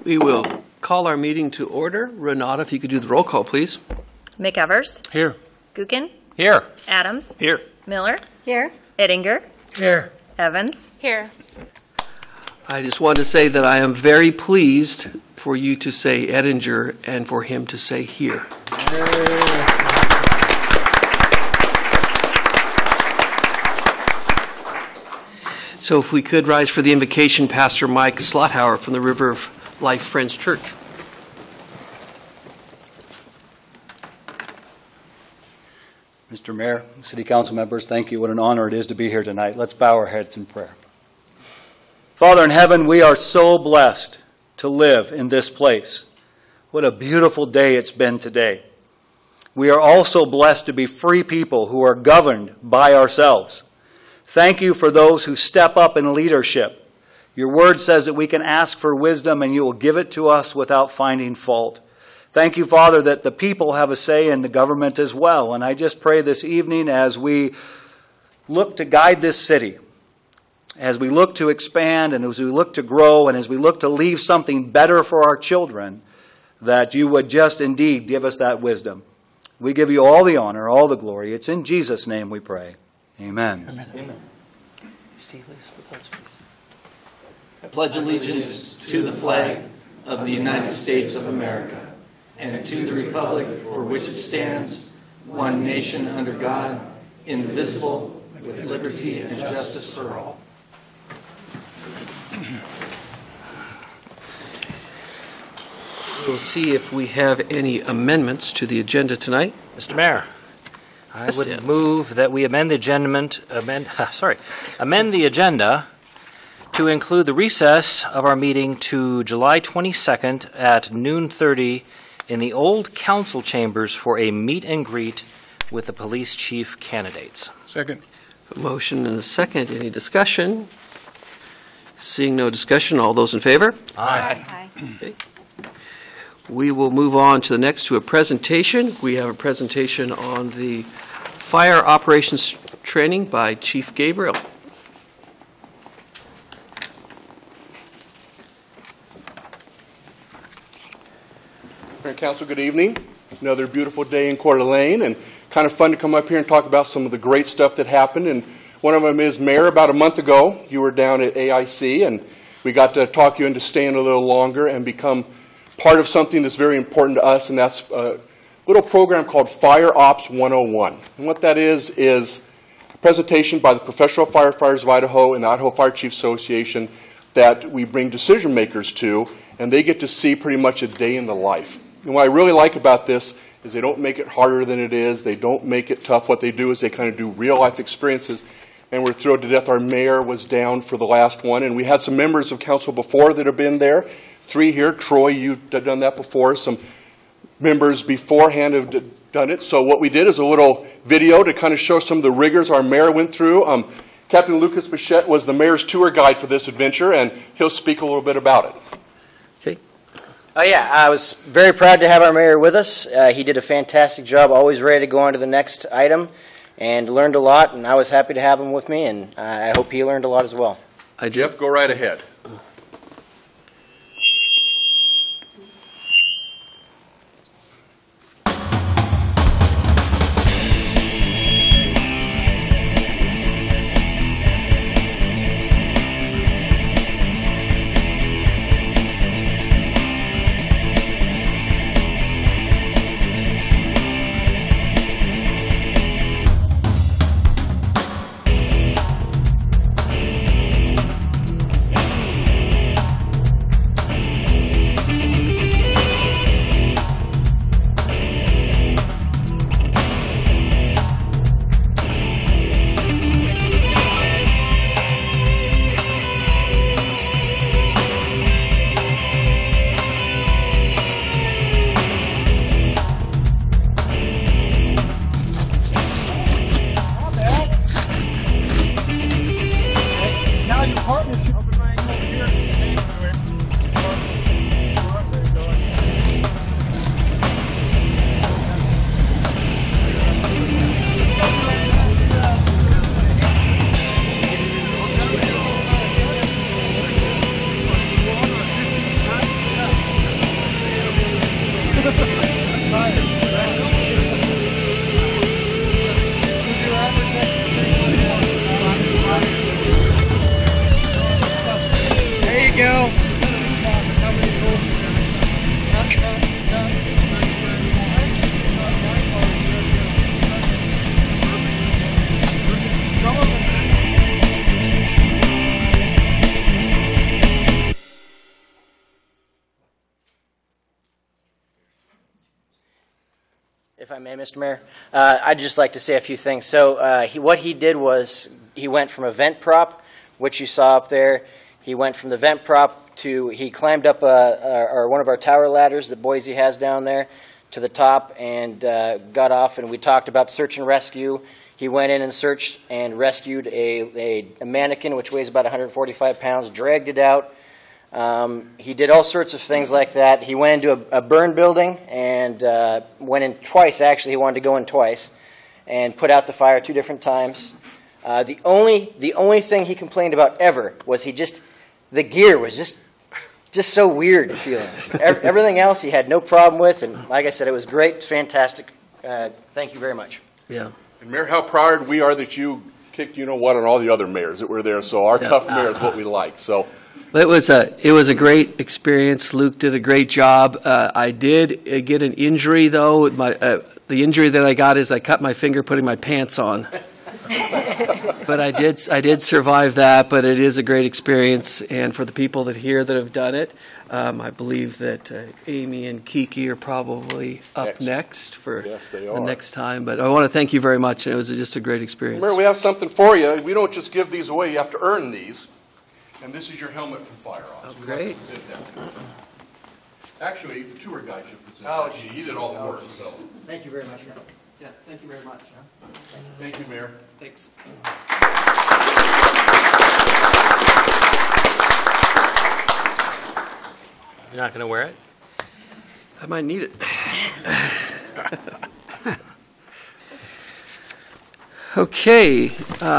We will call our meeting to order. Renata, if you could do the roll call, please. McEvers. Here. Gookin. Here. Adams. Here. Miller. Here. Eddinger. Here. Evans. Here. I just want to say that I am very pleased for you to say Eddinger and for him to say here. So if we could rise for the invocation, Pastor Mike Slothauer from the River of Life Friends Church. Mr. Mayor, City Council members, thank you. What an honor it is to be here tonight. Let's bow our heads in prayer. Father in heaven, we are so blessed to live in this place. What a beautiful day it's been today. We are also blessed to be free people who are governed by ourselves. Thank you for those who step up in leadership. Your word says that we can ask for wisdom and you will give it to us without finding fault. Thank you, Father, that the people have a say in the government as well. And I just pray this evening as we look to guide this city, as we look to expand and as we look to grow and as we look to leave something better for our children, that you would just indeed give us that wisdom. We give you all the honor, all the glory. It's in Jesus' name we pray. Amen. Amen. Amen. Steve, please, the pledge, please. I pledge allegiance to the flag of the United States of America and to the republic for which it stands, one nation under God, indivisible, with liberty and justice for all. We'll see if we have any amendments to the agenda tonight. Mr. Mayor, I would move that we amend the agenda to include the recess of our meeting to July 22nd at noon 30 in the old council chambers for a meet and greet with the police chief candidates. Second. A motion and a second. Any discussion? Seeing no discussion, all those in favor? Aye. Okay. We will move on to the next to a presentation. We have a presentation on the fire operations training by Chief Gabriel. Mayor and Council, good evening. Another beautiful day in Coeur d'Alene, and kind of fun to come up here and talk about some of the great stuff that happened. And one of them is, Mayor, about a month ago, you were down at AIC, and we got to talk you into staying a little longer and become part of something that's very important to us, and that's a little program called Fire Ops 101. And what that is a presentation by the Professional Firefighters of Idaho and the Idaho Fire Chiefs Association that we bring decision makers to, and they get to see pretty much a day in the life. And what I really like about this is they don't make it harder than it is. They don't make it tough. What they do is they kind of do real-life experiences. And we're thrilled to death our mayor was down for the last one. And we had some members of council before that have been there. 3 here. Troy, you've done that before. Some members beforehand have done it. So what we did is a little video to kind of show some of the rigors our mayor went through. Captain Lucas Bichette was the mayor's tour guide for this adventure, and he'll speak a little bit about it. Okay. Oh, yeah. I was very proud to have our mayor with us. He did a fantastic job, always ready to go on to the next item, and learned a lot, and I was happy to have him with me, and I hope he learned a lot as well. Jeff, go right ahead. If I may, Mr. Mayor, I'd just like to say a few things. So what he did was he went from a vent prop, which you saw up there. He went from the vent prop to, he climbed up one of our tower ladders that Boise has down there to the top and got off, and we talked about search and rescue. He went in and searched and rescued a mannequin, which weighs about 145 pounds, dragged it out. He did all sorts of things like that. He went into a burn building and went in twice, actually. He wanted to go in twice and put out the fire 2 different times. The only thing he complained about ever was the gear was just so weird feeling. Everything else he had no problem with, and like I said, it was great, fantastic. Thank you very much. Yeah. And Mayor, how proud we are that you kicked you-know-what on all the other mayors that were there. So our tough mayor is what we like. So. It was a great experience. Luke did a great job. I did get an injury, though. The injury that I got is I cut my finger putting my pants on. But I did survive that. But it is a great experience, and for the people that have done it, I believe that Amy and Kiki are probably up next for the next time. But I want to thank you very much. It was just a great experience. Mayor, we have something for you. We don't just give these away. You have to earn these. And this is your helmet from Fire Ops. Oh, great. Actually, the tour guide should present that. He did all the work, so. Thank you very much. Yeah, thank you very much. Thank you, Mayor. Thanks. You're not going to wear it? I might need it. Okay.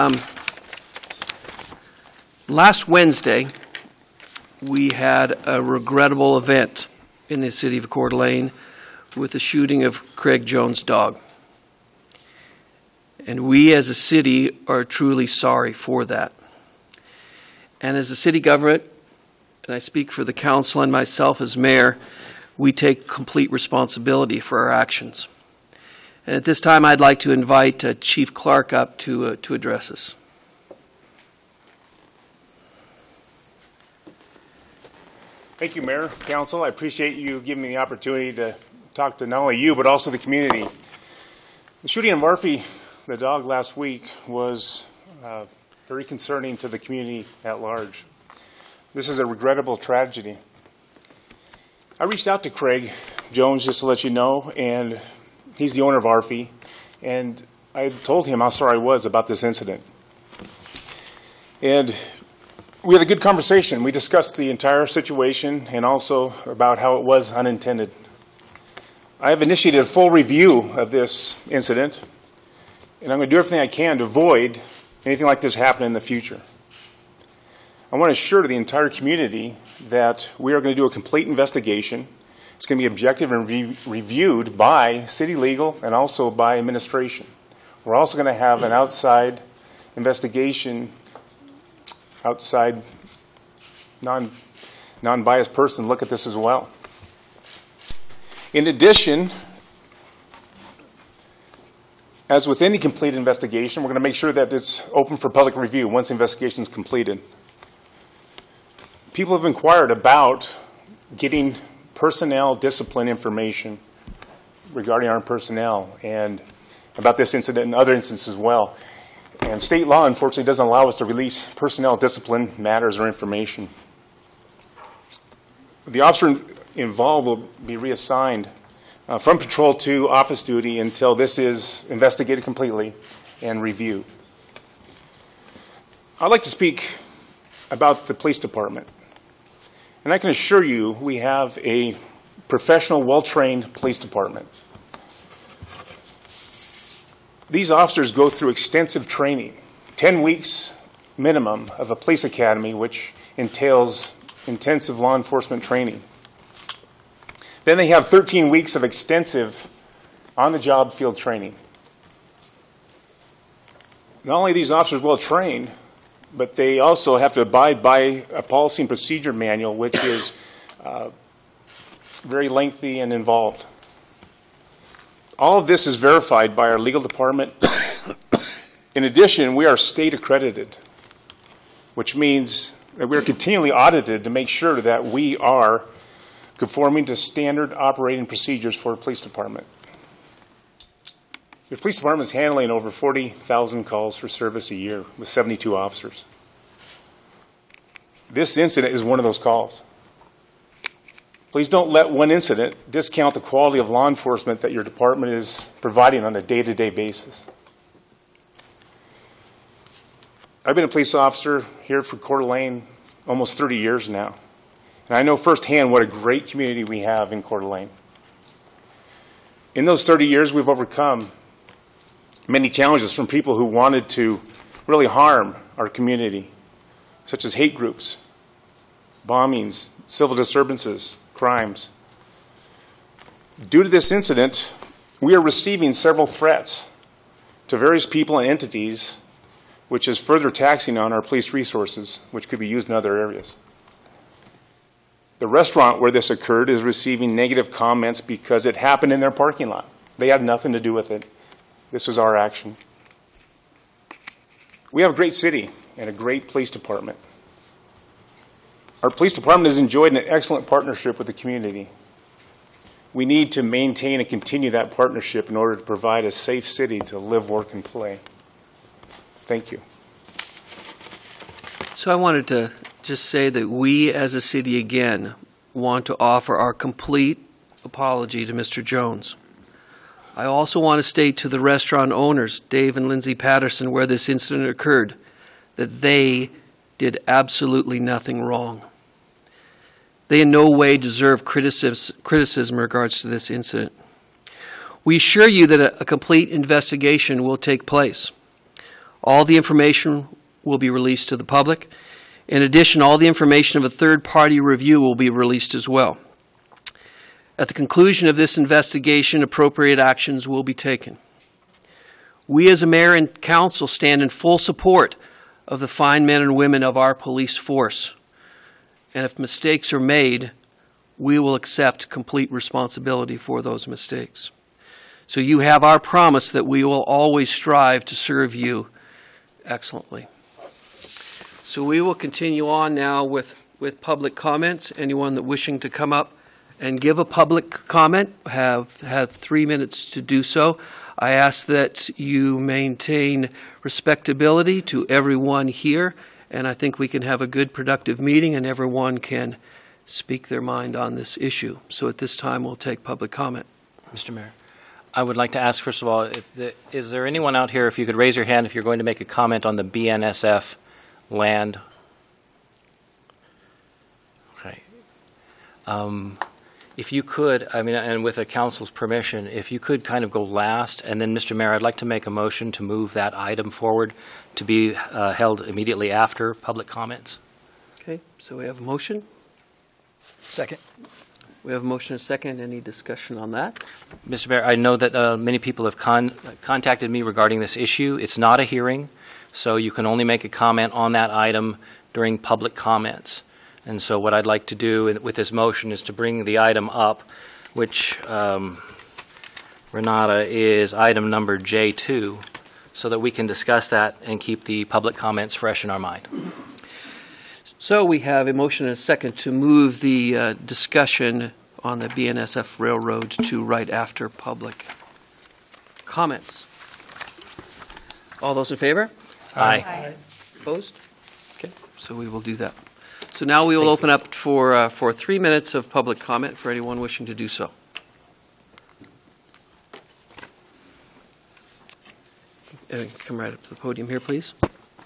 Last Wednesday, we had a regrettable event in the city of Coeur d'Alene with the shooting of Craig Jones' dog. And we as a city are truly sorry for that. And as a city government, and I speak for the council and myself as mayor, we take complete responsibility for our actions. And at this time, I'd like to invite Chief Clark up to address us. Thank you, Mayor, Council. I appreciate you giving me the opportunity to talk to not only you, but also the community. The shooting of Murphy, the dog, last week was very concerning to the community at large. This is a regrettable tragedy. I reached out to Craig Jones, just to let you know, and he's the owner of Arfie, and I told him how sorry I was about this incident. And we had a good conversation. We discussed the entire situation and also about how it was unintended. I have initiated a full review of this incident, and I'm going to do everything I can to avoid anything like this happening in the future. I want to assure the entire community that we are going to do a complete investigation. It's going to be objective and reviewed by city legal and also by administration. We're also going to have an outside investigation, outside non-biased person look at this as well. In addition, as with any complete investigation, we're going to make sure that it's open for public review once the investigation is completed. People have inquired about getting personnel discipline information regarding our personnel and about this incident and other incidents as well. And state law, unfortunately, doesn't allow us to release personnel discipline matters or information. The officer involved will be reassigned from patrol to office duty until this is investigated completely and reviewed. I'd like to speak about the police department. And I can assure you we have a professional, well-trained police department. These officers go through extensive training, 10 weeks minimum of a police academy, which entails intensive law enforcement training. Then they have 13 weeks of extensive on-the-job field training. Not only are these officers well-trained, but they also have to abide by a policy and procedure manual, which is very lengthy and involved. All of this is verified by our legal department. In addition, we are state accredited, which means that we are continually audited to make sure that we are conforming to standard operating procedures for a police department. The police department is handling over 40,000 calls for service a year with 72 officers. This incident is one of those calls. Please don't let one incident discount the quality of law enforcement that your department is providing on a day-to-day basis. I've been a police officer here for Coeur d'Alene almost 30 years now, and I know firsthand what a great community we have in Coeur d'Alene. In those 30 years, we've overcome many challenges from people who wanted to really harm our community, such as hate groups, bombings, civil disturbances, crimes. Due to this incident, we are receiving several threats to various people and entities, which is further taxing on our police resources, which could be used in other areas. The restaurant where this occurred is receiving negative comments because it happened in their parking lot. They had nothing to do with it. This was our action. We have a great city and a great police department. Our police department has enjoyed an excellent partnership with the community. We need to maintain and continue that partnership in order to provide a safe city to live, work, and play. Thank you. So I wanted to just say that we as a city again want to offer our complete apology to Mr. Jones. I also want to state to the restaurant owners, Dave and Lindsay Patterson, where this incident occurred, that they did absolutely nothing wrong. They in no way deserve criticism in regards to this incident. We assure you that a complete investigation will take place. All the information will be released to the public. In addition, all the information of a third-party review will be released as well. At the conclusion of this investigation, appropriate actions will be taken. We as a mayor and council stand in full support of the fine men and women of our police force. And if mistakes are made, we will accept complete responsibility for those mistakes. So you have our promise that we will always strive to serve you excellently. So we will continue on now with public comments. Anyone that wishing to come up and give a public comment have 3 minutes to do so. I ask that you maintain respectability to everyone here, and I think we can have a good, productive meeting, and everyone can speak their mind on this issue. So at this time, we'll take public comment. Mr. Mayor, I would like to ask, first of all, is there anyone out here, if you could raise your hand if you're going to make a comment on the BNSF land? Okay. If you could, I mean, and with the council's permission, if you could kind of go last, and then, Mr. Mayor, I'd like to make a motion to move that item forward to be held immediately after public comments. Okay, so we have a motion. Second. We have a motion and a second. Any discussion on that? Mr. Mayor, I know that many people have contacted me regarding this issue. It's not a hearing, so you can only make a comment on that item during public comments. And so what I'd like to do with this motion is to bring the item up, which, Renata, is item number J2, so that we can discuss that and keep the public comments fresh in our mind. So we have a motion and a second to move the discussion on the BNSF Railroad to right after public comments. All those in favor? Aye. Opposed? Okay, so we will do that. So now we will open up for 3 minutes of public comment for anyone wishing to do so. Come right up to the podium here, please.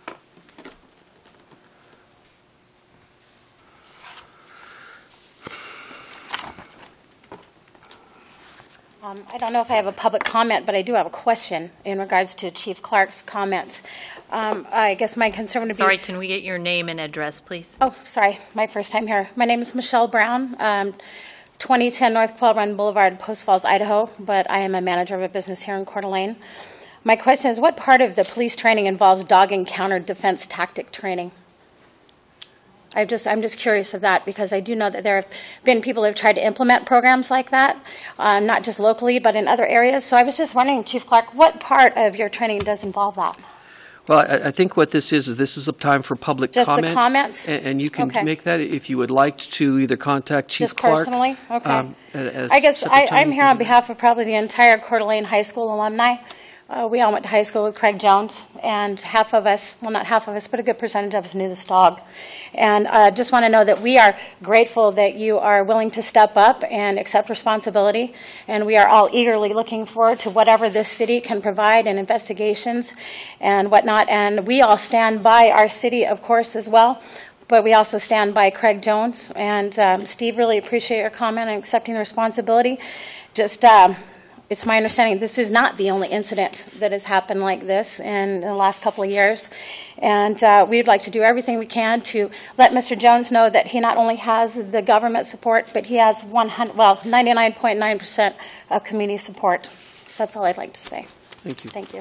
I don't know if I have a public comment, but I do have a question in regards to Chief Clark's comments. I guess my concern would be... Sorry, can we get your name and address, please? Oh, sorry, my first time here. My name is Michelle Brown, 2010 North Quail Run Boulevard, Post Falls, Idaho, but I am a manager of a business here in Coeur d'Alene. My question is, what part of the police training involves dog and counter defense tactic training? I'm just curious of that, because I do know that there have been people who have tried to implement programs like that, not just locally, but in other areas. So I was just wondering, Chief Clark, what part of your training does involve that? Well, I think what this is a time for public comment. Just the comments? And you can make that if you would like to either contact Chief Clark. Just personally? Okay. I guess I'm here on behalf of probably the entire Coeur d'Alene High School alumni. We all went to high school with Craig Jones, and half of us, well, not half of us, but a good percentage of us knew this dog. And I just want to know that we are grateful that you are willing to step up and accept responsibility, and we are all eagerly looking forward to whatever this city can provide in investigations and whatnot. And we all stand by our city, of course, as well, but we also stand by Craig Jones. And Steve, really appreciate your comment on accepting the responsibility. Just it's my understanding this is not the only incident that has happened like this in the last couple of years. And we'd like to do everything we can to let Mr. Jones know that he not only has the government support, but he has 99.9% of community support. That's all I'd like to say. Thank you. Thank you.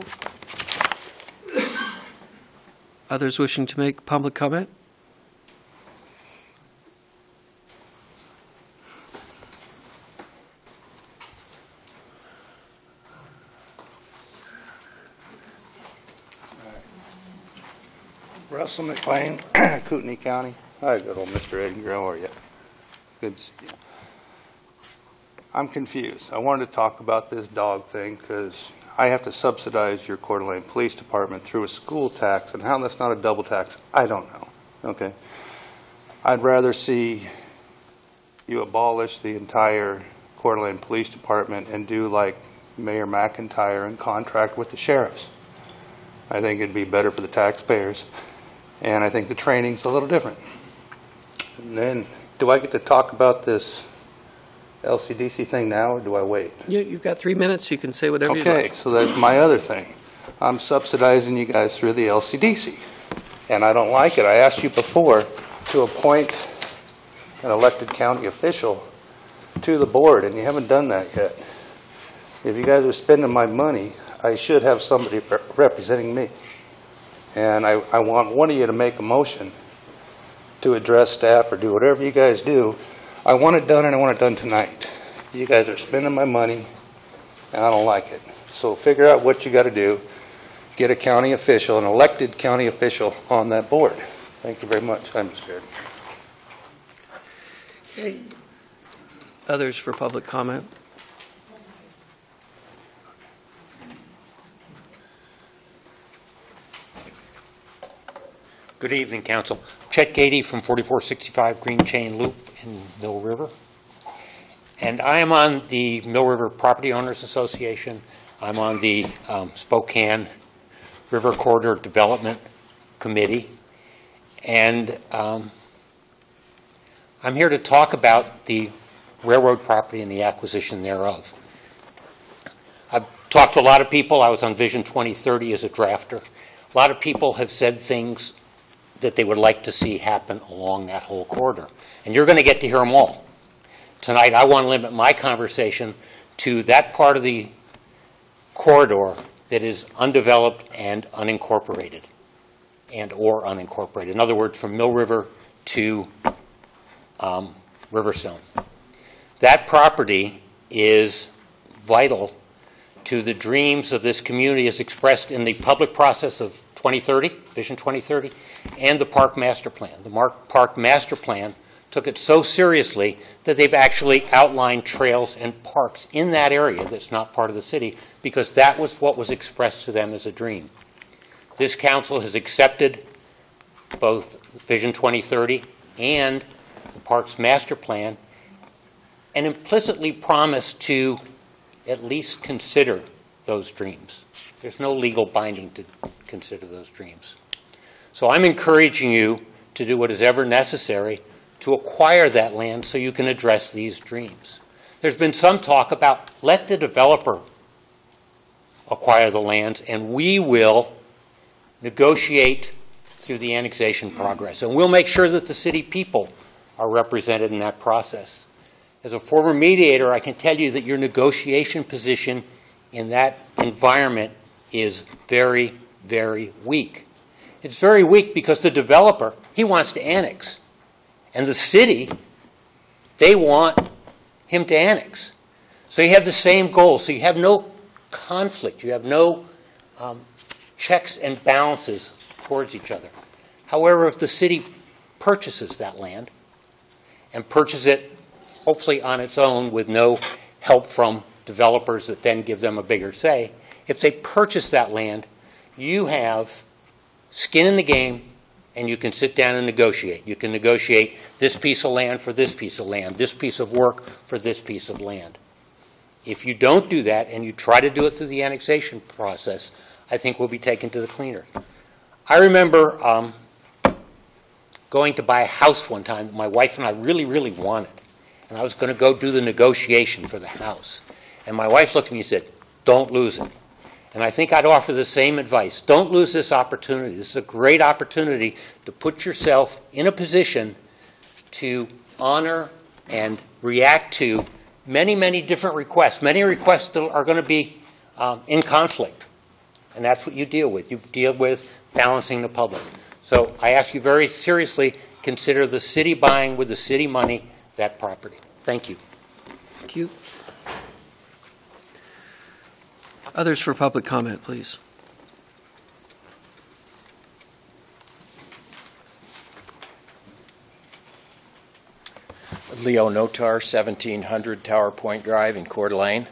Others wishing to make public comment? Russell McLean, Kootenai County. Hi, good old Mr. Edgar. How are you? Good to see you. I'm confused. I wanted to talk about this dog thing because I have to subsidize your Coeur d'Alene Police Department through a school tax, and how that's not a double tax, I don't know. Okay. I'd rather see you abolish the entire Coeur d'Alene Police Department and do like Mayor McIntyre and contract with the sheriffs. I think it'd be better for the taxpayers. And I think the training's a little different. And then, do I get to talk about this LCDC thing now, or do I wait? You've got 3 minutes. You can say whatever you like. Okay, so that's my other thing. I'm subsidizing you guys through the LCDC, and I don't like it. I asked you before to appoint an elected county official to the board, and you haven't done that yet. If you guys are spending my money, I should have somebody representing me. And I want one of you to make a motion to address staff or do whatever you guys do. I want it done, and I want it done tonight. You guys are spending my money, and I don't like it. So figure out what you got to do. Get a county official, an elected county official, on that board. Thank you very much. I'm scared. Okay. Others for public comment? Good evening, Council. Chet Gady from 4465 Green Chain Loop in Mill River. And I am on the Mill River Property Owners Association. I'm on the Spokane River Corridor Development Committee. And I'm here to talk about the railroad property and the acquisition thereof. I've talked to a lot of people. I was on Vision 2030 as a drafter. A lot of people have said things that they would like to see happen along that whole corridor. And you're going to get to hear them all. Tonight, I want to limit my conversation to that part of the corridor that is undeveloped and unincorporated, and/or unincorporated. In other words, from Mill River to Riverstone. That property is vital to the dreams of this community as expressed in the public process of 2030, Vision 2030, and the Park Master Plan. The Park Master Plan took it so seriously that they've actually outlined trails and parks in that area that's not part of the city because that was what was expressed to them as a dream. This council has accepted both Vision 2030 and the Parks Master Plan and implicitly promised to at least consider those dreams. There's no legal binding to consider those dreams. So I'm encouraging you to do what is ever necessary to acquire that land so you can address these dreams. There's been some talk about let the developer acquire the lands and we will negotiate through the annexation progress. And we'll make sure that the city people are represented in that process. As a former mediator, I can tell you that your negotiation position in that environment is very, very weak. It's very weak because the developer, he wants to annex. And the city, they want him to annex. So you have the same goal. So you have no conflict. You have no checks and balances towards each other. However, if the city purchases that land and purchases it hopefully on its own with no help from developers that then give them a bigger say, If they purchase that land, you have skin in the game, and you can sit down and negotiate. You can negotiate this piece of land for this piece of land, this piece of work for this piece of land. If you don't do that and you try to do it through the annexation process, I think we'll be taken to the cleaner. I remember going to buy a house one time that my wife and I really, really wanted. And I was going to go do the negotiation for the house. And my wife looked at me and said, "Don't lose it." And I think I'd offer the same advice. Don't lose this opportunity. This is a great opportunity to put yourself in a position to honor and react to many, many different requests. Many requests that are going to be in conflict. And that's what you deal with. You deal with balancing the public. So I ask you very seriously, consider the city buying with the city money that property. Thank you. Thank you. Others for public comment, please. Leo Notar, 1700 Tower Point Drive in Coeur d'Alene.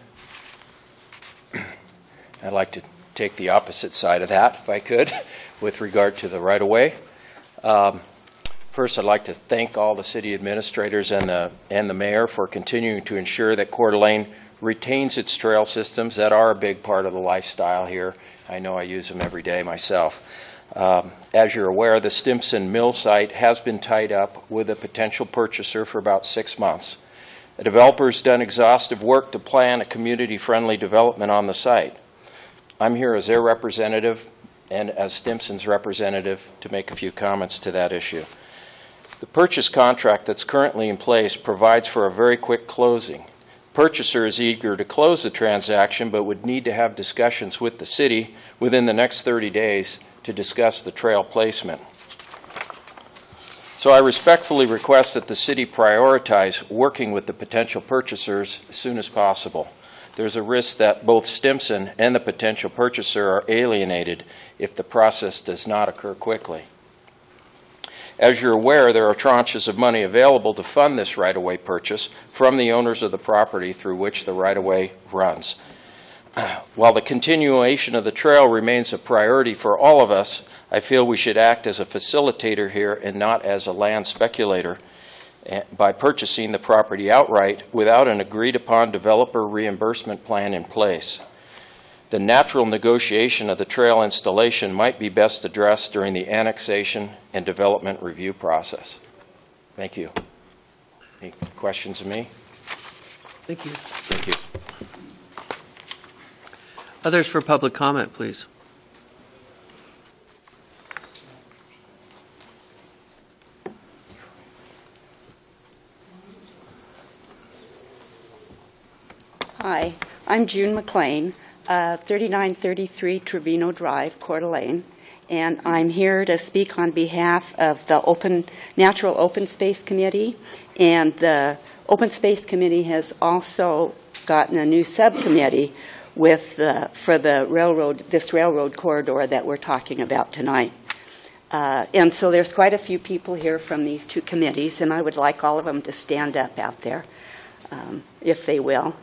I'd like to take the opposite side of that, if I could, with regard to the right-of-way. First, I'd like to thank all the city administrators and the mayor for continuing to ensure that Coeur d'Alene retains its trail systems that are a big part of the lifestyle here. I know I use them every day myself. As you're aware, the Stimson Mill site has been tied up with a potential purchaser for about 6 months. The developer's done exhaustive work to plan a community-friendly development on the site. I'm here as their representative and as Stimson's representative to make a few comments to that issue. The purchase contract that's currently in place provides for a very quick closing. Purchaser is eager to close the transaction but would need to have discussions with the city within the next 30 days to discuss the trail placement. So I respectfully request that the city prioritize working with the potential purchasers as soon as possible. There's a risk that both Stimson and the potential purchaser are alienated if the process does not occur quickly. As you're aware, there are tranches of money available to fund this right-of-way purchase from the owners of the property through which the right-of-way runs. While the continuation of the trail remains a priority for all of us, I feel we should act as a facilitator here and not as a land speculator by purchasing the property outright without an agreed-upon developer reimbursement plan in place. The natural negotiation of the trail installation might be best addressed during the annexation and development review process. Thank you. Any questions of me? Thank you. Thank you. Others for public comment, please. Hi, I'm June McLean, 3933 Trevino Drive, Coeur d'Alene, and I'm here to speak on behalf of the Natural Open Space Committee, and the Open Space Committee has also gotten a new subcommittee for this railroad corridor that we're talking about tonight. And so there's quite a few people here from these two committees, and I would like all of them to stand up out there, if they will.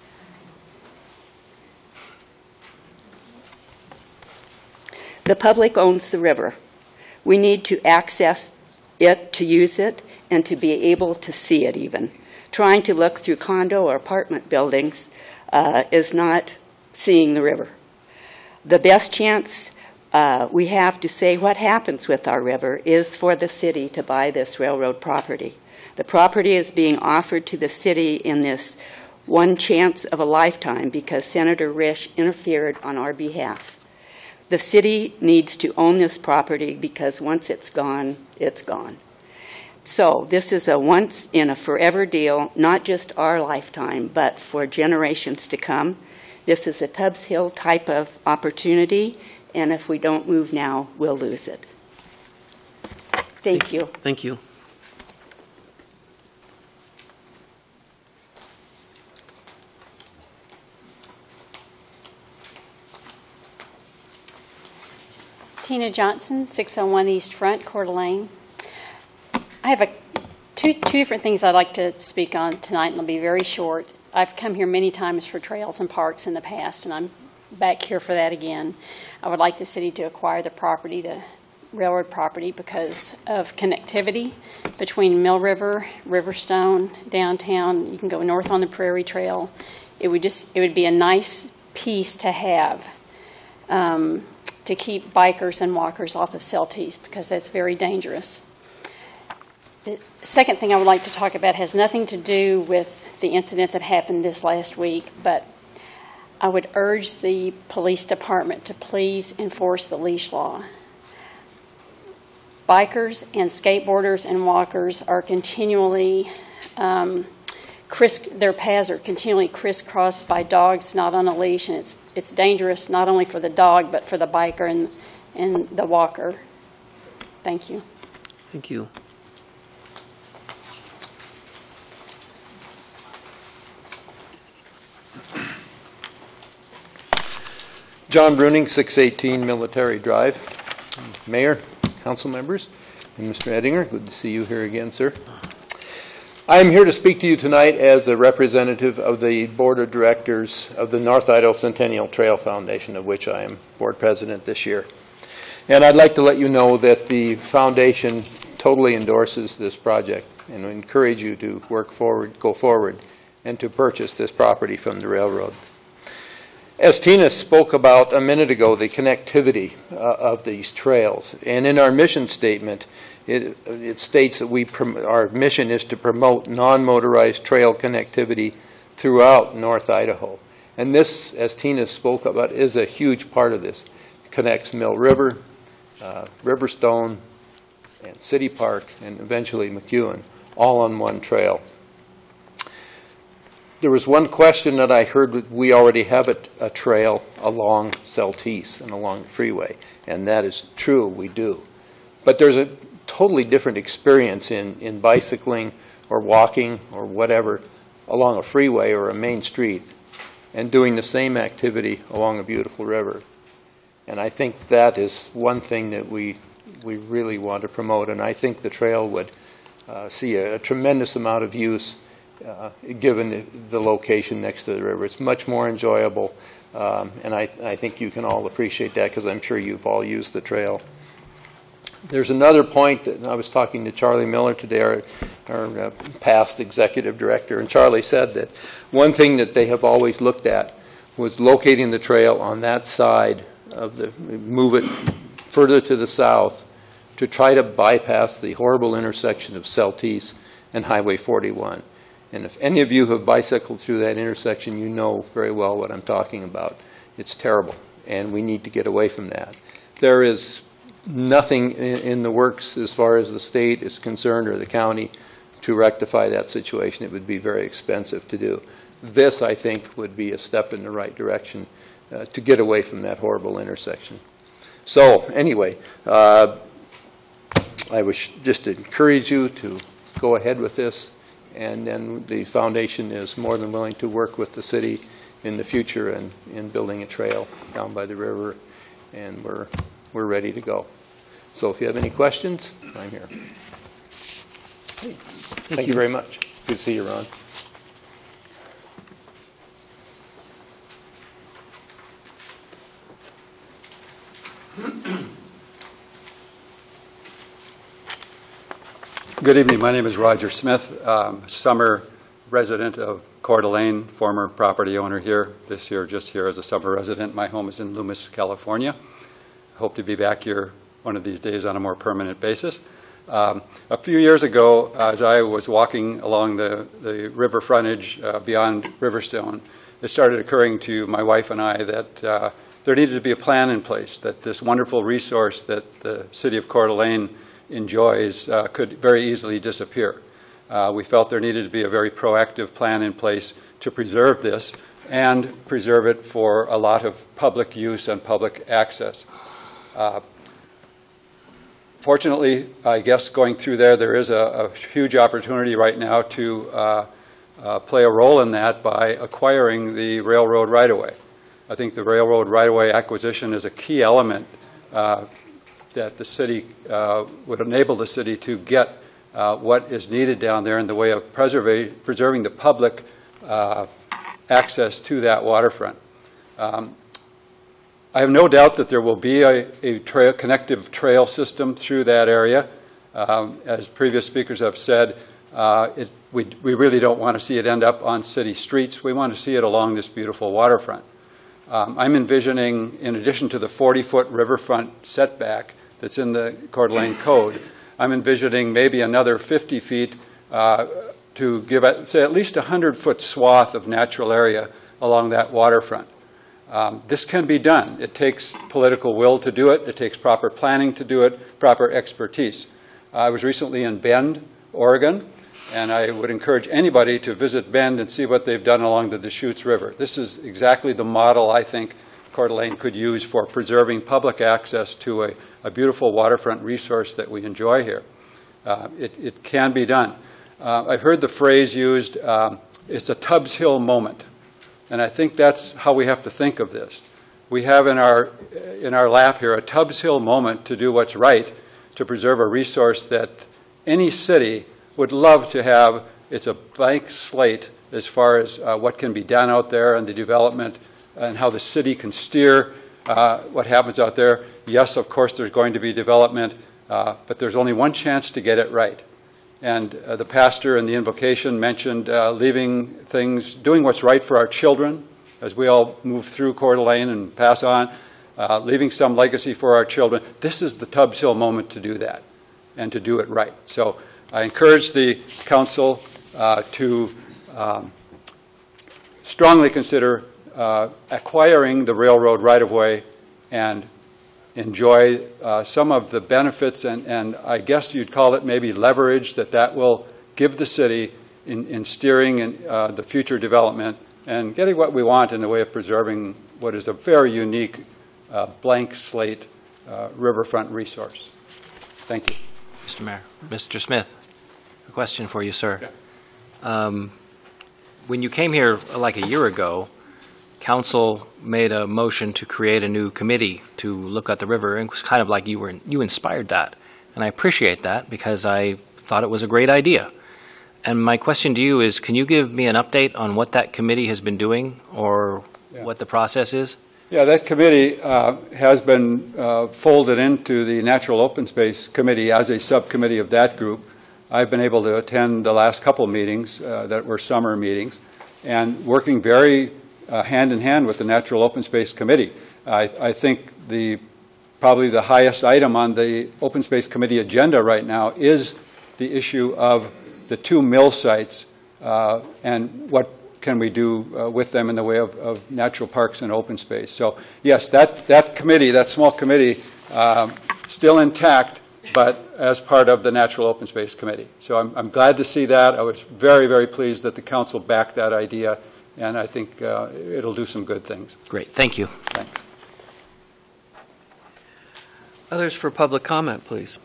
The public owns the river. We need to access it, to use it, and to be able to see it even. Trying to look through condo or apartment buildings is not seeing the river. The best chance we have to say what happens with our river is for the city to buy this railroad property. The property is being offered to the city in this one chance of a lifetime because Senator Risch interfered on our behalf. The city needs to own this property because once it's gone, it's gone. So this is a once in a forever deal, not just our lifetime, but for generations to come. This is a Tubbs Hill type of opportunity, and if we don't move now, we'll lose it. Thank you. Thank you. Tina Johnson, 601 East Front, Coeur d'Alene. I have two different things I'd like to speak on tonight, and they'll be very short. I've come here many times for trails and parks in the past, and I'm back here for that again. I would like the city to acquire the property, the railroad property, because of connectivity between Mill River, Riverstone, downtown. You can go north on the Prairie Trail. It would be a nice piece to have to keep bikers and walkers off of Celtice, because that's very dangerous. The second thing I would like to talk about has nothing to do with the incident that happened this last week, but I would urge the police department to please enforce the leash law. Bikers and skateboarders and walkers are continually, their paths are continually crisscrossed by dogs not on a leash, and it's dangerous not only for the dog but for the biker and the walker. Thank you. Thank you. John Bruning, 618 Military Drive. Mayor, council members, and Mr. Ettinger, good to see you here again, sir. I am here to speak to you tonight as a representative of the Board of Directors of the North Idaho Centennial Trail Foundation, of which I am board president this year. And I'd like to let you know that the foundation totally endorses this project and we encourage you to go forward, and to purchase this property from the railroad. As Tina spoke about a minute ago, the connectivity of these trails, and in our mission statement, it states that our mission is to promote non-motorized trail connectivity throughout North Idaho. And this, as Tina spoke about, is a huge part of this. It connects Mill River, Riverstone, and City Park, and eventually McEwen, all on one trail. There was one question that I heard. We already have a trail along Celtice and along the freeway, and that is true, we do. But there's a totally different experience in bicycling or walking or whatever along a freeway or a main street and doing the same activity along a beautiful river. And I think that is one thing that we really want to promote, and I think the trail would see a tremendous amount of use given the location next to the river. It's much more enjoyable, and I think you can all appreciate that because I'm sure you've all used the trail. There's another point that I was talking to Charlie Miller today, our past executive director, and Charlie said that one thing that they have always looked at was locating the trail on that side of move it further to the south to try to bypass the horrible intersection of Celtice and Highway 41. And if any of you have bicycled through that intersection, you know very well what I'm talking about. It's terrible, and we need to get away from that. There is nothing in the works as far as the state is concerned or the county to rectify that situation. It would be very expensive to do. This, I think, would be a step in the right direction to get away from that horrible intersection. So, anyway, I wish just to encourage you to go ahead with this. And then the foundation is more than willing to work with the city in the future and in building a trail down by the river, and we're ready to go. So if you have any questions, I'm here. Thank you very much. Good to see you, Ron. Good evening. My name is Roger Smith, summer resident of Coeur d'Alene, former property owner here. This year, just here as a summer resident. My home is in Loomis, California. I hope to be back here one of these days on a more permanent basis. A few years ago, as I was walking along the river frontage beyond Riverstone, it started occurring to my wife and I that there needed to be a plan in place, that this wonderful resource that the city of Coeur d'Alene enjoys could very easily disappear. We felt there needed to be a very proactive plan in place to preserve this and preserve it for a lot of public use and public access. Fortunately, I guess going through there is a huge opportunity right now to play a role in that by acquiring the railroad right-of-way. I think the railroad right-of-way acquisition is a key element that the city would enable the city to get what is needed down there in the way of preserving the public access to that waterfront. I have no doubt that there will be a connective trail system through that area. As previous speakers have said, we really don't want to see it end up on city streets. We want to see it along this beautiful waterfront. I'm envisioning, in addition to the 40-foot riverfront setback that's in the Coeur d'Alene Code, I'm envisioning maybe another 50 feet to give, say, at least a 100-foot swath of natural area along that waterfront. This can be done. It takes political will to do it. It takes proper planning to do it, proper expertise. I was recently in Bend, Oregon, and I would encourage anybody to visit Bend and see what they've done along the Deschutes River. This is exactly the model I think Coeur d'Alene could use for preserving public access to a beautiful waterfront resource that we enjoy here. It can be done. I've heard the phrase used, it's a Tubbs Hill moment. And I think that's how we have to think of this. We have in our lap here a Tubbs Hill moment to do what's right, to preserve a resource that any city would love to have. It's a blank slate as far as what can be done out there and the development and how the city can steer what happens out there. Yes, of course, there's going to be development, but there's only one chance to get it right. And the pastor in the invocation mentioned leaving things, doing what's right for our children as we all move through Coeur d'Alene and pass on, leaving some legacy for our children. This is the Tubbs Hill moment to do that and to do it right. So I encourage the council to strongly consider acquiring the railroad right-of-way and enjoy some of the benefits and I guess you'd call it maybe leverage that will give the city in steering the future development and getting what we want in the way of preserving what is a very unique blank slate riverfront resource. Thank you. Mr. Mayor. Mr. Smith, a question for you, sir. Yeah. When you came here like a year ago, Council made a motion to create a new committee to look at the river, and it was kind of like you inspired that. And I appreciate that because I thought it was a great idea. And my question to you is, can you give me an update on what that committee has been doing or what the process is? Yeah, that committee has been folded into the Natural Open Space Committee as a subcommittee of that group. I've been able to attend the last couple meetings that were summer meetings and working very hand in hand with the Natural Open Space Committee. I think probably the highest item on the Open Space Committee agenda right now is the issue of the two mill sites and what can we do with them in the way of natural parks and open space. So yes, that committee, that small committee, still intact, but as part of the Natural Open Space Committee. So I'm glad to see that. I was very, very pleased that the council backed that idea. And I think it'll do some good things. Great. Thank you. Thanks. Others for public comment, please.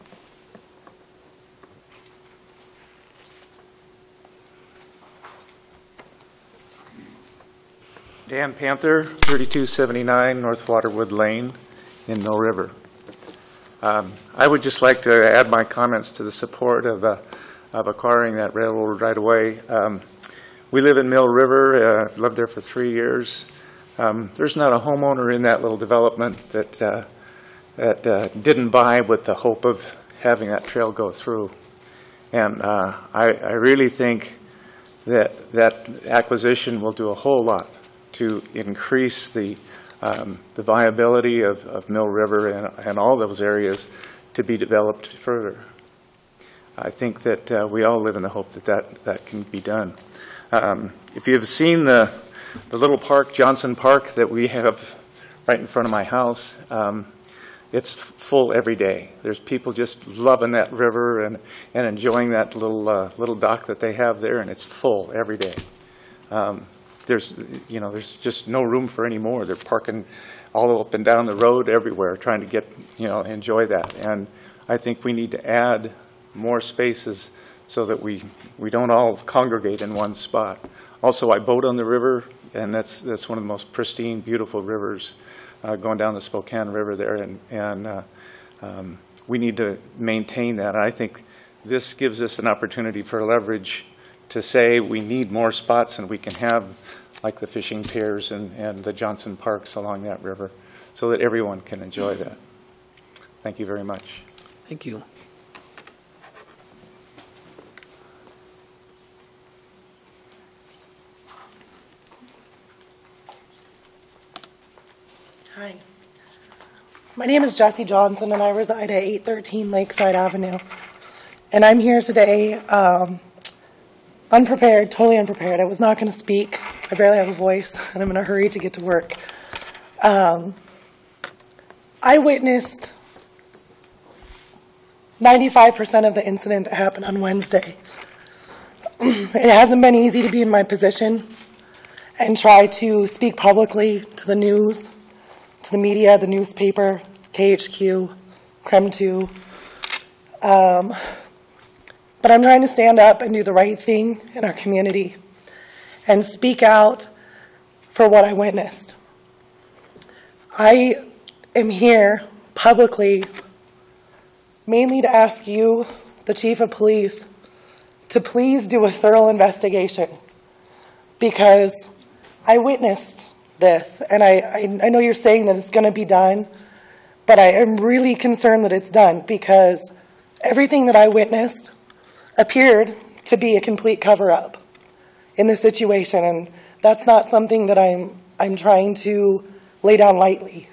Dan Panther, 3279 North Waterwood Lane in Mill River. I would just like to add my comments to the support of acquiring that railroad right away. We live in Mill River. I've lived there for 3 years. There's not a homeowner in that little development that didn't buy with the hope of having that trail go through. And I really think that acquisition will do a whole lot to increase the viability of Mill River and all those areas to be developed further. I think that we all live in the hope that can be done. If you've seen the little park, Johnson Park, that we have right in front of my house, it's full every day. There's people just loving that river and enjoying that little dock that they have there, and it's full every day. There's just no room for any more. They're parking all up and down the road everywhere, trying to enjoy that. And I think we need to add more spaces so that we don't all congregate in one spot. Also, I boat on the river, and that's one of the most pristine, beautiful rivers going down the Spokane River there, and we need to maintain that. And I think this gives us an opportunity for leverage to say we need more spots, and we can have like the fishing piers and the Johnson Parks along that river. so that everyone can enjoy that. Thank you very much. Thank you. Hi. My name is Jessie Johnson, and I reside at 813 Lakeside Avenue. And I'm here today unprepared, totally unprepared. I was not going to speak. I barely have a voice, and I'm in a hurry to get to work. I witnessed 95% of the incident that happened on Wednesday. It hasn't been easy to be in my position and try to speak publicly to the news, to the media, the newspaper, KHQ, Creme 2. But I'm trying to stand up and do the right thing in our community and speak out for what I witnessed. I am here publicly mainly to ask you, the Chief of Police, to please do a thorough investigation, because I witnessed this, and I know you're saying that it's going to be done, but I am really concerned that it's done, because everything that I witnessed appeared to be a complete cover-up in this situation, and that's not something that I'm trying to lay down lightly.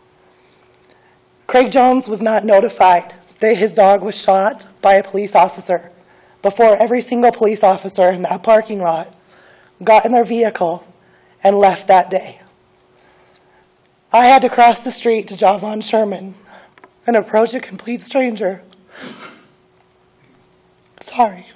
Craig Jones was not notified that his dog was shot by a police officer before every single police officer in that parking lot got in their vehicle and left that day. I had to cross the street to Javon Sherman and approach a complete stranger. Sorry.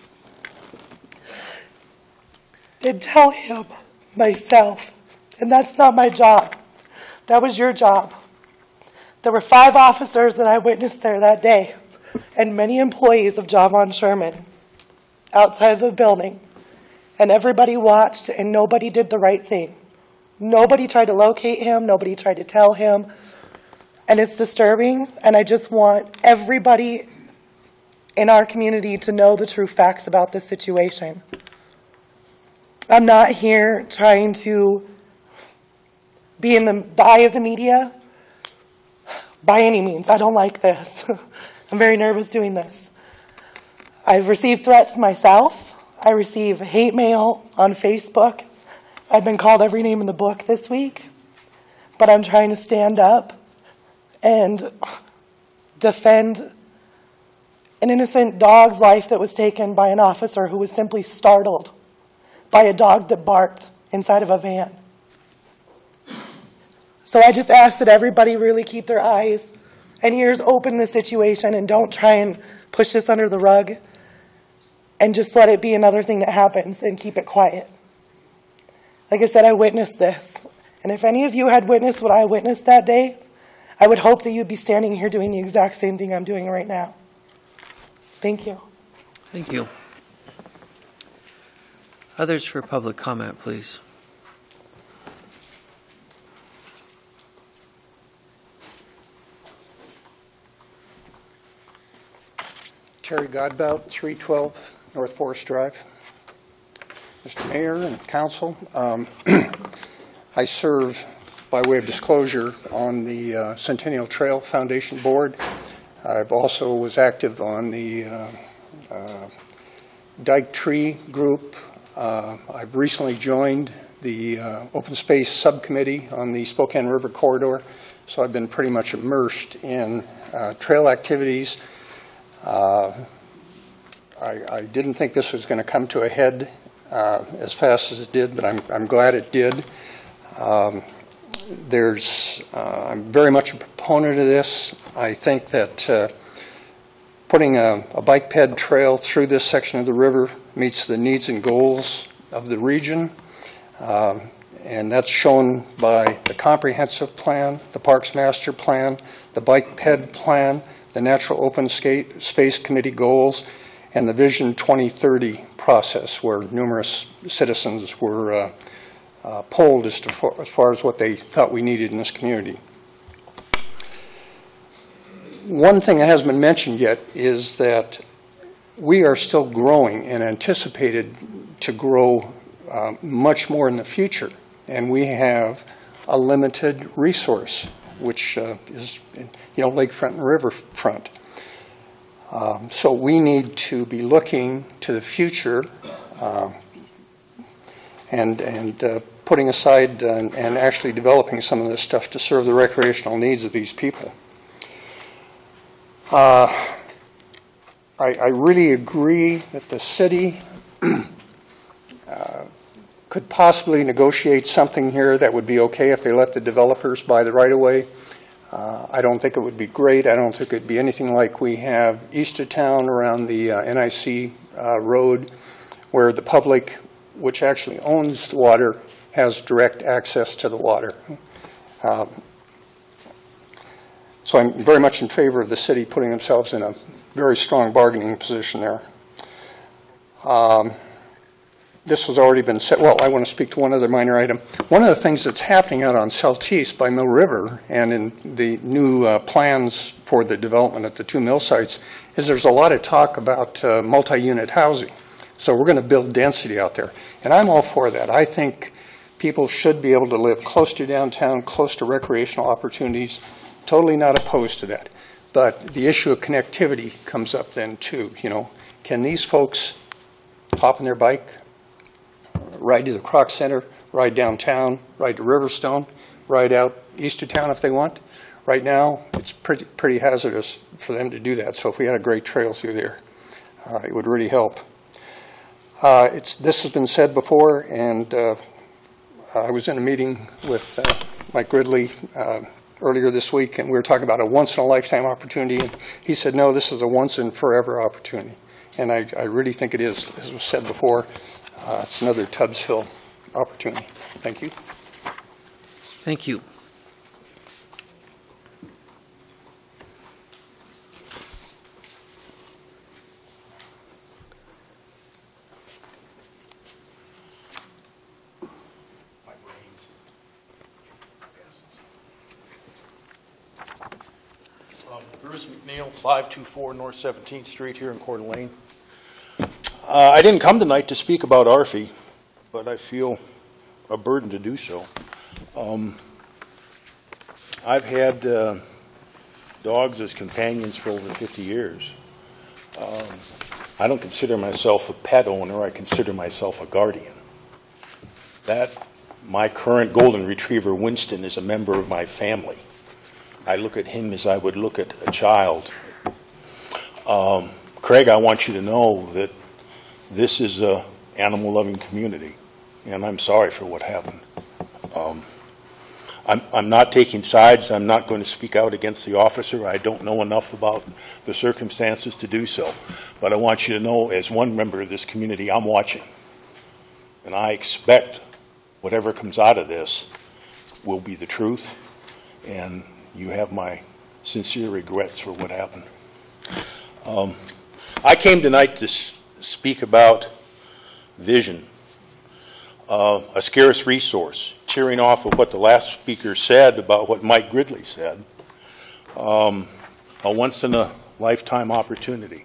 And tell him myself, and that's not my job. That was your job. There were 5 officers that I witnessed there that day, and many employees of Javon Sherman outside of the building. And everybody watched, and nobody did the right thing. Nobody tried to locate him. Nobody tried to tell him. And it's disturbing, and I just want everybody in our community to know the true facts about this situation. I'm not here trying to be in the eye of the media by any means. I don't like this. I'm very nervous doing this. I've received threats myself. I receive hate mail on Facebook. I've been called every name in the book this week. But I'm trying to stand up and defend an innocent dog's life that was taken by an officer who was simply startled by a dog that barked inside of a van. So I just ask that everybody really keep their eyes and ears open to the situation and don't try and push this under the rug and just let it be another thing that happens and keep it quiet. Like I said, I witnessed this. And if any of you had witnessed what I witnessed that day, I would hope that you'd be standing here doing the exact same thing I'm doing right now. Thank you. Thank you. Others for public comment, please. Terry Godbout, 312 North Forest Drive. Mr. Mayor and Council, I serve, by way of disclosure, on the Centennial Trail Foundation Board. I've also was active on the Dyke Tree Group. I've recently joined the Open Space Subcommittee on the Spokane River Corridor, so I've been pretty much immersed in trail activities. I didn't think this was going to come to a head as fast as it did, but I'm glad it did. I'm very much a proponent of this. I think that putting a bike ped trail through this section of the river meets the needs and goals of the region, and that's shown by the comprehensive plan, the Parks Master Plan, the Bike Ped Plan, the Natural Open Space Committee goals, and the Vision 2030 process, where numerous citizens were polled as far as what they thought we needed in this community. One thing that hasn't been mentioned yet is that we are still growing and anticipated to grow much more in the future, and we have a limited resource. which is, lakefront and riverfront. So we need to be looking to the future and putting aside and actually developing some of this stuff to serve the recreational needs of these people. I really agree that the city could possibly negotiate something here that would be okay if they let the developers buy the right-of-way. I don't think it would be great. I don't think it would be anything like we have east of town around the NIC road, where the public, which actually owns the water, has direct access to the water. So I'm very much in favor of the city putting themselves in a very strong bargaining position there. This has already been said. Well, I want to speak to one other minor item. One of the things that's happening out on Southeast by Mill River and in the new plans for the development at the two mill sites is there's a lot of talk about multi-unit housing. So we're going to build density out there. And I'm all for that. I think people should be able to live close to downtown, close to recreational opportunities. Totally not opposed to that. But the issue of connectivity comes up then too. Can these folks hop on their bike, ride to the Kroc Center, ride downtown, ride to Riverstone, ride out east of town if they want? Right now, it's pretty hazardous for them to do that. So if we had a great trail through there, it would really help. This has been said before, and I was in a meeting with Mike Gridley earlier this week, and we were talking about a once-in-a-lifetime opportunity, and he said, no, this is a once-and-forever opportunity. And I really think it is, as was said before. It's another Tubbs Hill opportunity. Thank you. Thank you. Bruce McNeil, 524 North 17th Street here in Coeur d'Alene. I didn't come tonight to speak about ARFI, but I feel a burden to do so. I've had dogs as companions for over 50 years. I don't consider myself a pet owner. I consider myself a guardian. My current golden retriever, Winston, is a member of my family. I look at him as I would look at a child. Craig, I want you to know that this is an animal-loving community, and I'm sorry for what happened. I'm not taking sides. I'm not going to speak out against the officer. I don't know enough about the circumstances to do so. But I want you to know, as one member of this community, I'm watching. And I expect whatever comes out of this will be the truth, and you have my sincere regrets for what happened. I came tonight to speak about vision, a scarce resource, tearing off of what the last speaker said about what Mike Gridley said, a once-in-a-lifetime opportunity.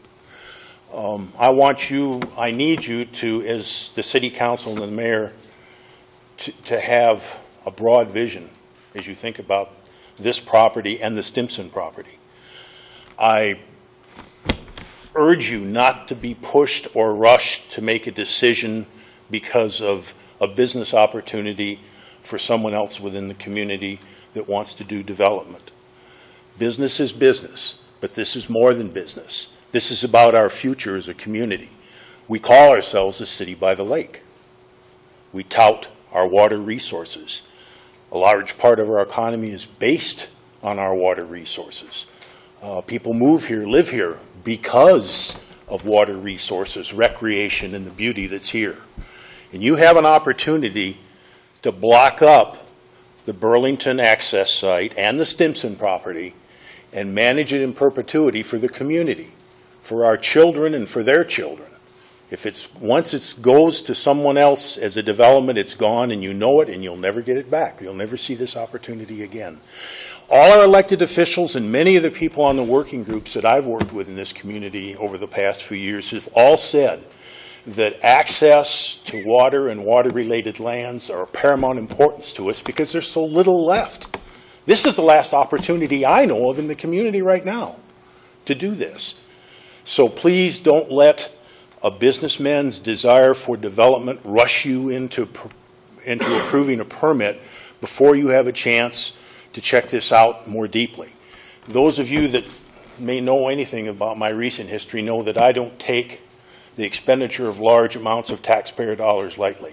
I need you to, as the city council and the mayor, to have a broad vision as you think about this property and the Stimson property. I urge you not to be pushed or rushed to make a decision because of a business opportunity for someone else within the community that wants to do development. Business is business, but this is more than business. This is about our future as a community. We call ourselves the city by the lake. We tout our water resources. A large part of our economy is based on our water resources. People move here, live here because of water resources, recreation, and the beauty that's here. And you have an opportunity to block up the Burlington access site and the Stimson property and manage it in perpetuity for the community, for our children and for their children. Once it goes to someone else as a development, it's gone, and you know it, and you'll never get it back. You'll never see this opportunity again. All our elected officials and many of the people on the working groups that I've worked with in this community over the past few years have all said that access to water and water-related lands are of paramount importance to us because there's so little left. This is the last opportunity I know of in the community right now to do this. So please don't let a businessman's desire for development rush you into approving a permit before you have a chance to check this out more deeply. Those of you that may know anything about my recent history know that I don't take the expenditure of large amounts of taxpayer dollars lightly.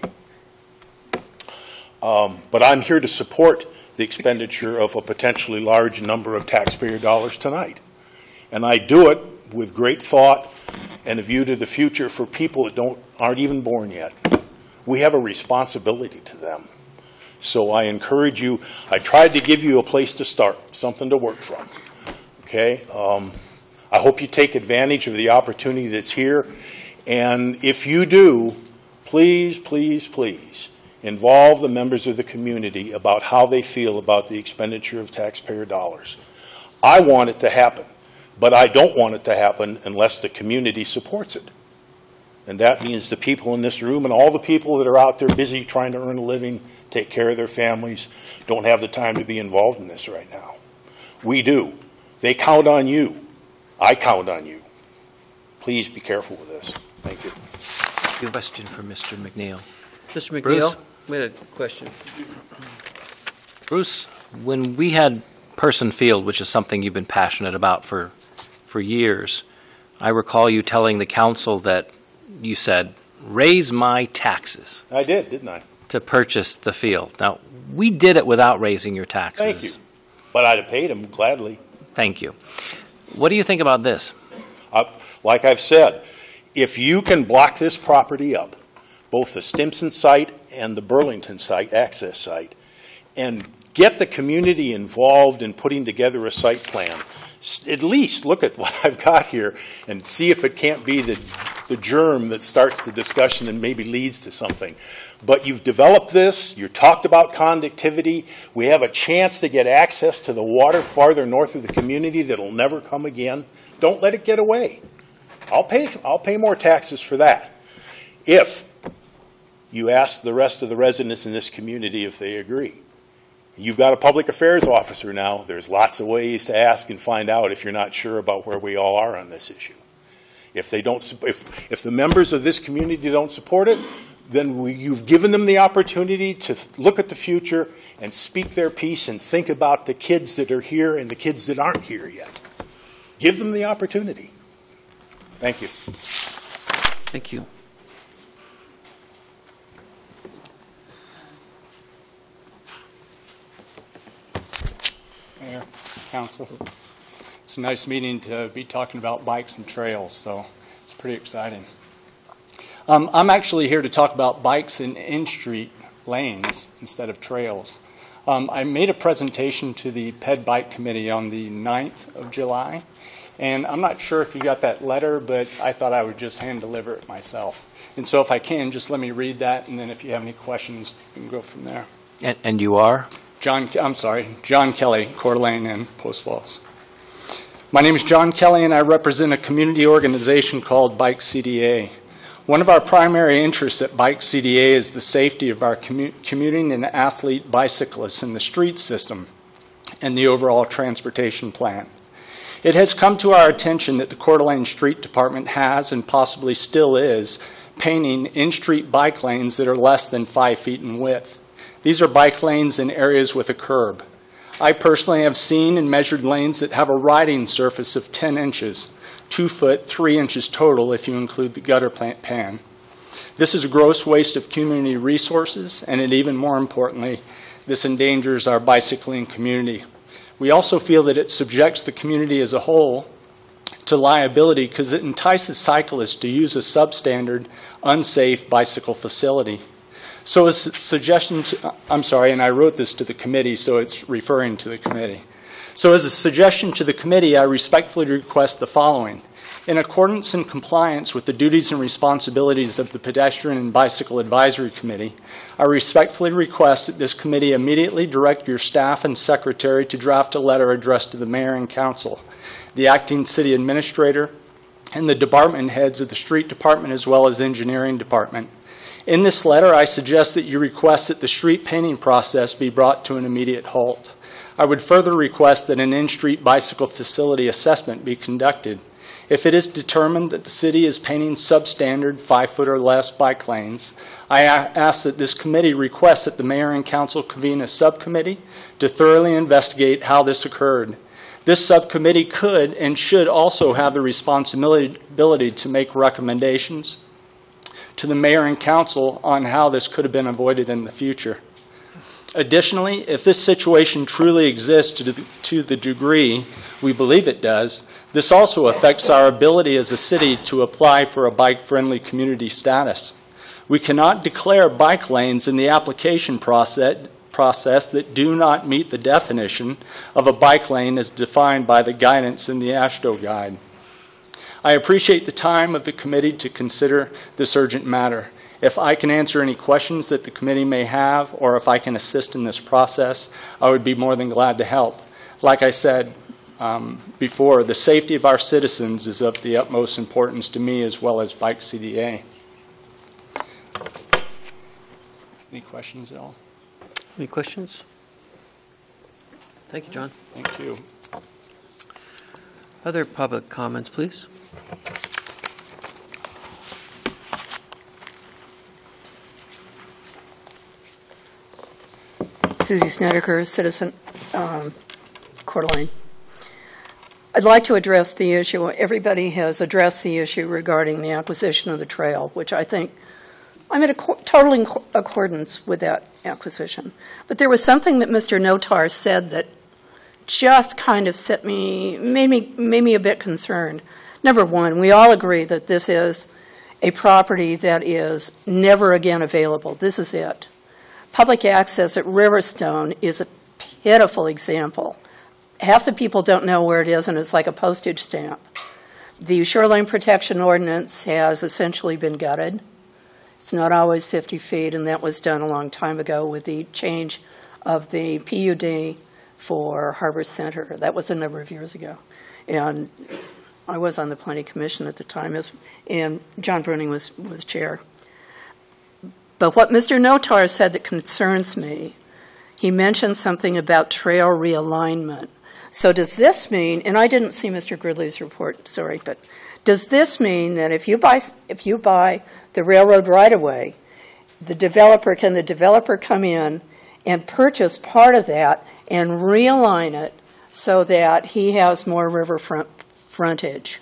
But I'm here to support the expenditure of a potentially large number of taxpayer dollars tonight. And I do it with great thought and a view to the future for people that aren't even born yet. We have a responsibility to them. So I encourage you, I tried to give you a place to start, something to work from. Okay? I hope you take advantage of the opportunity that's here. And if you do, please, please, please involve the members of the community about how they feel about the expenditure of taxpayer dollars. I want it to happen, but I don't want it to happen unless the community supports it. And that means the people in this room and all the people that are out there busy trying to earn a living, take care of their families, don't have the time to be involved in this right now. We do. They count on you. I count on you. Please be careful with this. Thank you. Good question for Mr. McNeil. Mr. McNeil, Bruce? we had a question. Bruce, when we had Person Field, which is something you've been passionate about for years, I recall you telling the council that you said, raise my taxes. I did, didn't I? To purchase the field. Now, we did it without raising your taxes. Thank you. But I'd have paid them gladly. Thank you. What do you think about this? Like I've said, if you can block this property up, both the Stimson site and the Burlington site, access site, and get the community involved in putting together a site plan, at least look at what I've got here and see if it can't be the germ that starts the discussion and maybe leads to something. But you've developed this, you talked about conductivity, we have a chance to get access to the water farther north of the community that'll never come again. Don't let it get away. I'll pay more taxes for that. If you ask the rest of the residents in this community if they agree. You've got a public affairs officer now. There's lots of ways to ask and find out if you're not sure about where we all are on this issue. If they don't, if the members of this community don't support it, then you've given them the opportunity to look at the future and speak their piece and think about the kids that are here and the kids that aren't here yet. Give them the opportunity. Thank you. Thank you. Mayor, Council. It's a nice meeting to be talking about bikes and trails, so it's pretty exciting. I'm actually here to talk about bikes in in-street lanes instead of trails. I made a presentation to the PED Bike Committee on the 9th of July, and I'm not sure if you got that letter, but I thought I would just hand deliver it myself. And so if I can, just let me read that, and then if you have any questions, you can go from there. And you are? John Kelly, Coeur d'Alene and Post Falls. My name is John Kelly, and I represent a community organization called Bike CDA. One of our primary interests at Bike CDA is the safety of our commuting and athlete bicyclists in the street system and the overall transportation plan. It has come to our attention that the Coeur d'Alene Street Department has, and possibly still is, painting in-street bike lanes that are less than 5 feet in width. These are bike lanes in areas with a curb. I personally have seen and measured lanes that have a riding surface of 10 inches, 2 foot, 3 inches total if you include the gutter pan. This is a gross waste of community resources, and even more importantly, this endangers our bicycling community. We also feel that it subjects the community as a whole to liability because it entices cyclists to use a substandard, unsafe bicycle facility. So as a suggestion and I wrote this to the committee, so it's referring to the committee. So as a suggestion to the committee, I respectfully request the following. In accordance and compliance with the duties and responsibilities of the Pedestrian and Bicycle Advisory Committee, I respectfully request that this committee immediately direct your staff and secretary to draft a letter addressed to the mayor and council, the acting city administrator, and the department heads of the street department as well as engineering department. In this letter, I suggest that you request that the street painting process be brought to an immediate halt. I would further request that an in-street bicycle facility assessment be conducted. If it is determined that the city is painting substandard 5-foot or less bike lanes, I ask that this committee request that the mayor and council convene a subcommittee to thoroughly investigate how this occurred. This subcommittee could and should also have the responsibility to make recommendations to the mayor and council on how this could have been avoided in the future. Additionally, if this situation truly exists to the degree we believe it does, this also affects our ability as a city to apply for a bike-friendly community status. We cannot declare bike lanes in the application process that do not meet the definition of a bike lane as defined by the guidance in the AASHTO guide. I appreciate the time of the committee to consider this urgent matter. If I can answer any questions that the committee may have, or if I can assist in this process, I would be more than glad to help. Like I said before, the safety of our citizens is of the utmost importance to me as well as Bike CDA. Any questions at all? Any questions? Thank you, John. Thank you. Other public comments, please. Susie Snedeker, citizen, Coeur d'Alene. I'd like to address the issue. Everybody has addressed the issue regarding the acquisition of the trail, which I think I'm in total accordance with that acquisition. But there was something that Mr. Notar said that just kind of made me a bit concerned. Number one, we all agree that this is a property that is never again available. This is it. Public access at Riverstone is a pitiful example. Half the people don't know where it is, and it's like a postage stamp. The Shoreline Protection Ordinance has essentially been gutted. It's not always 50 feet, and that was done a long time ago with the change of the PUD for Harbor Center. That was a number of years ago. And I was on the Planning Commission at the time, and John Bruning was chair. But what Mr. Notar said that concerns me, he mentioned something about trail realignment. So does this mean, and I didn't see Mr. Gridley's report, sorry, but does this mean that if you buy the railroad right-of-way, can the developer come in and purchase part of that and realign it so that he has more riverfront frontage?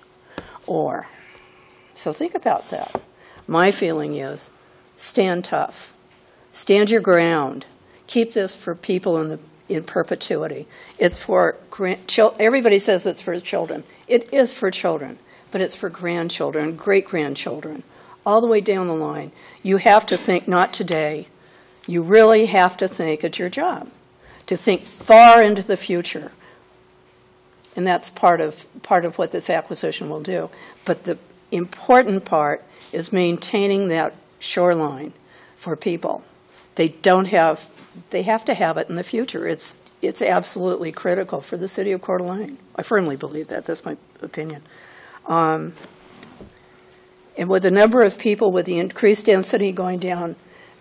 So think about that. My feeling is, stand tough. Stand your ground. Keep this for people in perpetuity. It's for everybody says it's for children. It is for children, but it's for grandchildren, great-grandchildren, all the way down the line. You have to think not today. You really have to think it's your job to think far into the future. And that's part of what this acquisition will do. But the important part is maintaining that shoreline for people. They have to have it in the future. It's absolutely critical for the city of Coeur d'Alene. I firmly believe that. That's my opinion. And with the number of people, with the increased density going down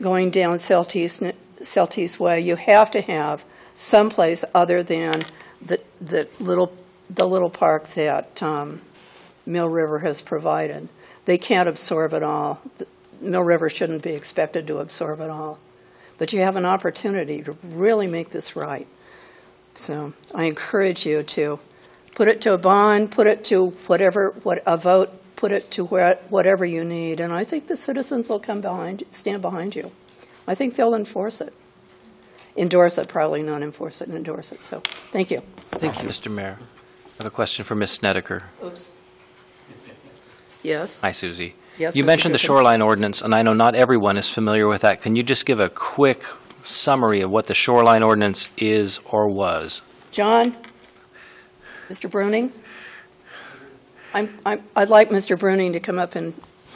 Southeast Way, you have to have someplace other than the little park that Mill River has provided. They can't absorb it all. Mill River shouldn't be expected to absorb it all. But you have an opportunity to really make this right. So I encourage you to put it to a bond, put it to a vote, put it to whatever you need. And I think the citizens will stand behind you. I think they'll enforce it. Endorse it, probably not enforce it, and endorse it. So thank you. Thank you. Mr. Mayor, I have a question for Ms. Snedeker. Oops. Yes. Hi, Susie. Yes, you Mr. mentioned the Griffin. Shoreline Ordinance, and I know not everyone is familiar with that. Can you just give a quick summary of what the Shoreline Ordinance is or was? John, Mr. Bruning, I'd like Mr. Bruning to come up, and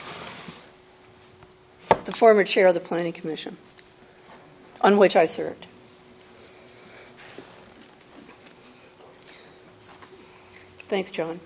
the former chair of the Planning Commission, on which I served. Thanks, John.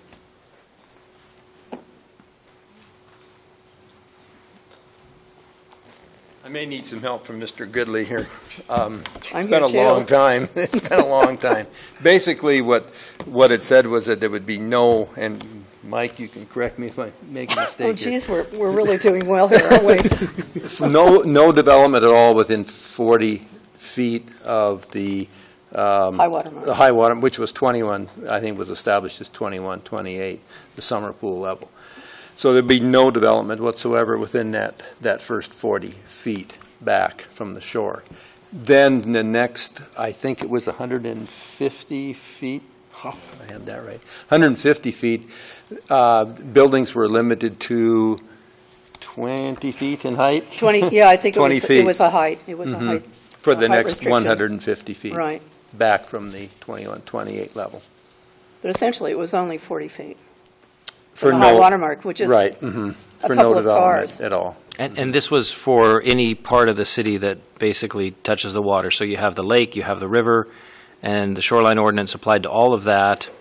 I may need some help from Mr. Goodley here. It's here been a too. long time. It's been a long time. Basically, what it said was that there would be no, and Mike, you can correct me if I make a mistake. Oh, geez, we're really doing well here, aren't we? No development at all within 40 feet of the High water mark. The high water, which was 21, I think was established as 21, 28, the summer pool level. So there'd be no development whatsoever within that first 40 feet back from the shore. Then the next, I think it was 150 feet. Oh, I had that right. 150 feet. Buildings were limited to 20 feet in height. 20. Yeah, I think 20 it feet. was a height. It was a height for the height next restriction. 150 feet. Right. Back from the 21, 28 level. But essentially, it was only 40 feet. For the no high water mark, which is right, a for couple no of development cars. at all. And this was for any part of the city that basically touches the water. So you have the lake, you have the river, and the shoreline ordinance applied to all of that.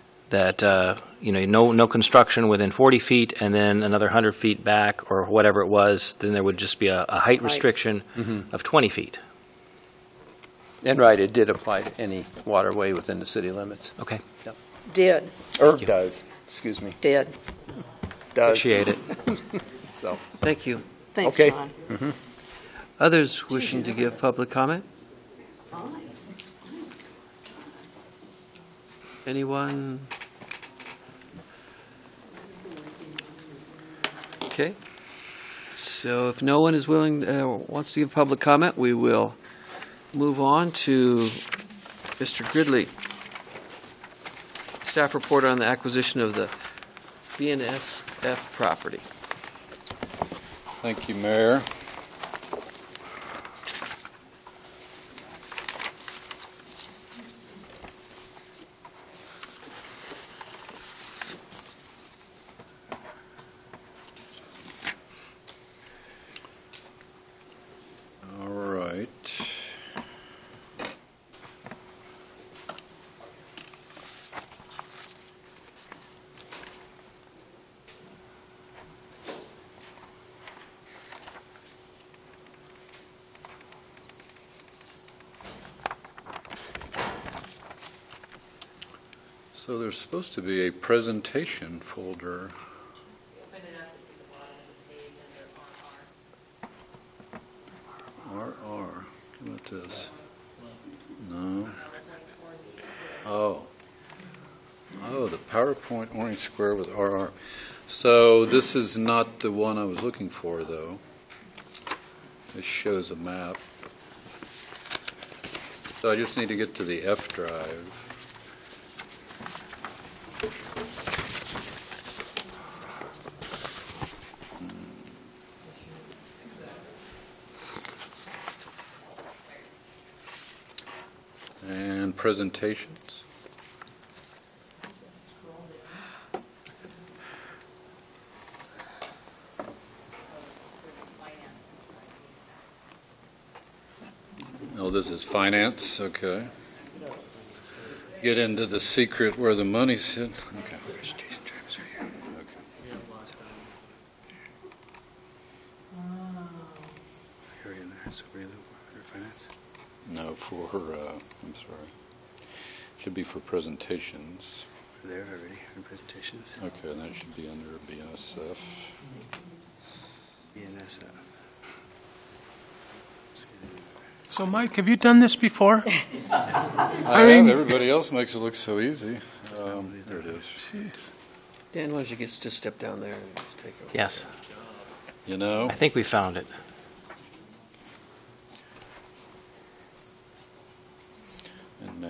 No construction within 40 feet, and then another 100 feet back, or whatever it was. Then there would just be a height restriction of 20 feet. And right, it did apply to any waterway within the city limits. Okay. Yep. Did. Or does. Excuse me. Did. Does. Appreciate it. So. Thank you. Thanks, Okay. John. Others wishing to give public comment? Anyone? Okay. So if no one is willing, wants to give public comment, we will move on to Mr. Gridley. Staff report on the acquisition of the BNSF property. Thank you, Mayor. All right. So there's supposed to be a presentation folder. RR. What this? No. Oh, the PowerPoint orange square with RR. So this is not the one I was looking for, though. This shows a map. So I just need to get to the F drive. And presentations. Oh, this is finance, okay. Get into the secret where the money's hid. Okay. No, I'm sorry. Should be for presentations. There already, in presentations. Okay, and that should be under BNSF. BNSF. So, Mike, have you done this before? I mean, everybody else makes it look so easy. There it is. Jeez. Dan, why don't you just step down there and just take it? Yes. You know? I think we found it. And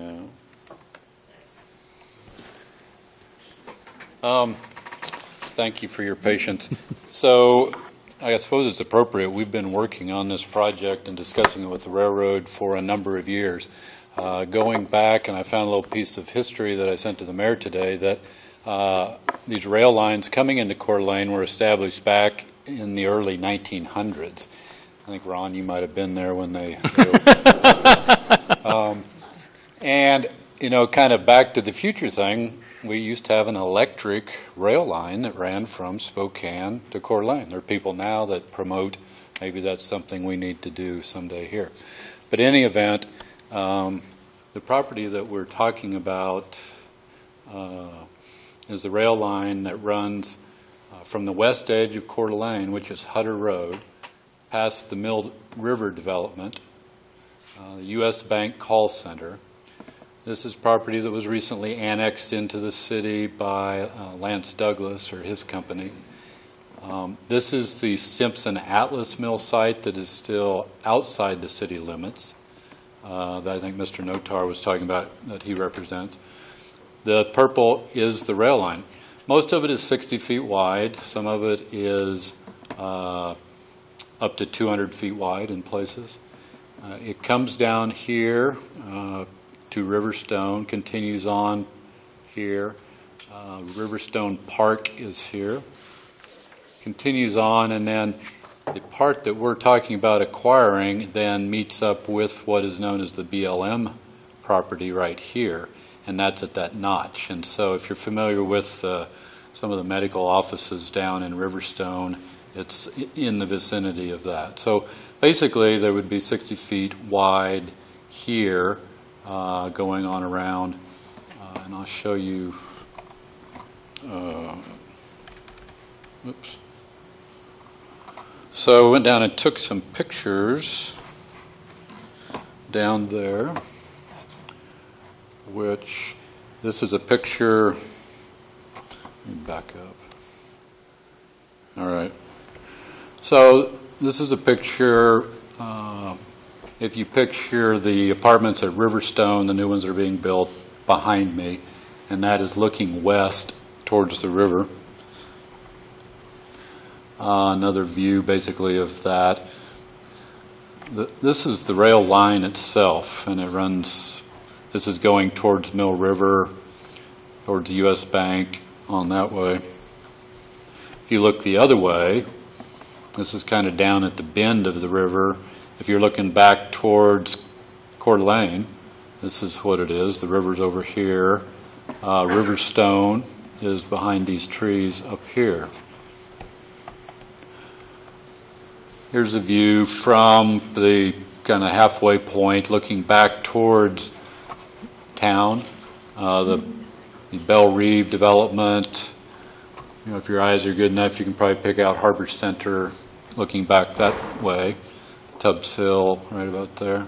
now. Thank you for your patience. So, I suppose it's appropriate. We've been working on this project and discussing it with the railroad for a number of years. Going back, and I found a little piece of history that I sent to the mayor today, that these rail lines coming into Coeur d'Alene were established back in the early 1900s. I think, Ron, you might have been there when they and, kind of back to the future thing, we used to have an electric rail line that ran from Spokane to Coeur d'Alene. There are people now that promote maybe that's something we need to do someday here. But in any event, the property that we're talking about is the rail line that runs from the west edge of Coeur d'Alene, which is Hutter Road, past the Mill River development, the U.S. Bank call center. This is property that was recently annexed into the city by Lance Douglas or his company. This is the Simpson Atlas Mill site that is still outside the city limits that I think Mr. Notar was talking about that he represents. The purple is the rail line. Most of it is 60 feet wide. Some of it is up to 200 feet wide in places. It comes down here to Riverstone, continues on here. Riverstone Park is here. Continues on, and then the part that we're talking about acquiring then meets up with what is known as the BLM property right here, and that's at that notch. And so if you're familiar with some of the medical offices down in Riverstone, it's in the vicinity of that. So basically there would be 60 feet wide here going on around, and I'll show you, oops. So I went down and took some pictures down there, which this is a picture, let me back up. All right. So this is a picture, if you picture the apartments at Riverstone, the new ones are being built behind me, and that is looking west towards the river. Another view basically of that. This is the rail line itself, and it runs, this is going towards Mill River, towards the U.S. Bank on that way. If you look the other way, this is kind of down at the bend of the river. If you're looking back towards Coeur d'Alene, this is what it is. The river's over here. Riverstone is behind these trees up here. Here's a view from the kind of halfway point looking back towards town. The Belle Reeve development. You know, if your eyes are good enough, you can probably pick out Harbor Center looking back that way. Tubbs Hill, right about there.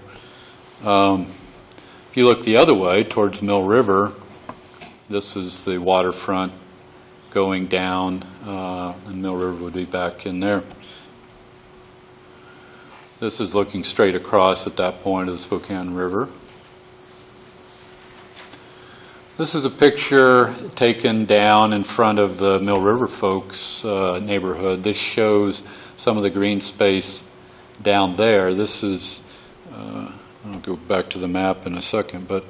If you look the other way towards Mill River, this is the waterfront going down, and Mill River would be back in there. This is looking straight across at that point of the Spokane River. This is a picture taken down in front of the Mill River folks' neighborhood. This shows some of the green space down there. This is, I'll go back to the map in a second, but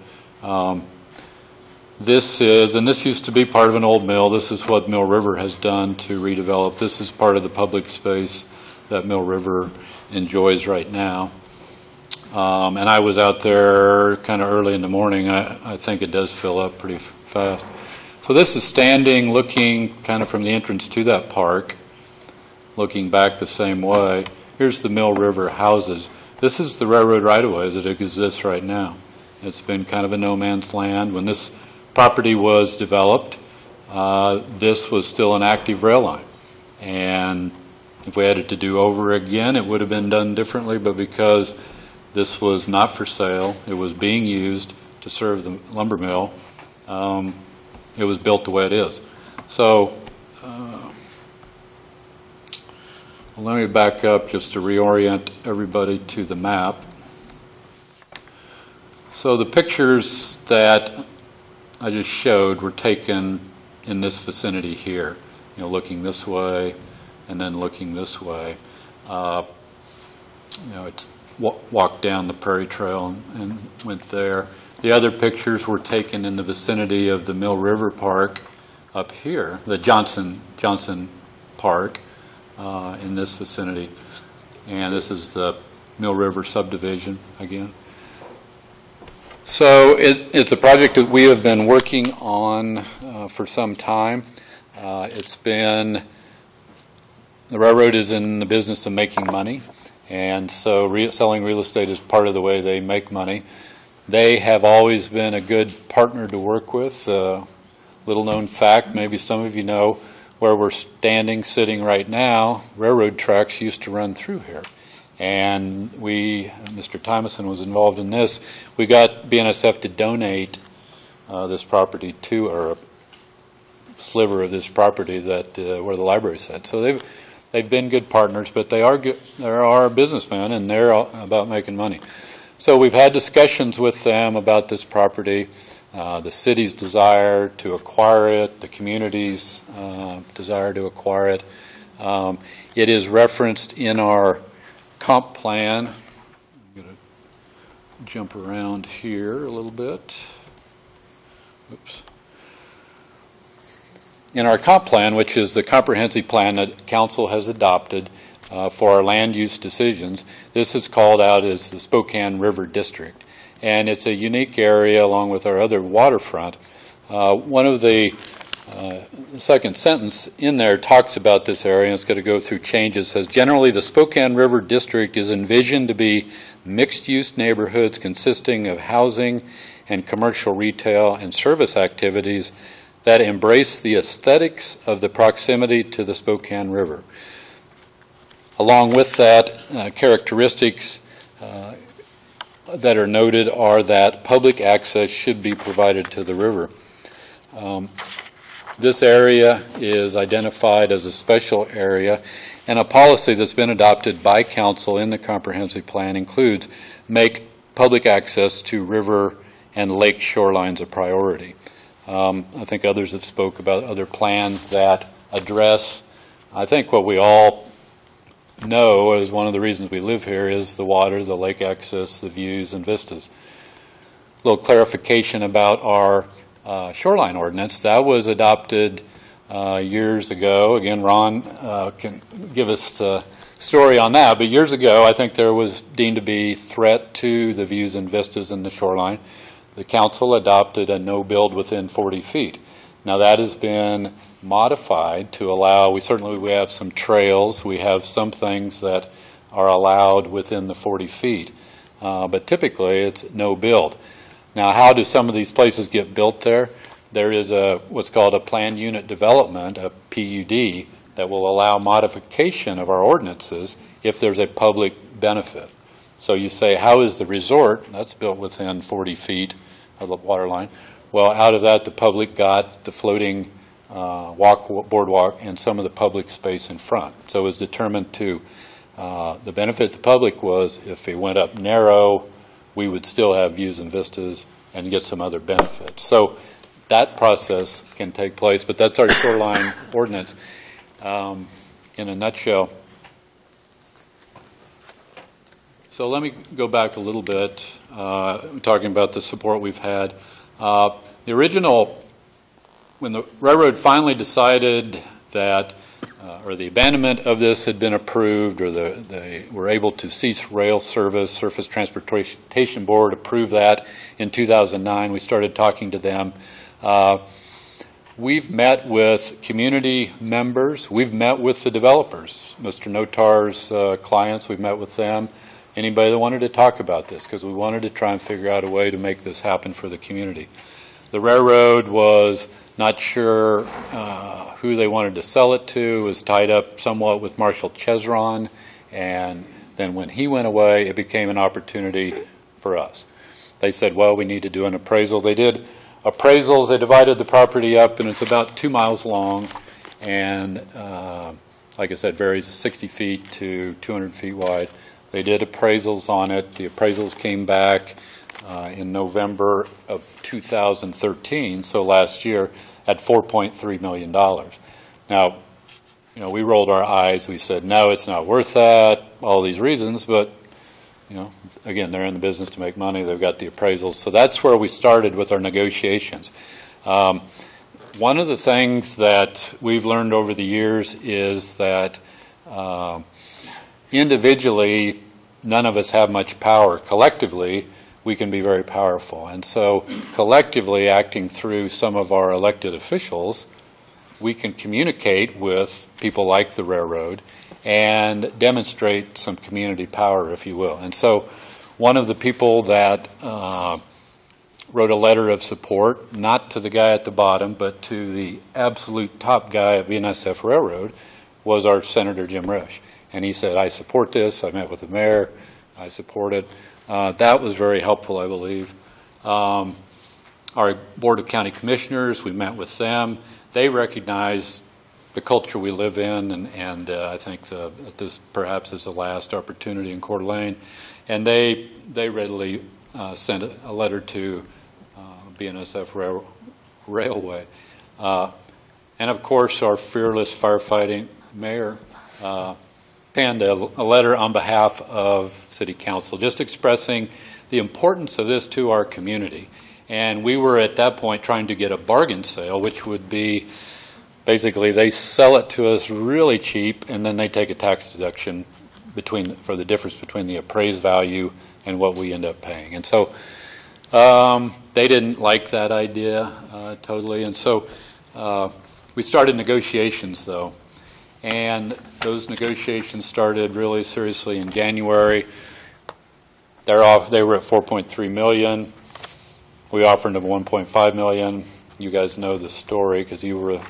this is, and this used to be part of an old mill. This is what Mill River has done to redevelop. This is part of the public space that Mill River enjoys right now. And I was out there kind of early in the morning. I think it does fill up pretty fast. So this is standing, looking kind of from the entrance to that park, looking back the same way. Here's the Mill River houses. This is the railroad right-of-way as it exists right now. It's been kind of a no man's land. When this property was developed, this was still an active rail line. And if we had it to do over again, it would have been done differently, but because this was not for sale, it was being used to serve the lumber mill, it was built the way it is. So let me back up just to reorient everybody to the map. So the pictures that I just showed were taken in this vicinity here, you know, looking this way and then looking this way. You know, it's walked down the Prairie Trail and went there. The other pictures were taken in the vicinity of the Mill River Park up here, the Johnson Park in this vicinity. And this is the Mill River subdivision again. So it's a project that we have been working on for some time. It's been the railroad is in the business of making money, and so selling real estate is part of the way they make money. They have always been a good partner to work with. Little known fact, maybe some of you know, where we're sitting right now, railroad tracks used to run through here. And Mr. Tymason was involved in this. We got BNSF to donate this property to, or a sliver of this property that where the library sat. So they've been good partners, but they are businessmen, and they're about making money. So we've had discussions with them about this property, the city's desire to acquire it, the community's desire to acquire it. It is referenced in our comp plan. I'm going to jump around here a little bit. Oops. In our comp plan, which is the comprehensive plan that Council has adopted for our land use decisions, this is called out as the Spokane River District. And it's a unique area along with our other waterfront. One of the second sentence in there talks about this area, and it's going to go through changes. It says, generally, the Spokane River District is envisioned to be mixed-use neighborhoods consisting of housing and commercial retail and service activities that embrace the aesthetics of the proximity to the Spokane River. Along with that, characteristics that are noted are that public access should be provided to the river. This area is identified as a special area, and a policy that's been adopted by Council in the comprehensive plan includes make public access to river and lake shorelines a priority. I think others have spoke about other plans that address, I think what we all know is one of the reasons we live here is the water, the lake access, the views and vistas. A little clarification about our shoreline ordinance. That was adopted years ago. Again, Ron can give us the story on that, but years ago I think there was deemed to be threat to the views and vistas in the shoreline. The Council adopted a no build within 40 feet. Now that has been modified to allow, we have some trails, we have some things that are allowed within the 40 feet, but typically it's no build. Now how do some of these places get built there? There is what's called a planned unit development, a PUD, that will allow modification of our ordinances if there's a public benefit. So you say, how is the resort? That's built within 40 feet of the water line. Well, out of that, the public got the floating boardwalk and some of the public space in front. So it was determined to, the benefit to the public was if it went up narrow, we would still have views and vistas and get some other benefits. So that process can take place, but that's our shoreline ordinance in a nutshell. So let me go back a little bit, talking about the support we've had. The original, when the railroad finally decided that, or the abandonment of this had been approved, or they were able to cease rail service, Surface Transportation Board approved that in 2009. We started talking to them. We've met with community members. We've met with the developers. Mr. Notar's clients, we've met with them. Anybody that wanted to talk about this, because we wanted to try and figure out a way to make this happen for the community. The railroad was not sure who they wanted to sell it to. It was tied up somewhat with Marshall Chesron, and then when he went away, it became an opportunity for us. They said, well, we need to do an appraisal. They did appraisals. They divided the property up, and it's about 2 miles long, and like I said, varies 60 feet to 200 feet wide. They did appraisals on it. The appraisals came back in November of 2013, so last year, at $4.3 million. Now, we rolled our eyes. We said, no, it's not worth that, all these reasons, but, again, they're in the business to make money. They've got the appraisals. So that's where we started with our negotiations. One of the things that we've learned over the years is that individually, none of us have much power. Collectively, we can be very powerful. And so collectively, acting through some of our elected officials, we can communicate with people like the railroad and demonstrate some community power, if you will. And so one of the people that wrote a letter of support, not to the guy at the bottom, but to the absolute top guy at BNSF Railroad, was our Senator Jim Risch. And he said, I support this. I met with the mayor. I support it. That was very helpful, I believe. Our Board of County Commissioners, we met with them. They recognize the culture we live in, and I think that this perhaps is the last opportunity in Coeur d'Alene. And they readily sent a letter to BNSF Railway. And of course, our fearless firefighting mayor penned a letter on behalf of City Council, just expressing the importance of this to our community. And we were at that point trying to get a bargain sale, which would be basically they sell it to us really cheap, and then they take a tax deduction for the difference between the appraised value and what we end up paying. And so they didn't like that idea totally. And so we started negotiations, though. And those negotiations started really seriously in January. They were at $4.3 million. We offered them $1.5 million. You guys know the story because we were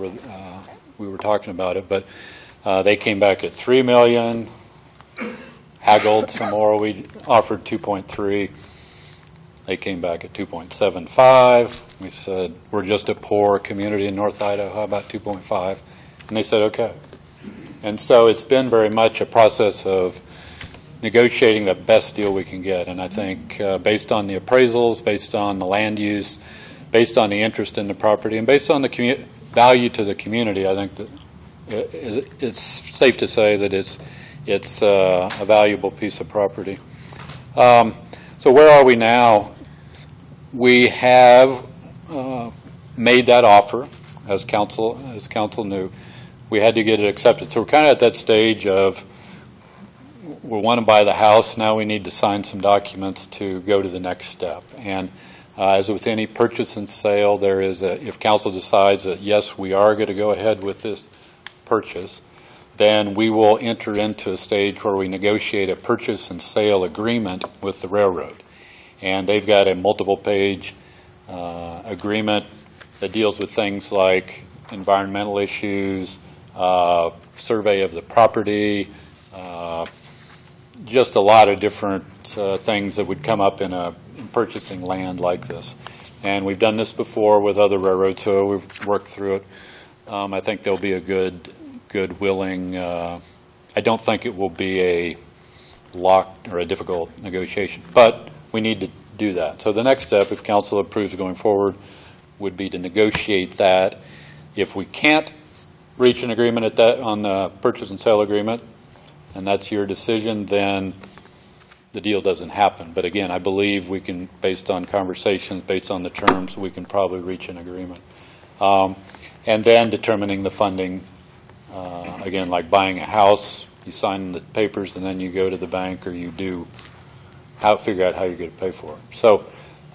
talking about it. But they came back at $3 million. Haggled some more. We offered 2.3. They came back at 2.75. We said, we're just a poor community in North Idaho. How about 2.5? And they said, okay. And so it's been very much a process of negotiating the best deal we can get. And I think based on the appraisals, based on the land use, based on the interest in the property, and based on the value to the community, I think that it's safe to say that it's a valuable piece of property. So where are we now? We have made that offer, as council knew. We had to get it accepted. So we're kind of at that stage of we want to buy the house. Now we need to sign some documents to go to the next step. And as with any purchase and sale, there is if council decides that yes, we are going to go ahead with this purchase, then we will enter into a stage where we negotiate a purchase and sale agreement with the railroad. And they've got a multiple-page agreement that deals with things like environmental issues, survey of the property, just a lot of different things that would come up in purchasing land like this. And we've done this before with other railroads, so we've worked through it. I think there'll be a good willing. I don't think it will be a locked or a difficult negotiation, but we need to do that. So the next step, if council approves going forward, would be to negotiate that. If we can't reach an agreement on the purchase and sale agreement, and that's your decision, then the deal doesn't happen. But again, I believe we can, based on conversations, based on the terms, we can probably reach an agreement. And then determining the funding, again, like buying a house, you sign the papers and then you go to the bank, or you figure out how you're going to pay for it. So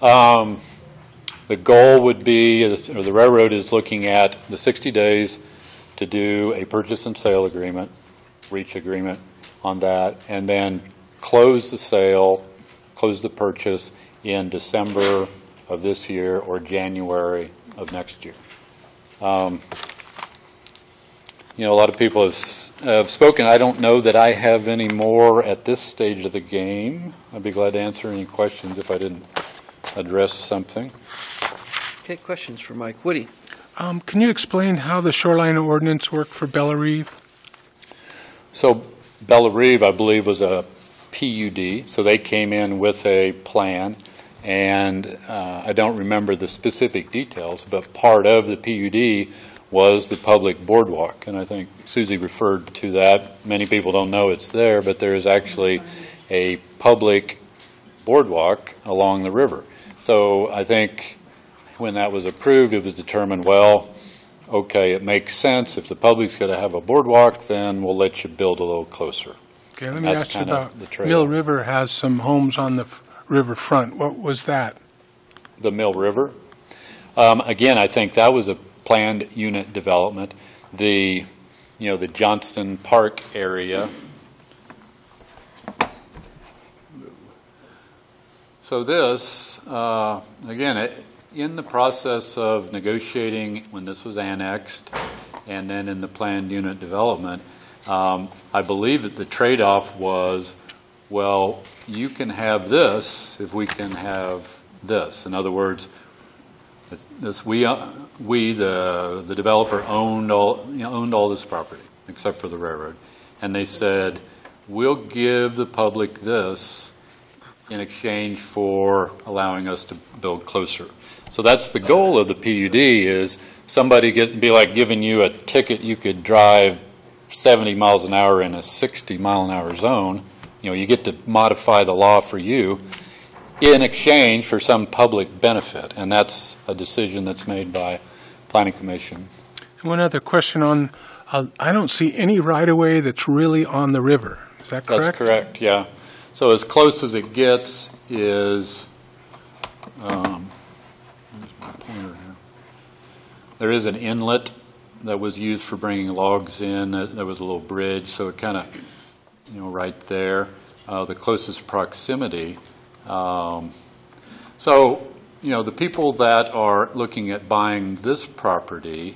the goal would be, or the railroad is looking at the 60 days to do a purchase and sale agreement, reach agreement on that, and then close the sale, close the purchase in December of this year or January of next year. A lot of people have spoken. I don't know that I have any more at this stage of the game. I'd be glad to answer any questions if I didn't address something. Okay, questions for Mike. Woody. Can you explain how the shoreline ordinance worked for Bellarive? So Bellarive, I believe, was a PUD. So they came in with a plan, and I don't remember the specific details, but part of the PUD was the public boardwalk, and I think Susie referred to that. Many people don't know it's there, but there is actually a public boardwalk along the river. So I think when that was approved, it was determined, well, okay, it makes sense. If the public's going to have a boardwalk, then we'll let you build a little closer. Okay, let me ask you about Mill River has some homes on the riverfront. What was that? The Mill River? Again, I think that was a planned unit development, the Johnson Park area. So this, again, in the process of negotiating when this was annexed and then in the planned unit development, I believe that the trade-off was, well, you can have this if we can have this. In other words, we the developer owned all this property except for the railroad, and they said, we'll give the public this in exchange for allowing us to build closer. So that's the goal of the PUD, is somebody be like giving you a ticket you could drive 70 miles an hour in a 60 mile an hour zone. You get to modify the law for you in exchange for some public benefit, and that's a decision that's made by Planning Commission. One other question on, I don't see any right-of-way that's really on the river. Is that correct? That's correct, yeah. So as close as it gets is, where's my pointer here? There is an inlet that was used for bringing logs in. There was a little bridge, so it kind of, right there, the closest proximity. So, the people that are looking at buying this property,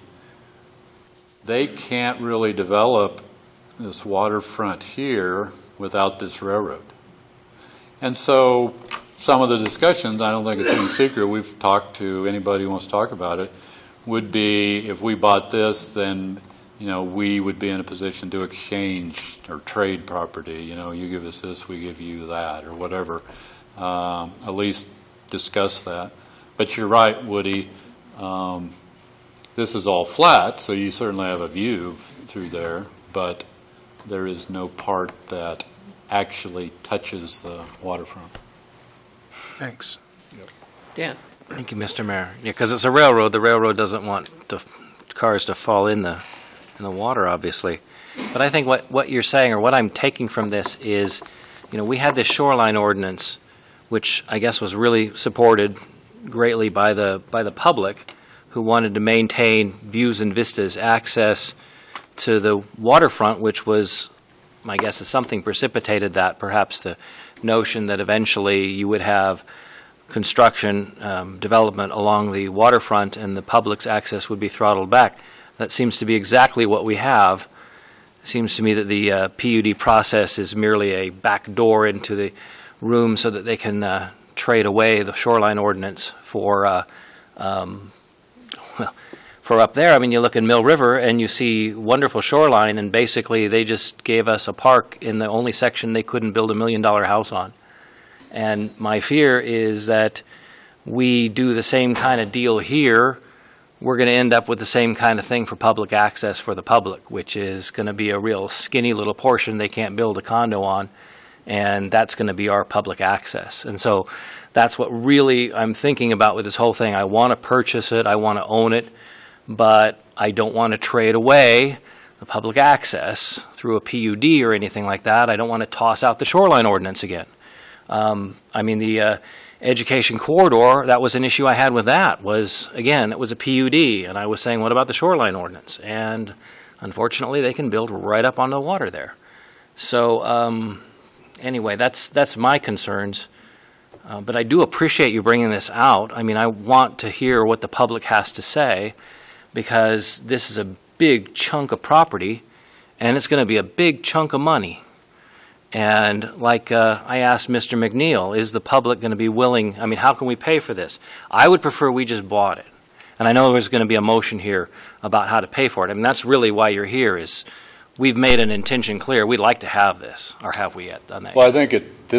they can't really develop this waterfront here without this railroad. And so some of the discussions, I don't think it's any secret, we've talked to anybody who wants to talk about it, would be if we bought this, then we would be in a position to exchange or trade property. You give us this, we give you that, or whatever. At least discuss that. But you're right, Woody. This is all flat, so you certainly have a view through there, but there is no part that actually touches the waterfront. Thanks. Yep. Dan. Thank you, Mr. Mayor. Yeah, because it's a railroad. The railroad doesn't want cars to fall in the water, obviously. But I think what you're saying, or what I'm taking from this, is, we had this shoreline ordinance, which I guess was really supported greatly by the public, who wanted to maintain views and vistas, access to the waterfront, which was, my guess is something precipitated that, perhaps the notion that eventually you would have construction development along the waterfront and the public's access would be throttled back. That seems to be exactly what we have. It seems to me that the PUD process is merely a back door into the room so that they can trade away the shoreline ordinance for for up there. I mean, you look in Mill River and you see wonderful shoreline, and basically they just gave us a park in the only section they couldn't build $1 million house on. And my fear is that we do the same kind of deal here, we're going to end up with the same kind of thing for public access for the public, which is going to be a real skinny little portion they can't build a condo on, and that's going to be our public access. And so that's what really I'm thinking about with this whole thing. I want to purchase it, I want to own it, but I don't want to trade away the public access through a PUD or anything like that. I don't want to toss out the shoreline ordinance again. I mean, the education corridor, that was an issue I had with that, was, again, it was a PUD, and I was saying, what about the shoreline ordinance? And unfortunately, they can build right up on the water there. So anyway, that's my concerns. But I do appreciate you bringing this out. I mean, I want to hear what the public has to say, because this is a big chunk of property, and it's going to be a big chunk of money. And like I asked Mr. McNeil, is the public going to be willing? I mean, how can we pay for this? I would prefer we just bought it. And I know there's going to be a motion here about how to pay for it. I mean, that's really why you're here, is we've made an intention clear. We'd like to have this, or have we yet done that? Well, I think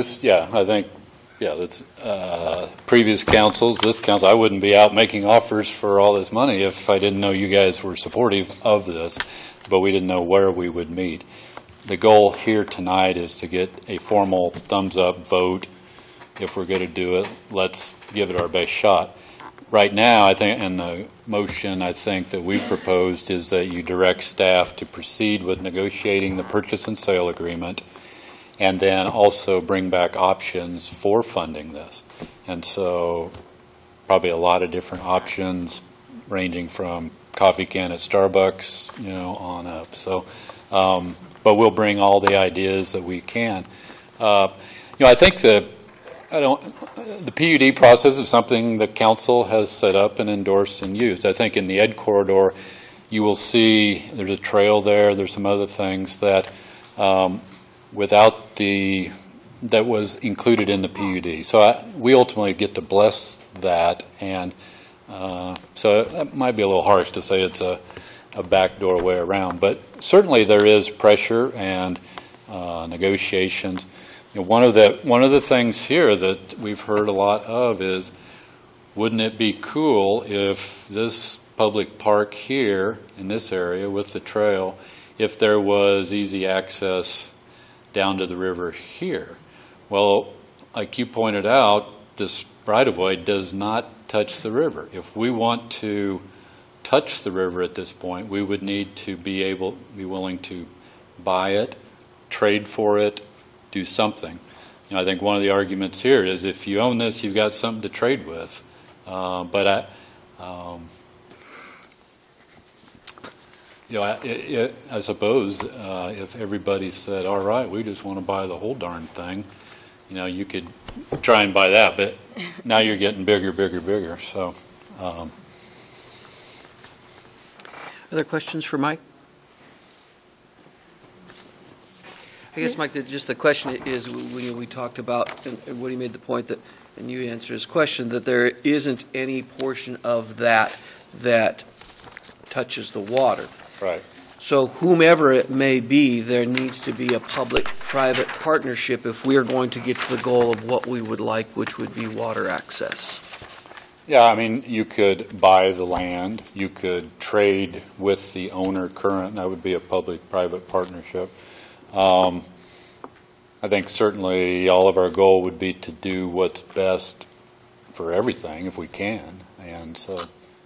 that's previous councils, this council, I wouldn't be out making offers for all this money if I didn't know you guys were supportive of this, but we didn't know where we would meet. The goal here tonight is to get a formal thumbs up vote. If we're going to do it, let's give it our best shot. Right now, I think, and the motion I think that we've proposed is that you direct staff to proceed with negotiating the purchase and sale agreement, and then also bring back options for funding this. And so probably a lot of different options ranging from coffee can at Starbucks, on up. So, but we'll bring all the ideas that we can. I think the PUD process is something that council has set up and endorsed and used. I think in the Ed Corridor, you will see there's a trail there. There's some other things that that was included in the PUD. So we ultimately get to bless that, and so it might be a little harsh to say it's a backdoor way around, but certainly there is pressure and negotiations. One of the things here that we've heard a lot of is, wouldn't it be cool if this public park here in this area with the trail, if there was easy access down to the river here? Well, like you pointed out, this right-of-way does not touch the river. If we want to touch the river at this point, we would need to be willing to buy it, trade for it, do something. I think one of the arguments here is if you own this, you've got something to trade with. But I suppose if everybody said, all right, we just want to buy the whole darn thing, you could try and buy that, but now you're getting bigger. So, other questions for Mike? I guess, Mike, just the question is, we talked about, and Woody made the point that, and you answered his question, that there isn't any portion of that touches the water. Right. So whomever it may be, there needs to be a public-private partnership if we are going to get to the goal of what we would like, which would be water access. Yeah, you could buy the land. You could trade with the owner current. That would be a public-private partnership. I think certainly all of our goal would be to do what's best for everything if we can. And so,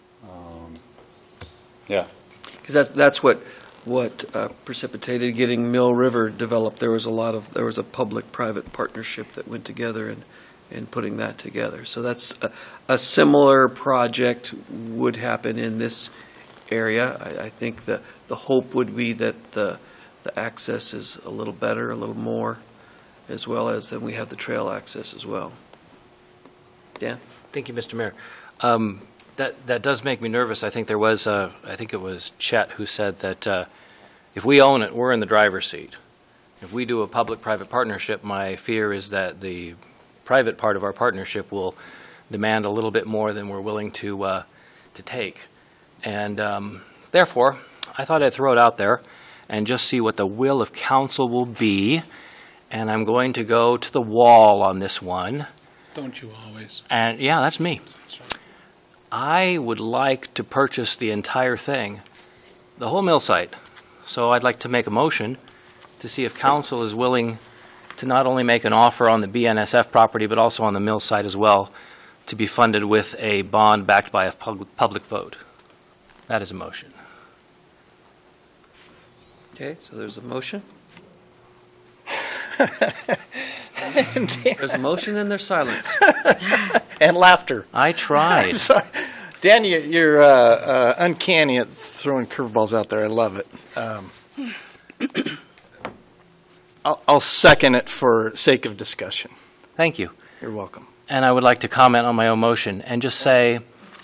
yeah. Because that's what precipitated getting Mill River developed. There was a public-private partnership that went together and putting that together. So that's a similar project would happen in this area. I think the hope would be that the access is a little better, a little more, as well as then we have the trail access as well. Dan? Thank you, Mr. Mayor. That does make me nervous. I think there was, I think it was Chet who said that if we own it, we're in the driver's seat. If we do a public-private partnership, my fear is that the private part of our partnership will demand a little bit more than we're willing to take. And therefore, I thought I'd throw it out there and just see what the will of council will be. And I'm going to go to the wall on this one. Don't you always? And yeah, that's me. I would like to purchase the entire thing, the whole mill site. So I'd like to make a motion to see if council is willing to not only make an offer on the BNSF property, but also on the mill site as well, to be funded with a bond backed by a public vote. That is a motion. Okay, so there's a motion. There's a motion and there's silence. And laughter. I tried. I'm sorry. Dan, you're uncanny at throwing curveballs out there. I love it. I'll second it for sake of discussion. Thank you. You're welcome. And I would like to comment on my own motion and just say,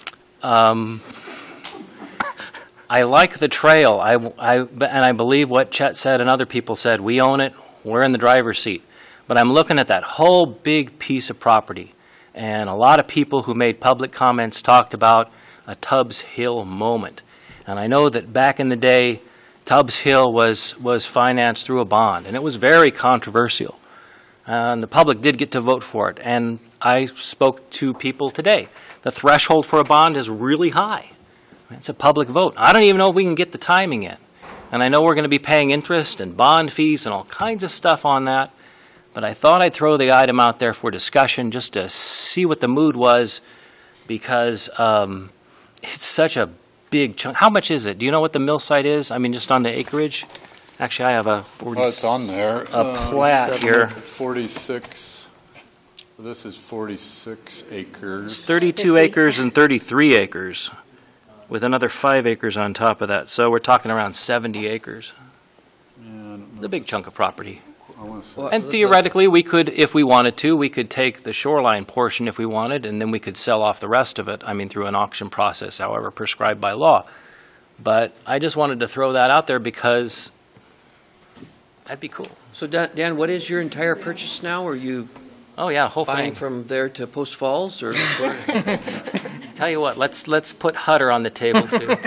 I like the trail. And I believe what Chet said and other people said. We own it. We're in the driver's seat. But I'm looking at that whole big piece of property. And a lot of people who made public comments talked about a Tubbs Hill moment. And I know that back in the day, Tubbs Hill was financed through a bond. And it was very controversial. And the public did get to vote for it. And I spoke to people today. The threshold for a bond is really high. It's a public vote. I don't even know if we can get the timing in. And I know we're going to be paying interest and bond fees and all kinds of stuff on that. But I thought I'd throw the item out there for discussion just to see what the mood was, because it's such a big chunk. How much is it? Do you know what the mill site is? I mean, just on the acreage? Actually, I have a 40. Well, it's on there. A plat here. 46. This is 46 acres. It's 32 acres and 33 acres. with another 5 acres on top of that. So we're talking around 70 acres. The big chunk of property. And theoretically, we could, if we wanted to, we could take the shoreline portion if we wanted, and then we could sell off the rest of it, I mean, through an auction process, however prescribed by law. But I just wanted to throw that out there because that'd be cool. So, Dan, what is your entire purchase now? Are you whole buying thing from there to Post Falls? Or Tell you what, let's put Hutter on the table, too.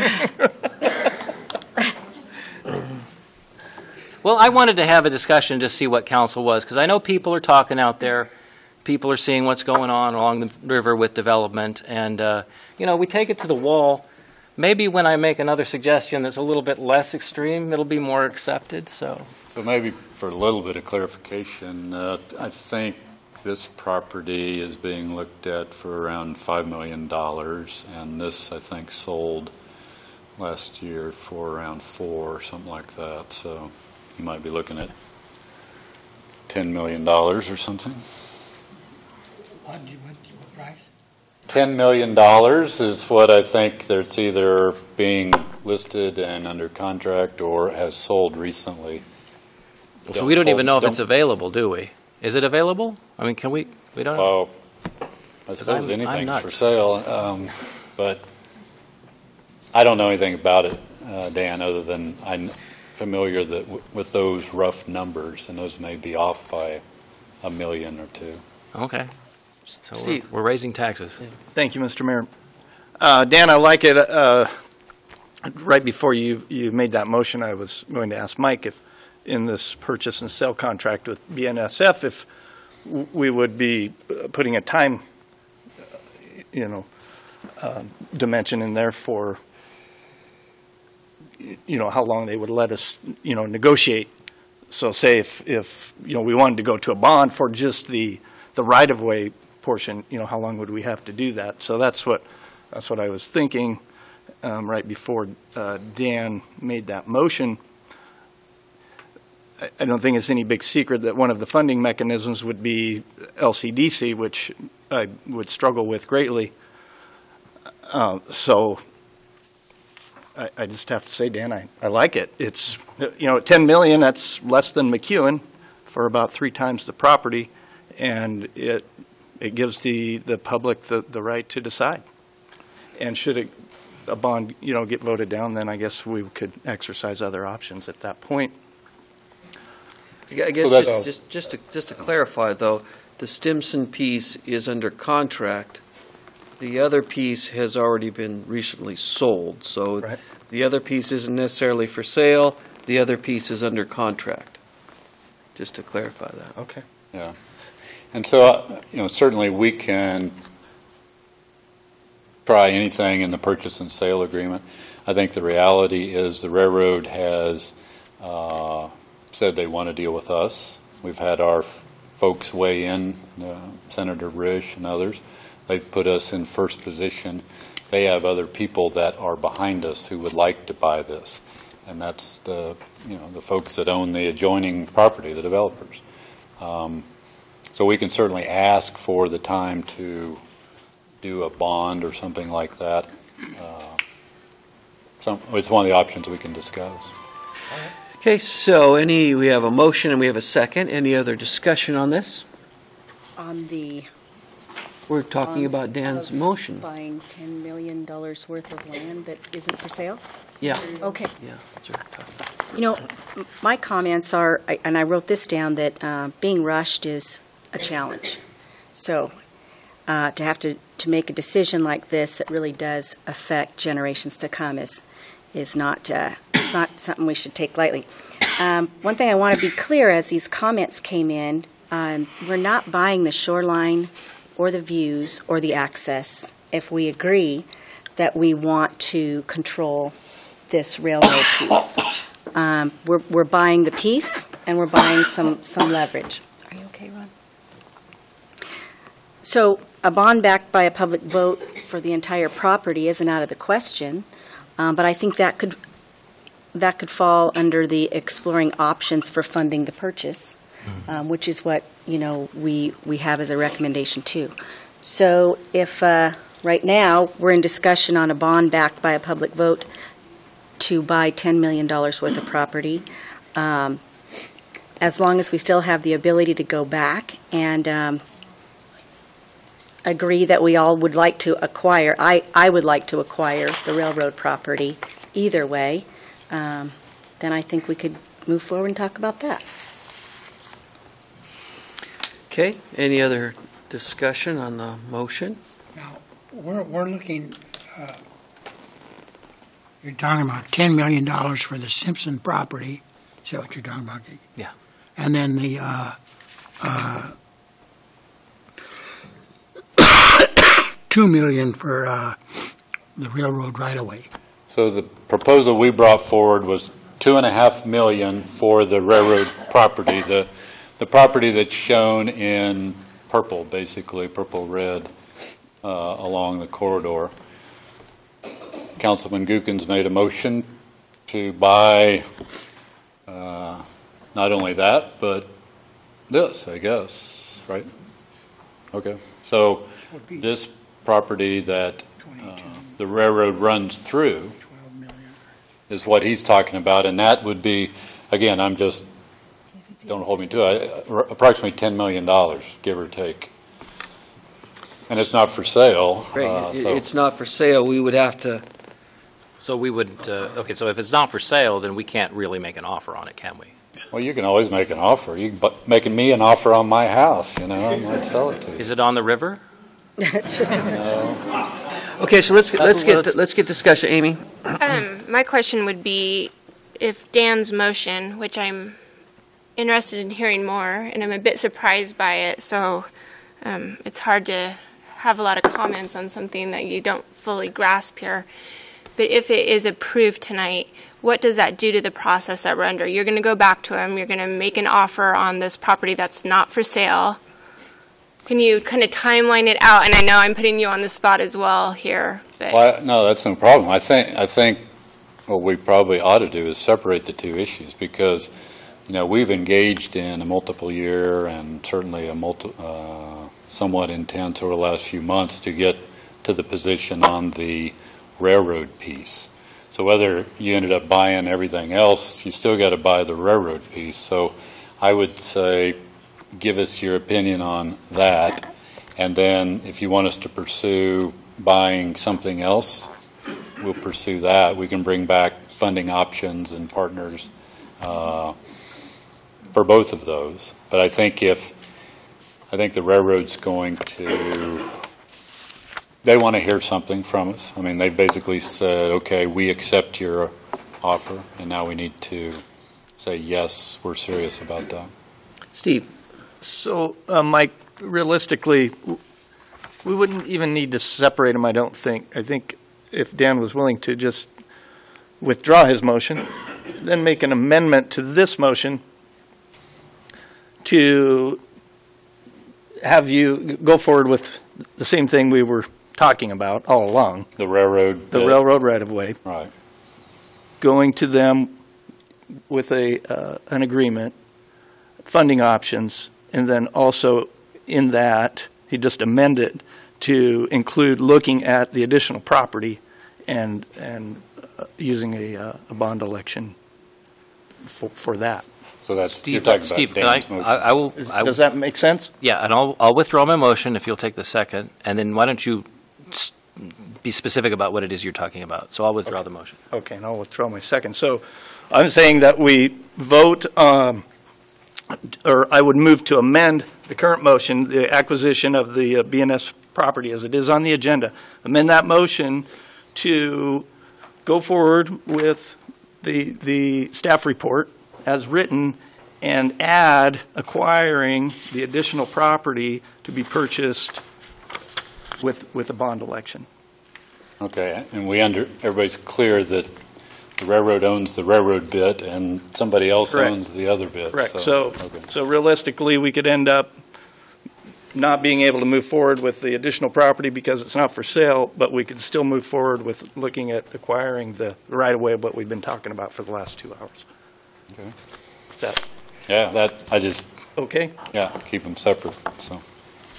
Well, I wanted to have a discussion to see what council was, because I know people are talking out there. People are seeing what's going on along the river with development. And, we take it to the wall. Maybe when I make another suggestion that's a little bit less extreme, it'll be more accepted. So maybe for a little bit of clarification, I think this property is being looked at for around $5 million. And this, I think, sold last year for around $4 or something like that. So you might be looking at $10 million or something. What price? $10 million is what I think that's either being listed and under contract or has sold recently. So we don't even know if it's available, do we? Is it available? I mean, can we don't know. Well, I suppose anything's for sale, but I don't know anything about it, Dan, other than I'm familiar with those rough numbers, and those may be off by $1 million or $2 million. Okay. So Steve. we're raising taxes. Thank you, Mr. Mayor. Dan, I like it. Right before you made that motion, I was going to ask Mike if in this purchase and sale contract with BNSF, if we would be putting a time, dimension in there for, how long they would let us, negotiate. So say if we wanted to go to a bond for just the right-of-way portion, how long would we have to do that? So that's what I was thinking right before Dan made that motion. I don't think it's any big secret that one of the funding mechanisms would be LCDC, which I would struggle with greatly. So I just have to say, Dan, I like it. It's, at $10 million, that's less than McEwen for about 3 times the property, and it gives the public the right to decide. And should a bond, get voted down, then I guess we could exercise other options at that point. I guess just to clarify, though, the Stimson piece is under contract. The other piece has already been recently sold, so right. The other piece isn't necessarily for sale. The other piece is under contract. Just to clarify that. Okay. Yeah. And so, certainly we can try anything in the purchase and sale agreement. I think the reality is the railroad has said they want to deal with us. We've had our folks weigh in, Senator Risch and others. They've put us in first position. They have other people that are behind us who would like to buy this. And that's the folks that own the adjoining property, the developers. So we can certainly ask for the time to do a bond or something like that. It's one of the options we can discuss. Okay, so we have a motion and we have a second. Any other discussion on this? We're talking about Dan's motion. Buying $10 million worth of land that isn't for sale? Yeah. Okay. Yeah, that's right. My comments are, and I wrote this down, that being rushed is a challenge. So to have to make a decision like this that really does affect generations to come is not it's not something we should take lightly. One thing I want to be clear, as these comments came in, we're not buying the shoreline or the views or the access if we agree that we want to control this railroad piece. We're buying the piece, and we're buying some leverage. Are you okay, Ron? So a bond backed by a public vote for the entire property isn't out of the question, but I think that could fall under the exploring options for funding the purchase, which is what we have as a recommendation too. So if Right now, we're in discussion on a bond backed by a public vote to buy $10 million worth of property. As long as we still have the ability to go back and agree that we all would like to acquire, I would like to acquire the railroad property either way, then I think we could move forward and talk about that. Okay, any other discussion on the motion? Now, we're looking, you're talking about $10 million for the Simpson property. Is that what you're talking about? Yeah. And then the $2 million for the railroad right-of-way. So the proposal we brought forward was $2.5 million for the railroad property, the property that's shown in purple, basically purple-red along the corridor. Councilman Gookins made a motion to buy not only that, but this, I guess, right? Okay. So this property that the railroad runs through is what he's talking about, and that would be, again, don't hold me to it, approximately $10 million, give or take. And it's not for sale. It's not for sale. We would have to. So we would, okay, so if it's not for sale, then we can't really make an offer on it, can we? Well, you can always make an offer. You can making me an offer on my house, I might sell it to you. Is it on the river? No. Okay, so let's get discussion. Amy? My question would be, if Dan's motion, which I'm interested in hearing more, and I'm a bit surprised by it, so it's hard to have a lot of comments on something that you don't fully grasp here. But if it is approved tonight, what does that do to the process that we're under? You're going to go back to him. You're going to make an offer on this property that's not for sale. Can you kind of timeline it out? And I know I'm putting you on the spot as well here. But. Well, no, that's no problem. I think what we probably ought to do is separate the two issues because, we've engaged in a multiple year and certainly a somewhat intense over the last few months to get to the position on the railroad piece. So whether you ended up buying everything else, you still got to buy the railroad piece. So I would say give us your opinion on that, and then if you want us to pursue buying something else, we'll pursue that. We can bring back funding options and partners for both of those. But I think the railroad's going to, they want to hear something from us. I mean, they've basically said, okay, we accept your offer, and now we need to say, yes, we're serious about that. Steve? So, Mike, realistically, we wouldn't even need to separate them, I don't think. I think if Dan was willing to just withdraw his motion, then make an amendment to this motion to have you go forward with the same thing we were talking about all along. The railroad. The railroad right-of-way. Right. Going to them with an agreement, funding options, and then also in that, he just amended to include looking at the additional property and using a bond election for that. So that's Steve. you're talking Steve, about can I will. Does that make sense? Yeah, and I'll withdraw my motion if you'll take the second, and then why don't you be specific about what it is you're talking about? So I'll withdraw the motion. Okay, and I'll withdraw my second. So I'm saying that we vote, or I would move to amend the current motion, the acquisition of the BNS property as it is on the agenda. Amend that motion to go forward with the staff report as written and add acquiring the additional property to be purchased with a bond election. Okay, and everybody's clear that the railroad owns the railroad bit and somebody else Correct. owns the other bit. Correct. So Realistically, we could end up not being able to move forward with the additional property because it's not for sale, but we could still move forward with looking at acquiring the right-of-way of what we've been talking about for the last 2 hours. Okay. I just. Okay. Yeah, keep them separate, so.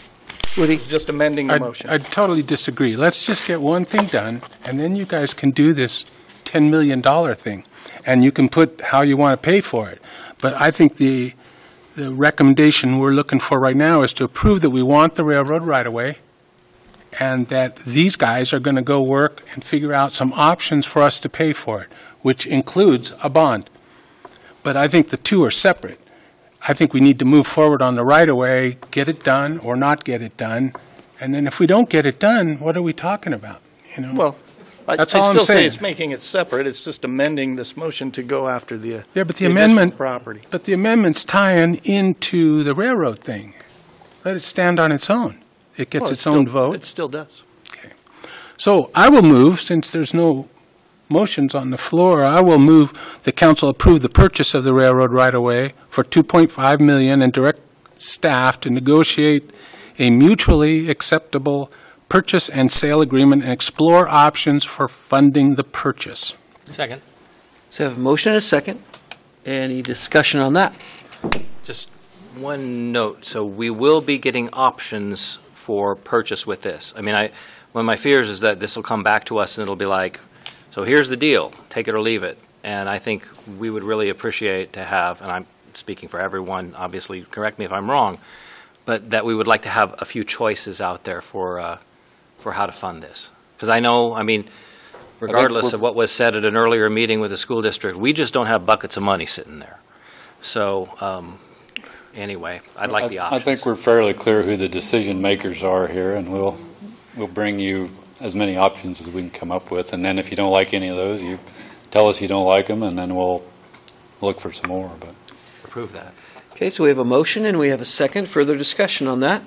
Woody? Just amending the motion. I totally disagree. Let's just get one thing done, and then you guys can do this $10 million thing, and you can put how you want to pay for it. But I think the recommendation we're looking for right now is to approve that we want the railroad right-of-way, and that these guys are going to go work and figure out some options for us to pay for it, which includes a bond. But I think the two are separate. I think we need to move forward on the right-of-way, get it done or not get it done, and then if we don't get it done, what are we talking about? You know? Well, That's I all I'm still say saying. it's making it separate. It's just amending this motion to go after the Yeah, but the additional amendment, property. but the amendment's tying into the railroad thing. Let it stand on its own. It gets Well, its own vote. It still does. So I will move, since there's no motions on the floor, I will move the council approve the purchase of the railroad right-of-way for $2.5 million and direct staff to negotiate a mutually acceptable purchase and sale agreement and explore options for funding the purchase. Second. So I have a motion and a second. Any discussion on that? Just one note. So we will be getting options for purchase with this. I mean, one of my fears is that this will come back to us and it'll be like, so here's the deal, take it or leave it. And I think we would really appreciate to have, and I'm speaking for everyone, obviously, correct me if I'm wrong, but that we would like to have a few choices out there for how to fund this. Because I know, I mean, regardless of what was said at an earlier meeting with the school district, we just don't have buckets of money sitting there. So anyway, I'd like the options. I think we're fairly clear who the decision makers are here, and we'll bring you as many options as we can come up with. And then if you don't like any of those, you tell us you don't like them, and then we'll look for some more. But approve that. Okay, so we have a motion and we have a second. Further discussion on that?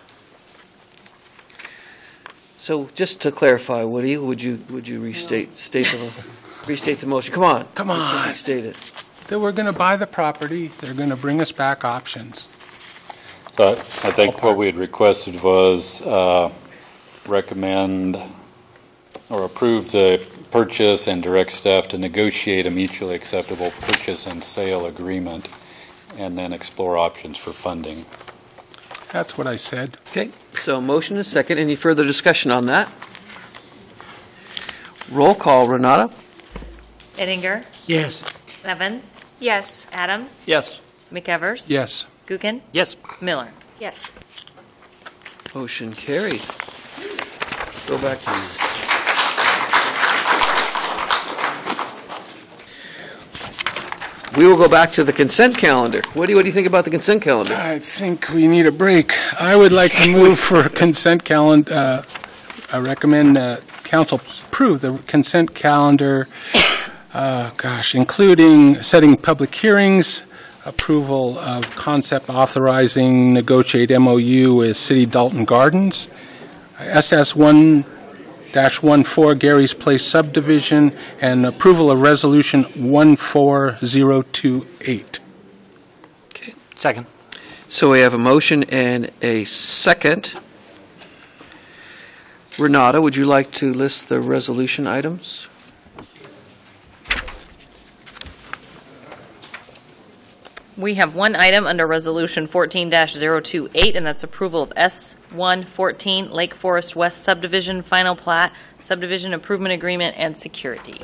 So just to clarify, Woody, would you restate the motion? Come on. Just restate it. That we're going to buy the property. They're going to bring us back options. so I think what we had requested was recommend or approve the purchase and direct staff to negotiate a mutually acceptable purchase and sale agreement, and then explore options for funding. That's what I said. Okay, so motion and second. Any further discussion on that? Roll call, Renata? Ettinger? Yes. Evans? Yes. Adams? Yes. McEvers? Yes. Gookin? Yes. Miller? Yes. Motion carried. Go back to We will go back to the consent calendar. What do you think about the consent calendar? I think we need a break. I would like to move for consent calendar. I recommend council approve the consent calendar, including setting public hearings, approval of concept authorizing negotiate MOU with City Dalton Gardens, SS1-14 Gary's Place subdivision, and approval of resolution 14028. Okay. Second. So we have a motion and a second. Renata, would you like to list the resolution items? We have one item under Resolution 14-028, and that's approval of S114 Lake Forest West Subdivision Final Plat, Subdivision Improvement Agreement, and Security.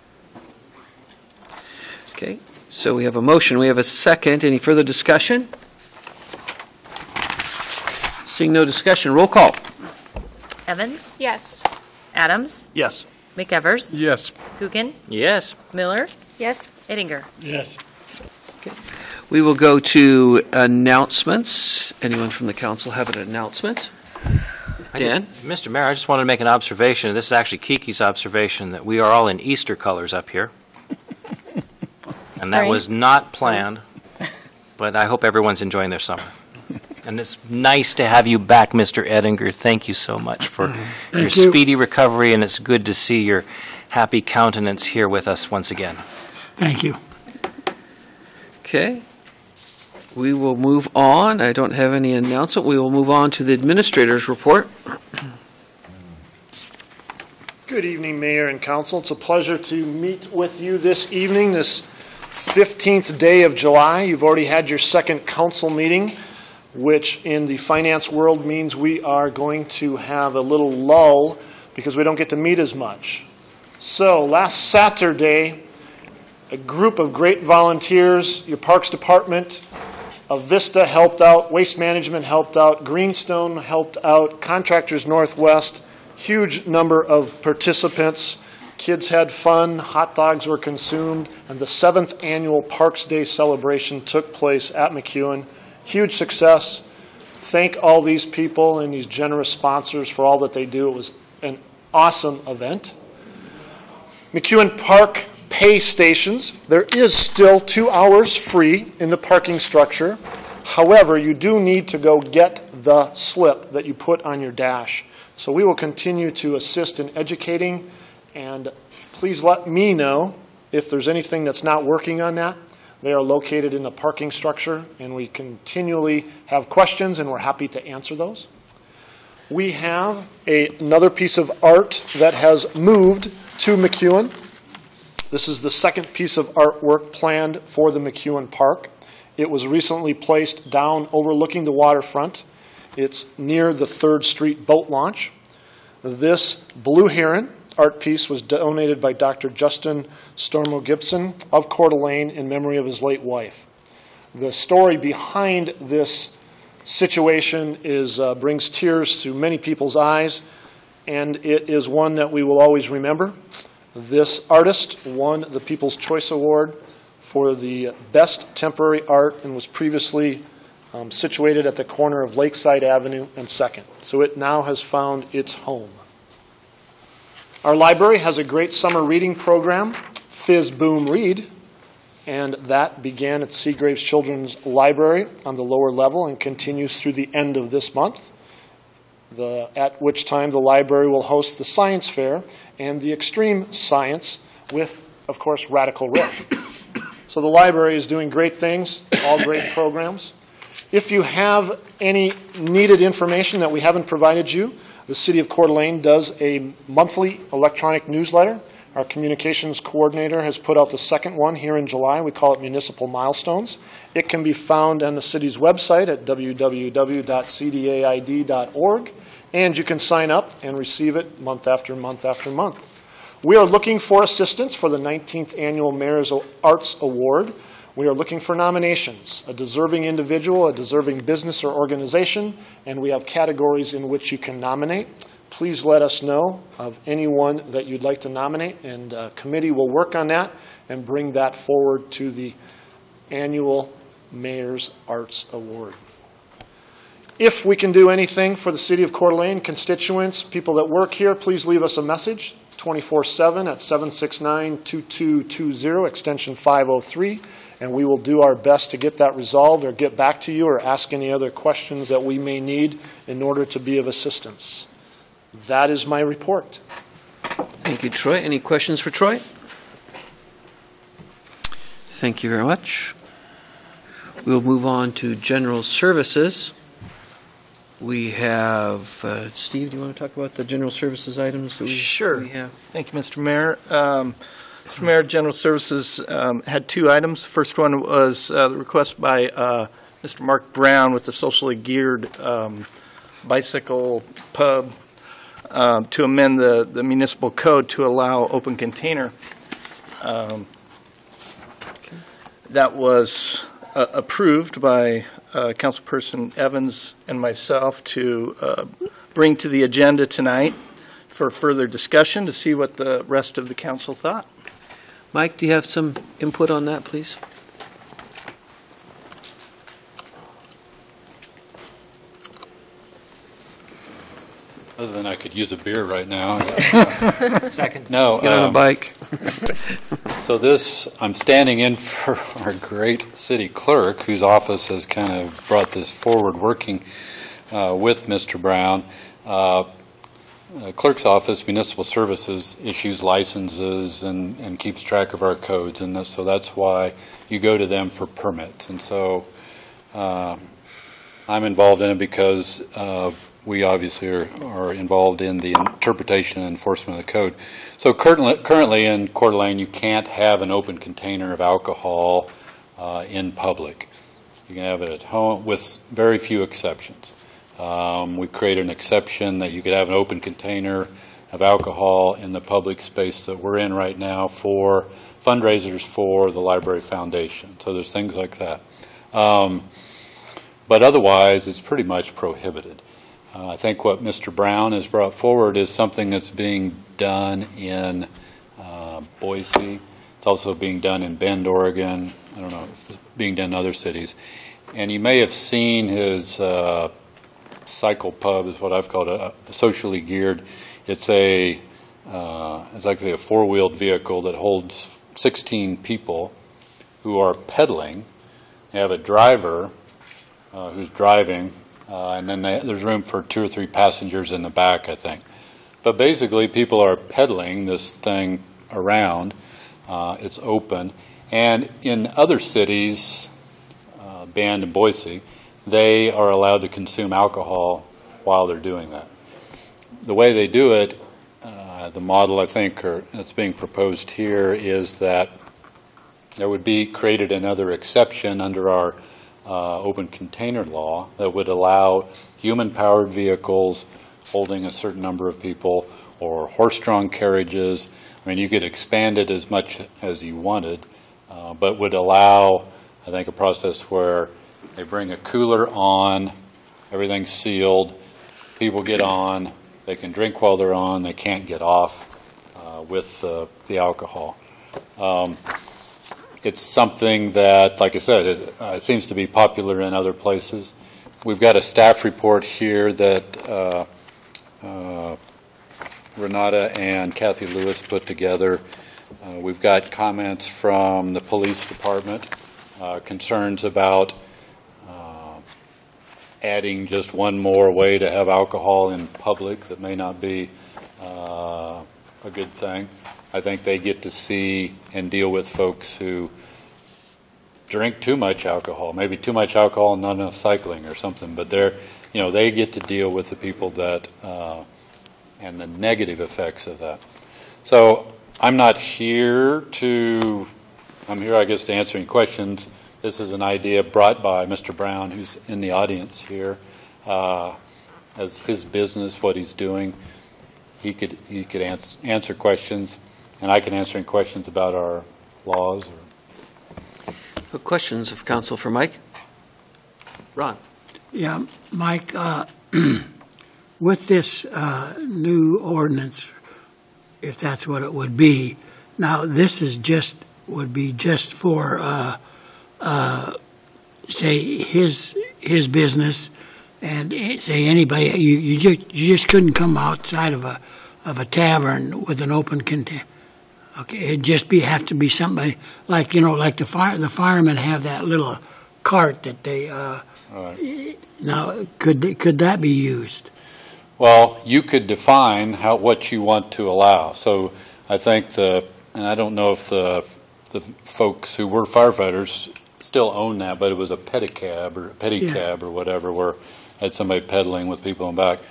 Okay, so we have a motion. We have a second. Any further discussion? Seeing no discussion, roll call. Evans? Yes. Adams? Yes. McEvers? Yes. Gookin? Yes. Miller? Yes. Ettinger? Yes. We will go to announcements. Anyone from the council have an announcement? Dan? Mr. Mayor, I just wanted to make an observation. This is actually Kiki's observation that we are all in Easter colors up here. And that was not planned, but I hope everyone's enjoying their summer. And it's nice to have you back, Mr. Ettinger. Thank you so much for your speedy recovery, and it's good to see your happy countenance here with us once again. Thank you. Okay. We will move on. I don't have any announcement. We will move on to the administrator's report. Good evening, Mayor and Council. It's a pleasure to meet with you this evening, this 15th day of July. You've already had your second council meeting. which in the finance world means we are going to have a little lull because we don't get to meet as much. So last Saturday, a group of great volunteers, your Parks Department, Avista helped out, Waste Management helped out, Greenstone helped out, Contractors Northwest, huge number of participants. Kids had fun, hot dogs were consumed, and the 7th annual Parks Day celebration took place at McEwen. Huge success. Thank all these people and these generous sponsors for all that they do. It was an awesome event. McEwen Park pay stations. There is still 2 hours free in the parking structure. However, you do need to go get the slip that you put on your dash. So we will continue to assist in educating, and please let me know if there's anything that's not working on that. They are located in the parking structure, and we continually have questions, and we're happy to answer those. We have another piece of art that has moved to McEwen. This is the second piece of artwork planned for the McEwen Park. It was recently placed down overlooking the waterfront. It's near the 3rd Street boat launch. This Blue Heron art piece was donated by Dr. Justin Stormo Gibson of Coeur d'Alene in memory of his late wife. The story behind this situation brings tears to many people's eyes, and it is one that we will always remember. This artist won the People's Choice Award for the best temporary art and was previously situated at the corner of Lakeside Avenue and 2nd. So it now has found its home. Our library has a great summer reading program, Fizz Boom Read, and that began at Seagraves Children's Library on the lower level and continues through the end of this month, at which time the library will host the science fair and the extreme science with, of course, Radical Rick. So the library is doing great things, all great programs. If you have any needed information that we haven't provided you, the City of Coeur d'Alene does a monthly electronic newsletter. Our communications coordinator has put out the second one here in July. We call it Municipal Milestones. It can be found on the city's website at www.cdaid.org, and you can sign up and receive it month after month after month. We are looking for assistance for the 19th Annual Mayor's Arts Award. We are looking for nominations, a deserving individual, a deserving business or organization, and we have categories in which you can nominate. Please let us know of anyone that you'd like to nominate, and a committee will work on that and bring that forward to the annual Mayor's Arts Award. If we can do anything for the City of Coeur d'Alene, constituents, people that work here, please leave us a message 24/7 at 769-2220, extension 503, and we will do our best to get that resolved or get back to you or ask any other questions that we may need in order to be of assistance. That is my report. Thank you, Troy. Any questions for Troy? Thank you very much. We'll move on to general services. We have, Steve, do you want to talk about the general services items that we have? Thank you, Mr. Mayor. Mr. Mayor, General Services had 2 items. The first one was the request by Mr. Mark Brown with the socially geared bicycle pub to amend the municipal code to allow open container. That was approved by Councilperson Evans and myself to bring to the agenda tonight for further discussion to see what the rest of the council thought. Mike, do you have some input on that, please? Other than I could use a beer right now. Second. No. Get on a bike. So this, I'm standing in for our great city clerk, whose office has kind of brought this forward, working with Mr. Brown. Clerk's office, municipal services, issues licenses and keeps track of our codes, and so that's why you go to them for permits. And so I'm involved in it because we obviously are involved in the interpretation and enforcement of the code. So currently in Coeur d'Alene, you can't have an open container of alcohol in public. You can have it at home with very few exceptions. We created an exception that you could have an open container of alcohol in the public space that we're in right now for fundraisers for the Library Foundation. So there's things like that. But otherwise, it's pretty much prohibited. I think what Mr. Brown has brought forward is something that's being done in Boise. It's also being done in Bend, Oregon. I don't know if it's being done in other cities. And you may have seen his cycle pub, is what I've called a socially geared. It's actually a four-wheeled vehicle that holds 16 people who are pedaling. They have a driver who's driving, and then there's room for 2 or 3 passengers in the back, I think. But basically, people are pedaling this thing around. It's open. And in other cities, Bend and Boise, they are allowed to consume alcohol while they're doing that. The way they do it, the model I think that's being proposed here is that there would be created another exception under our open container law that would allow human-powered vehicles holding a certain number of people or horse-drawn carriages. I mean, you could expand it as much as you wanted, but would allow, I think, a process where they bring a cooler on, everything's sealed, people get on, they can drink while they're on, they can't get off with the alcohol. It's something that, like I said, it seems to be popular in other places. We've got a staff report here that Renata and Kathy Lewis put together. We've got comments from the police department, concerns about adding just one more way to have alcohol in public that may not be a good thing. I think they get to see and deal with folks who drink too much alcohol, maybe too much alcohol and not enough cycling or something, but they get to deal with the people that and the negative effects of that. So I'm not here I'm here, I guess, to answer any questions. This is an idea brought by Mr. Brown, who's in the audience here, as his business, what he's doing. He could answer questions, and I can answer any questions about our laws. Questions of council for Mike? Ron. Yeah, Mike, with this new ordinance, if that's what it would be, now this would be just for say his business, and say anybody you just couldn't come outside of a tavern with an open container. Okay, it'd just have to be somebody like the firemen have that little cart that they. Right. Now, could that be used? Well, you could define what you want to allow. So I think and I don't know if the folks who were firefighters still own that, but it was a pedicab or whatever, where had somebody pedaling with people in back.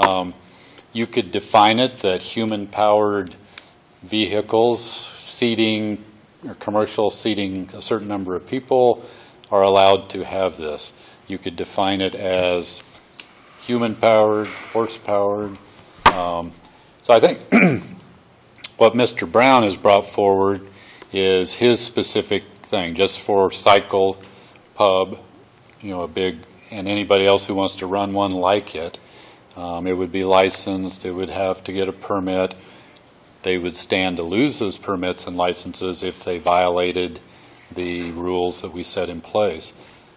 You could define it that human-powered vehicles seating or commercial seating a certain number of people are allowed to have this. You could define it as human-powered, horse-powered. So I think what Mr. Brown has brought forward is his specific thing, just for cycle, pub, a big, and anybody else who wants to run one like it. It would be licensed. It would have to get a permit. They would stand to lose those permits and licenses if they violated the rules that we set in place.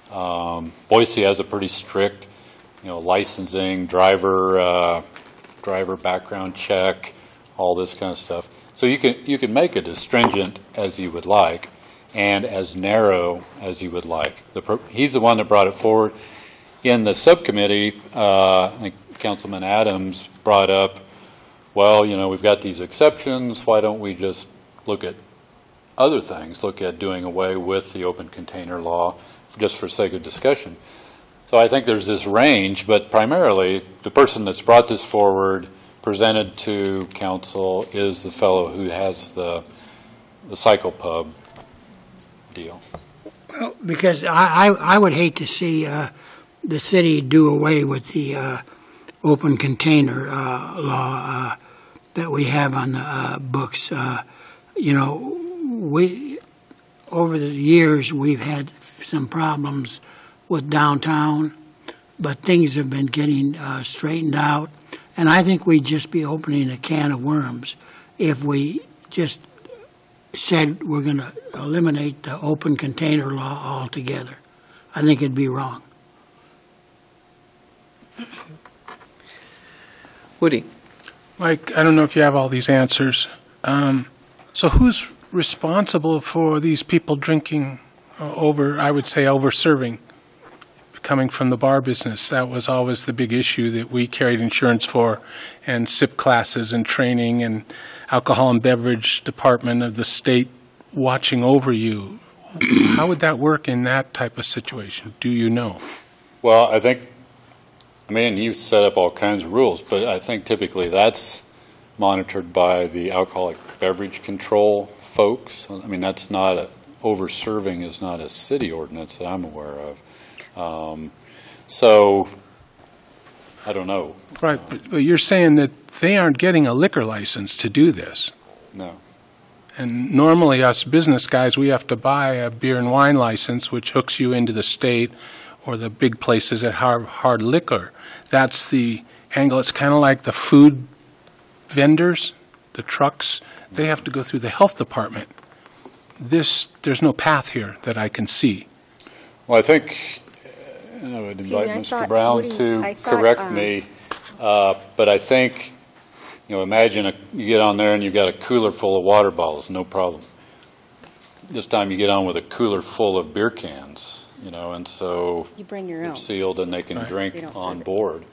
Boise has a pretty strict, licensing, driver background check, all this kind of stuff. So you can make it as stringent as you would like, and as narrow as you would like. He's the one that brought it forward. In the subcommittee, I think Councilman Adams brought up, well, we've got these exceptions. Why don't we just look at other things, look at doing away with the open container law, just for sake of discussion. So I think there's this range, but primarily the person that's brought this forward, presented to council, is the fellow who has the cycle pub deal. Well, because I would hate to see the city do away with the open container law that we have on the books. You know, we over the years we've had some problems with downtown, but things have been getting straightened out. And I think we'd just be opening a can of worms if we just said we're going to eliminate the open container law altogether. I think it'd be wrong. Woody. Mike, I don't know if you have all these answers. So who's responsible for these people drinking I would say, over-serving, coming from the bar business? That was always the big issue that we carried insurance for, and SIP classes and training and alcohol and beverage department of the state watching over you. How would that work in that type of situation? Do you know? Well, you set up all kinds of rules, but I think typically that's monitored by the alcoholic beverage control folks. That's not over-serving is not a city ordinance that I'm aware of. So, I don't know. Right, but you're saying that they aren't getting a liquor license to do this. No. And normally us business guys, we have to buy a beer and wine license, which hooks you into the state or the big places that have hard liquor. That's the angle. It's kind of like the food vendors, the trucks. They have to go through the health department. There's no path here that I can see. Well, I think I would invite Mr. Brown to correct me, but I think, imagine you get on there and you've got a cooler full of water bottles, no problem. This time you get on with a cooler full of beer cans, and so you bring your own. Sealed and they can drink on board.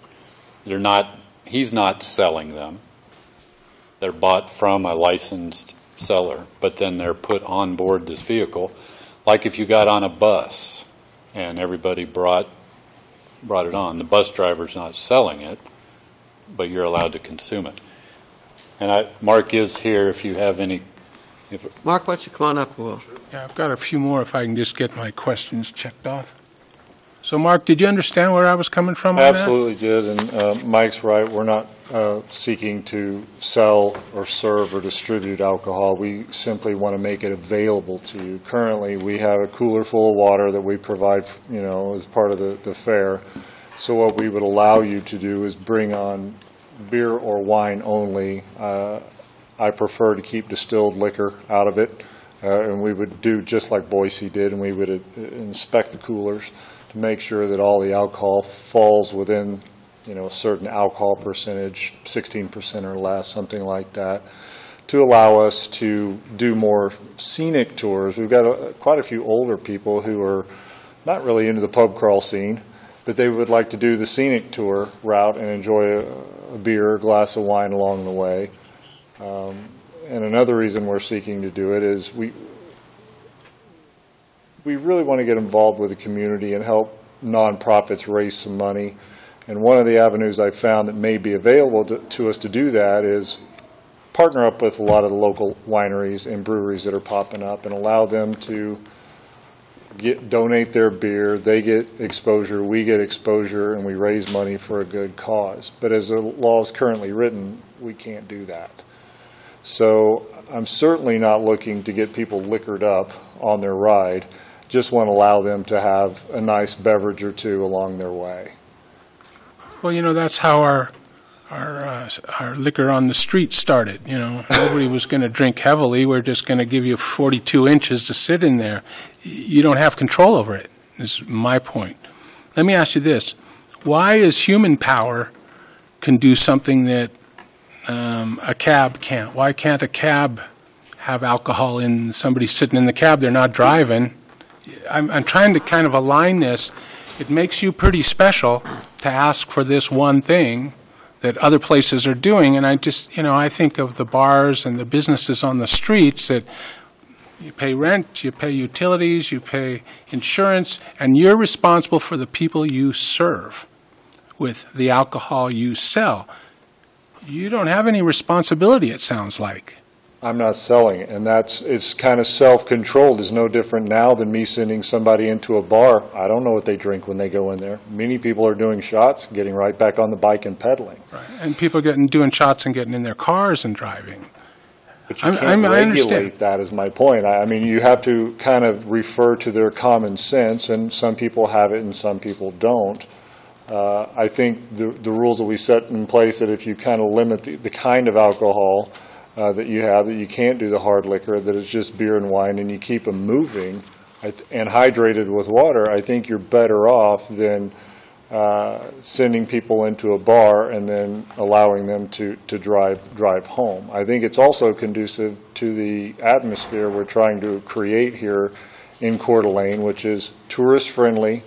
He's not selling them. They're bought from a licensed seller, but then they're put on board this vehicle. Like if you got on a bus and everybody brought it on, the bus driver's not selling it, but you're allowed to consume it. And Mark is here if you have any. Mark, why don't you come on up? Yeah, I've got a few more if I can just get my questions checked off. So, Mark, did you understand where I was coming from on that? Absolutely did, and Mike's right. We're not seeking to sell or serve or distribute alcohol. We simply want to make it available to you. Currently, we have a cooler full of water that we provide, as part of the fair. So what we would allow you to do is bring on beer or wine only. I prefer to keep distilled liquor out of it, and we would do just like Boise did, and we would inspect the coolers to make sure that all the alcohol falls within, a certain alcohol percentage, 16% or less, something like that, to allow us to do more scenic tours. We've got quite a few older people who are not really into the pub crawl scene, but they would like to do the scenic tour route and enjoy a beer, a glass of wine along the way. And another reason we're seeking to do it is we really want to get involved with the community and help nonprofits raise some money. And one of the avenues I've found that may be available to us to do that is partner up with a lot of the local wineries and breweries that are popping up and allow them to donate their beer. They get exposure, we get exposure, and we raise money for a good cause. But as the law is currently written, we can't do that. So I'm certainly not looking to get people liquored up on their ride. Just want to allow them to have a nice beverage or two along their way. Well, that's how our liquor on the street started. Nobody was going to drink heavily. We're just going to give you 42 inches to sit in there. You don't have control over it, is my point. Let me ask you this. Why is human power can do something that a cab can't? Why can't a cab have alcohol in somebody sitting in the cab? They're not driving. I'm trying to kind of align this. It makes you pretty special to ask for this one thing that other places are doing. And I just, I think of the bars and the businesses on the streets that you pay rent, you pay utilities, you pay insurance, and you're responsible for the people you serve with the alcohol you sell. You don't have any responsibility, it sounds like. I'm not selling it. And it's kind of self-controlled. It's no different now than me sending somebody into a bar. I don't know what they drink when they go in there. Many people are doing shots, getting right back on the bike and pedaling. Right. And people doing shots and getting in their cars and driving. But you can't regulate that, is my point. I mean, you have to kind of refer to their common sense, and some people have it and some people don't. I think the rules that we set in place, that if you kind of limit the kind of alcohol that you have, that you can't do the hard liquor, that it's just beer and wine, and you keep them moving and hydrated with water, I think you're better off than sending people into a bar and then allowing them to drive home. I think it's also conducive to the atmosphere we're trying to create here in Coeur d'Alene, which is tourist-friendly,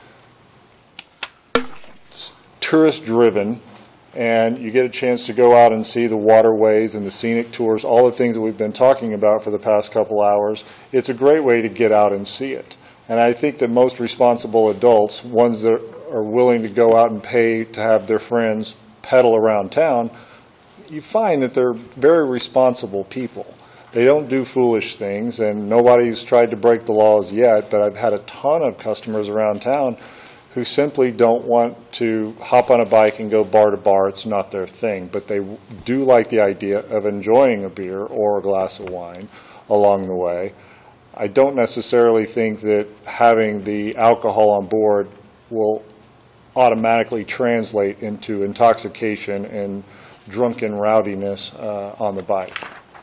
tourist-driven, and you get a chance to go out and see the waterways and the scenic tours, all the things that we've been talking about for the past couple hours. It's a great way to get out and see it. And I think that most responsible adults, ones that are willing to go out and pay to have their friends pedal around town, you find that they're very responsible people. They don't do foolish things, and nobody's tried to break the laws yet, but I've had a ton of customers around town who simply don't want to hop on a bike and go bar to bar. It's not their thing, but they do like the idea of enjoying a beer or a glass of wine along the way. I don't necessarily think that having the alcohol on board will automatically translate into intoxication and drunken rowdiness on the bike.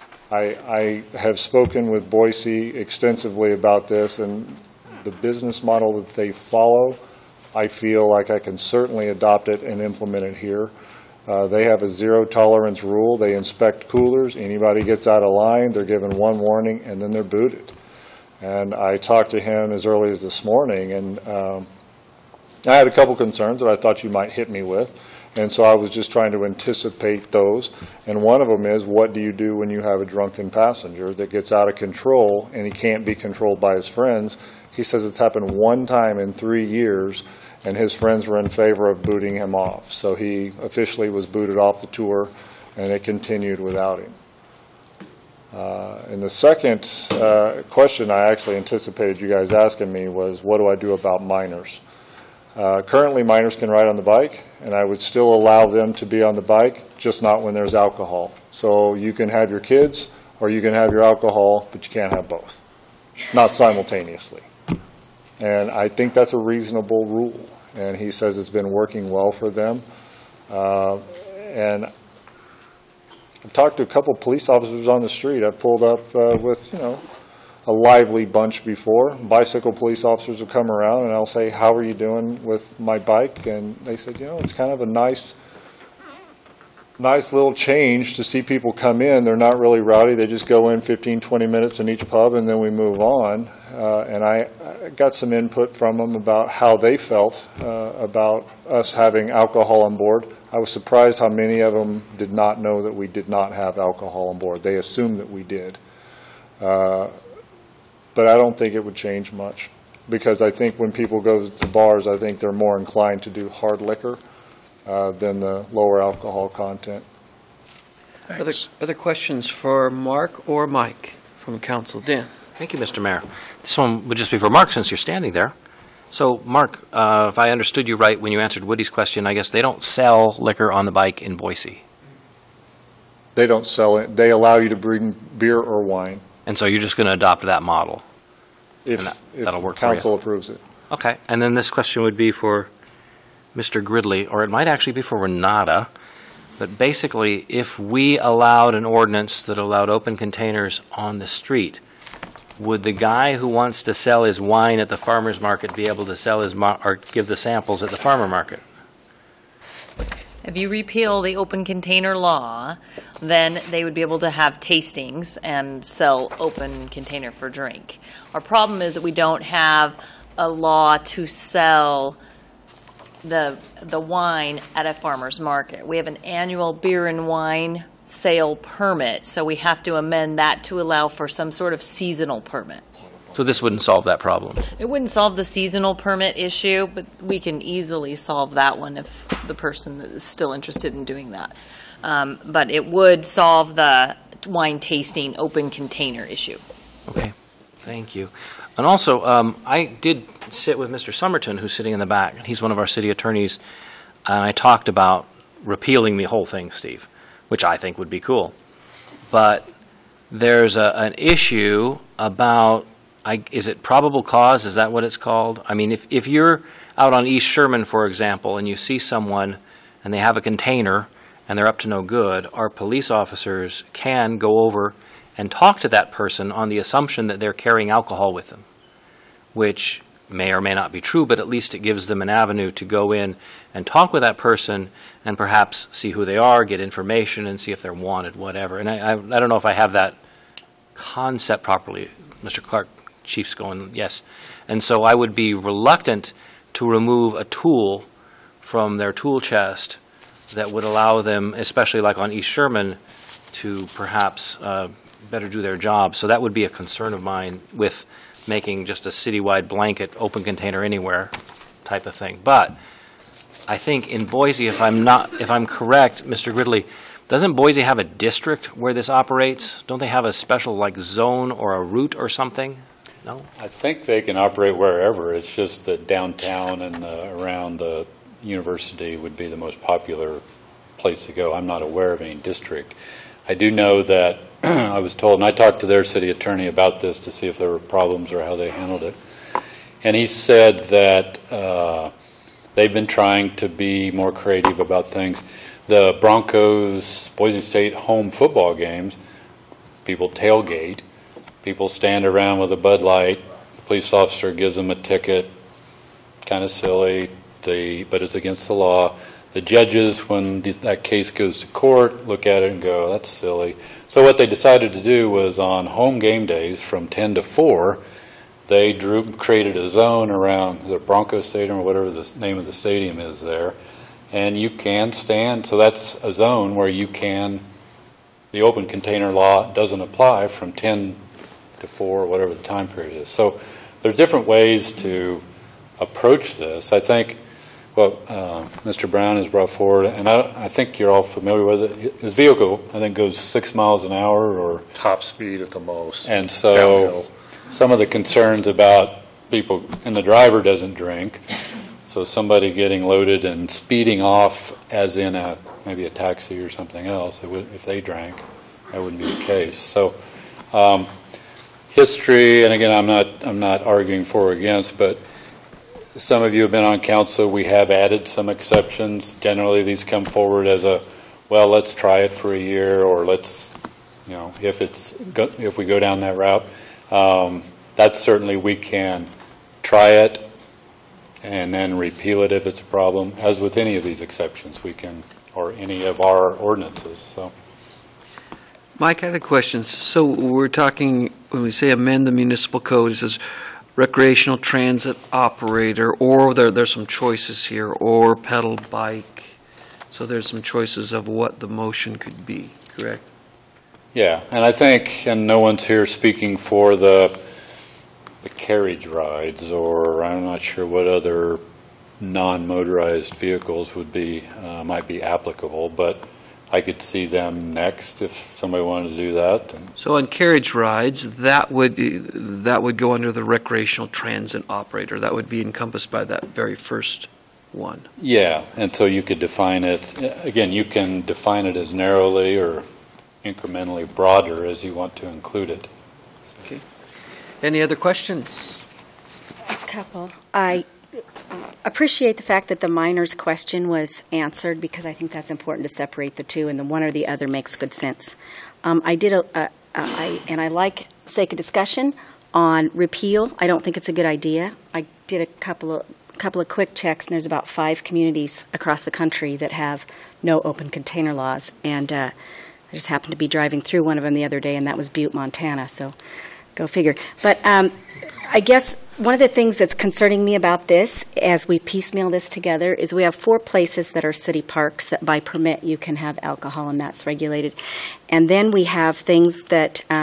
I have spoken with Boise extensively about this, and the business model that they follow, I feel like I can certainly adopt it and implement it here. They have a zero-tolerance rule. They inspect coolers. Anybody gets out of line, they're given one warning, and then they're booted. And I talked to him as early as this morning, and I had a couple concerns that I thought you might hit me with, and so I was just trying to anticipate those. And one of them is, what do you do when you have a drunken passenger that gets out of control and he can't be controlled by his friends? He says it's happened one time in 3 years, and his friends were in favor of booting him off. So he officially was booted off the tour, and it continued without him. And the second question I actually anticipated you guys asking me was, what do I do about minors? Currently, minors can ride on the bike, and I would still allow them to be on the bike, just not when there's alcohol. So you can have your kids, or you can have your alcohol, but you can't have both, not simultaneously. And I think that's a reasonable rule, and he says it's been working well for them. And I've talked to a couple of police officers on the street. I've pulled up with, a lively bunch before. Bicycle police officers will come around, and I'll say, how are you doing with my bike? And they said, it's kind of a nice little change to see people come in. They're not really rowdy. They just go in 15, 20 minutes in each pub, and then we move on. And I got some input from them about how they felt about us having alcohol on board. I was surprised how many of them did not know that we did not have alcohol on board. They assumed that we did. But I don't think it would change much, because I think when people go to bars, I think they're more inclined to do hard liquor than the lower alcohol content. Other questions for Mark or Mike from Council? Dan. Thank you, Mr. Mayor. This one would just be for Mark, since you're standing there. So, Mark, if I understood you right when you answered Woody's question, I guess they don't sell liquor on the bike in Boise. They don't sell it. They allow you to bring beer or wine. And so you're just going to adopt that model? If that'll work council for you. approves it. Okay. And then this question would be for Mr. Gridley, or it might actually be for Renata. But basically, if we allowed an ordinance that allowed open containers on the street, would the guy who wants to sell his wine at the farmer's market be able to sell his or give the samples at the farmer market? If you repeal the open container law, then they would be able to have tastings and sell open container for drink. Our problem is that we don't have a law to sell the wine at a farmer's market. We have an annual beer and wine sale permit, so we have to amend that to allow for some sort of seasonal permit. So this wouldn't solve that problem? It wouldn't solve the seasonal permit issue, but we can easily solve that one if the person is still interested in doing that. But it would solve the wine tasting open container issue. Okay, thank you. And also, I did sit with Mr. Somerton, who's sitting in the back, and he's one of our city attorneys, and I talked about repealing the whole thing, Steve, which I think would be cool. But there's an issue about, is it probable cause? Is that what it's called? I mean, if you're out on East Sherman, for example, and you see someone and they have a container and they're up to no good, our police officers can go over and talk to that person on the assumption that they're carrying alcohol with them, which may or may not be true, but at least it gives them an avenue to go in and talk with that person and perhaps see who they are, get information, and see if they're wanted, whatever. And I don't know if I have that concept properly. Mr. Clark, Chief's going, yes. And so I would be reluctant to remove a tool from their tool chest that would allow them, especially like on East Sherman, to perhaps better do their job. So that would be a concern of mine with making just a citywide blanket open container anywhere type of thing. But I think in Boise, if I'm correct, Mr. Gridley, doesn't Boise have a district where this operates? Don't they have a special like zone or a route or something? No? I think they can operate wherever. It's just that downtown and around the university would be the most popular place to go. I'm not aware of any district. I do know that I was told, and I talked to their city attorney about this to see if there were problems or how they handled it. And he said that they've been trying to be more creative about things. The Broncos, Boise State home football games, people tailgate, people stand around with a Bud Light, the police officer gives them a ticket, kind of silly, but it's against the law. The judges, when that case goes to court, look at it and go, that's silly. So what they decided to do was on home game days from 10 to 4, they created a zone around the Broncos Stadium or whatever the name of the stadium is there. And you can stand, so that's a zone where you can, the open container law doesn't apply from 10 to 4 or whatever the time period is. So there's different ways to approach this. I think what Mr. Brown has brought forward, and I think you're all familiar with it, his vehicle, I think, goes 6 miles an hour or top speed at the most. And so downhill. Some of the concerns about people, and the driver doesn't drink, so somebody getting loaded and speeding off as in maybe a taxi or something else, if they drank, that wouldn't be the case. So history, and again, I'm not arguing for or against, but some of you have been on council. We have added some exceptions. Generally, these come forward as well, let's try it for a year, or let's, if we go down that route, that's certainly we can try it and then repeal it if it's a problem. As with any of these exceptions, we can, or any of our ordinances. So, Mike, I had a question. So we're talking, when we say amend the municipal code, it says recreational transit operator, or there's some choices here, or pedal bike. So there's some choices of what the motion could be, correct? Yeah, and I think, and no one's here speaking for the carriage rides, or I'm not sure what other non-motorized vehicles might be applicable, but I could see them next if somebody wanted to do that. So on carriage rides, that would go under the recreational transit operator. That would be encompassed by that very first one. Yeah, and so you could define it, again, you can define it as narrowly or incrementally broader as you want to include it. Okay. Any other questions? A couple. I appreciate the fact that the minor's question was answered, because I think that's important to separate the two, and the one or the other makes good sense. I did and I like sake of discussion on repeal. I don't think it's a good idea. I did a couple of quick checks, and there's about 5 communities across the country that have no open container laws, and I just happened to be driving through one of them the other day, and that was Butte, Montana, so go figure. But I guess one of the things that's concerning me about this, as we piecemeal this together, is we have 4 places that are city parks that by permit you can have alcohol, and that's regulated. And then we have things that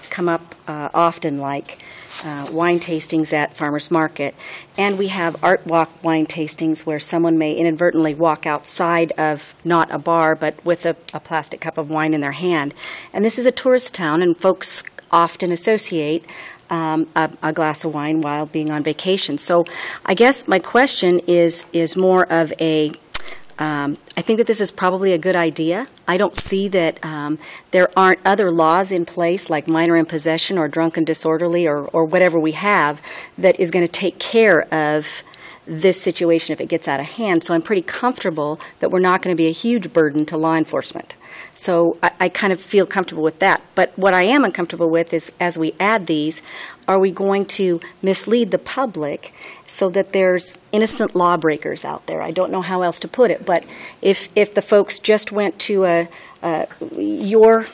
come up often, like wine tastings at farmers market, and we have art walk wine tastings where someone may inadvertently walk outside of not a bar but with a plastic cup of wine in their hand. And this is a tourist town, and folks often associate a glass of wine while being on vacation. So I guess my question is more of a I think that this is probably a good idea. I don't see that there aren't other laws in place like minor in possession or drunken disorderly or whatever we have that is going to take care of this situation if it gets out of hand. So I'm pretty comfortable that we're not going to be a huge burden to law enforcement. So I kind of feel comfortable with that. But what I am uncomfortable with is, as we add these, are we going to mislead the public so that there's innocent lawbreakers out there? I don't know how else to put it, but if the folks just went to your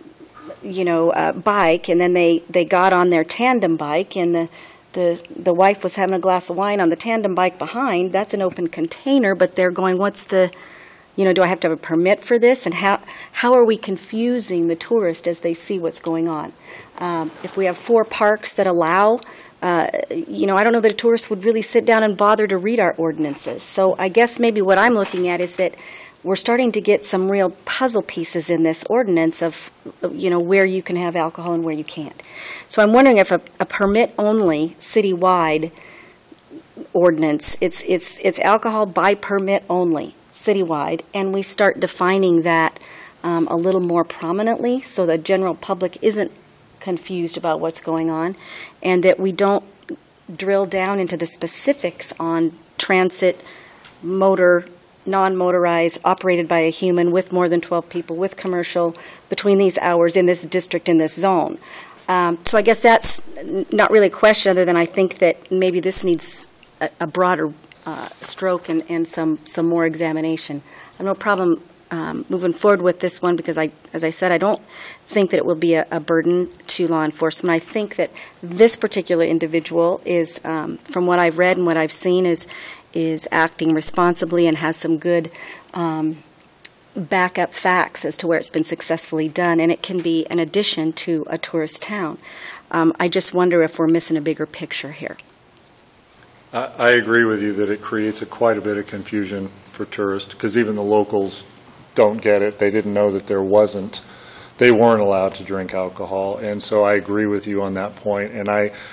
bike and then they got on their tandem bike and the wife was having a glass of wine on the tandem bike behind, that's an open container, but they're going, what's the, do I have to have a permit for this? And how are we confusing the tourist as they see what's going on? If we have 4 parks that allow, I don't know that a tourist would really sit down and bother to read our ordinances. So I guess maybe what I'm looking at is that we're starting to get some real puzzle pieces in this ordinance of, where you can have alcohol and where you can't. So I'm wondering if a permit-only citywide ordinance, it's alcohol by permit only citywide, and we start defining that a little more prominently so the general public isn't confused about what's going on, and that we don't drill down into the specifics on transit, motor, non-motorized, operated by a human with more than 12 people, with commercial, between these hours in this district, in this zone. So I guess that's not really a question other than I think that maybe this needs a broader stroke and some more examination. I have no problem moving forward with this one because, as I said, I don't think that it will be a burden to law enforcement. I think that this particular individual is, from what I've read and what I've seen, is acting responsibly and has some good backup facts as to where it's been successfully done, and it can be an addition to a tourist town. I just wonder if we're missing a bigger picture here. I agree with you that it creates quite a bit of confusion for tourists because even the locals don't get it. They didn't know that they weren't allowed to drink alcohol, and so I agree with you on that point. And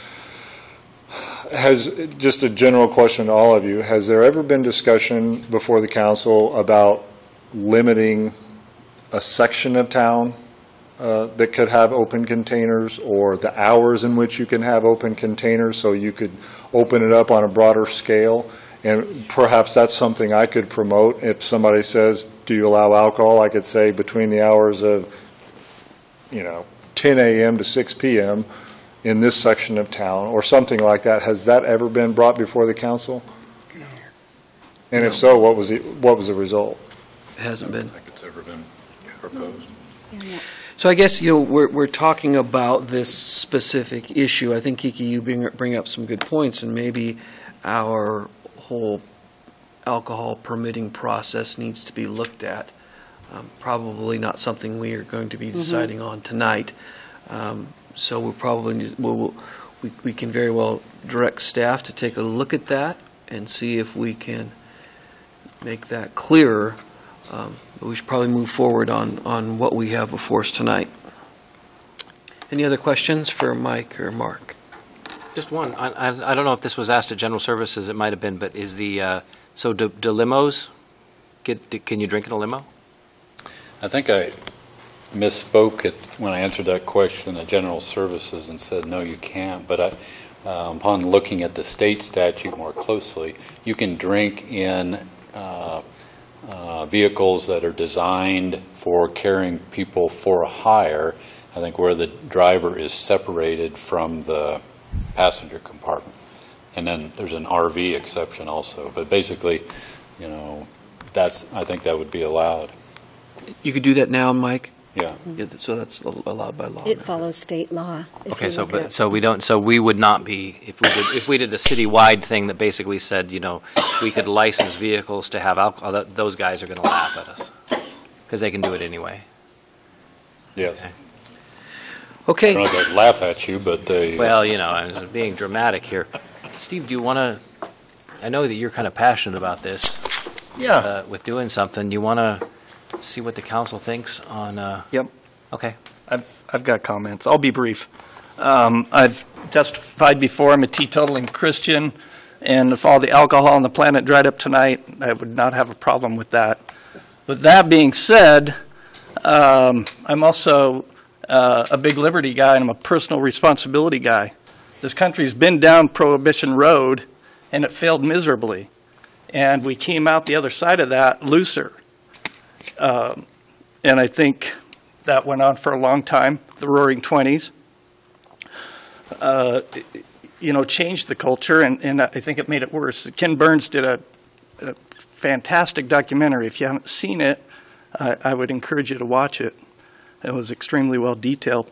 has just a general question to all of you, has there ever been discussion before the council about limiting a section of town that could have open containers, or the hours in which you can have open containers, so you could open it up on a broader scale? And perhaps that's something I could promote. If somebody says, do you allow alcohol, I could say between the hours of 10 a.m. to 6 p.m. in this section of town, or something like that. Has that ever been brought before the council? No. And if so, what was the result? It hasn't been. I don't think it's ever been proposed. So I guess, we're talking about this specific issue. I think, Kiki, you bring up some good points, and maybe our whole alcohol permitting process needs to be looked at. Probably not something we are going to be deciding on tonight. So we'll probably we can very well direct staff to take a look at that and see if we can make that clearer. But we should probably move forward on what we have before us tonight. Any other questions for Mike or Mark? Just one. I don't know if this was asked at General Services. It might have been, but is the so do limos can you drink in a limo? I think I misspoke when I answered that question at General Services and said no, you can't. But upon looking at the state statute more closely, you can drink in vehicles that are designed for carrying people for a hire. I think where the driver is separated from the passenger compartment, and then there's an RV exception also. But basically, I think that would be allowed. You could do that now, Mike? Yeah. So that's allowed by law. It follows state law. Okay, so we would not be, if we did the citywide thing that basically said, we could license vehicles to have alcohol, those guys are going to laugh at us because they can do it anyway. Yes. Okay. Okay. I don't know if I'd laugh at you, but they... Well, I'm being dramatic here. Steve, do you want to, I know that you're kind of passionate about this. Yeah. With doing something. You want to see what the council thinks on... Yep. Okay. I've got comments. I'll be brief. I've testified before. I'm a teetotaling Christian, and if all the alcohol on the planet dried up tonight, I would not have a problem with that. But that being said, I'm also a big liberty guy, and I'm a personal responsibility guy. This country's been down Prohibition Road, and it failed miserably. And we came out the other side of that looser. And I think that went on for a long time, the Roaring '20s. Changed the culture, and I think it made it worse. Ken Burns did a fantastic documentary. If you haven't seen it, I would encourage you to watch it. It was extremely well detailed.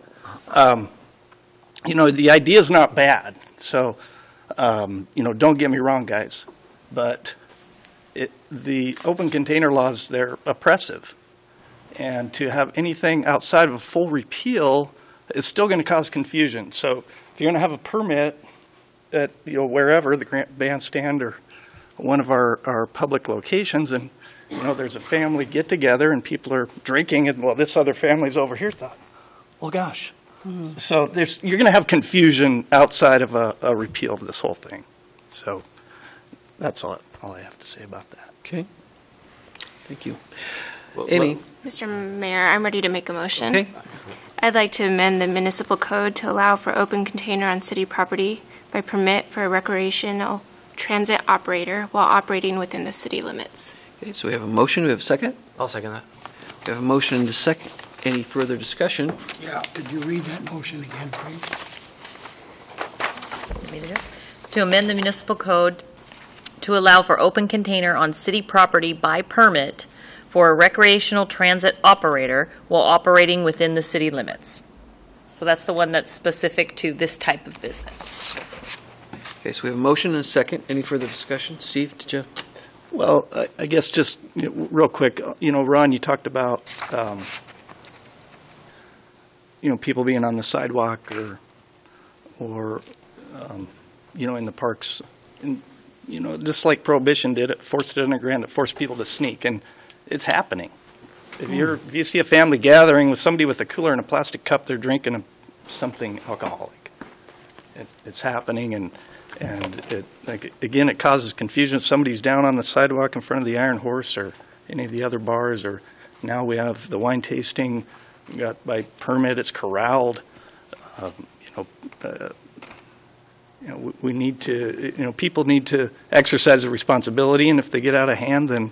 The idea is not bad. So, don't get me wrong, guys. But the open container laws, they're oppressive. And to have anything outside of a full repeal is still going to cause confusion. So if you're going to have a permit at wherever, the Grant Bandstand or one of our public locations, and there's a family get together and people are drinking, and this other family's over here, thought, well, gosh. Mm-hmm. So you're going to have confusion outside of a repeal of this whole thing. So that's all I have to say about that. Okay. Thank you. Amy. Mr. Mayor, I'm ready to make a motion. Okay. I'd like to amend the municipal code to allow for open container on city property by permit for a recreational transit operator while operating within the city limits. Okay, so we have a motion. We have a second? I'll second that. We have a motion and a second. Any further discussion? Yeah. Could you read that motion again, please? To amend the municipal code to allow for open container on city property by permit for a recreational transit operator while operating within the city limits. So that's the one that's specific to this type of business. Okay, so we have a motion and a second. Any further discussion? Steve, did you? Well, I guess just real quick, Ron, you talked about, people being on the sidewalk or in the parks. And, just like Prohibition did, it forced it underground, it forced people to sneak. And it's happening. If you see a family gathering with somebody with a cooler and a plastic cup, they're drinking something alcoholic. It's happening, and it causes confusion. If somebody's down on the sidewalk in front of the Iron Horse or any of the other bars, or now we have the wine tasting, we got by permit, it's corralled. We need to, people need to exercise a responsibility, and if they get out of hand, then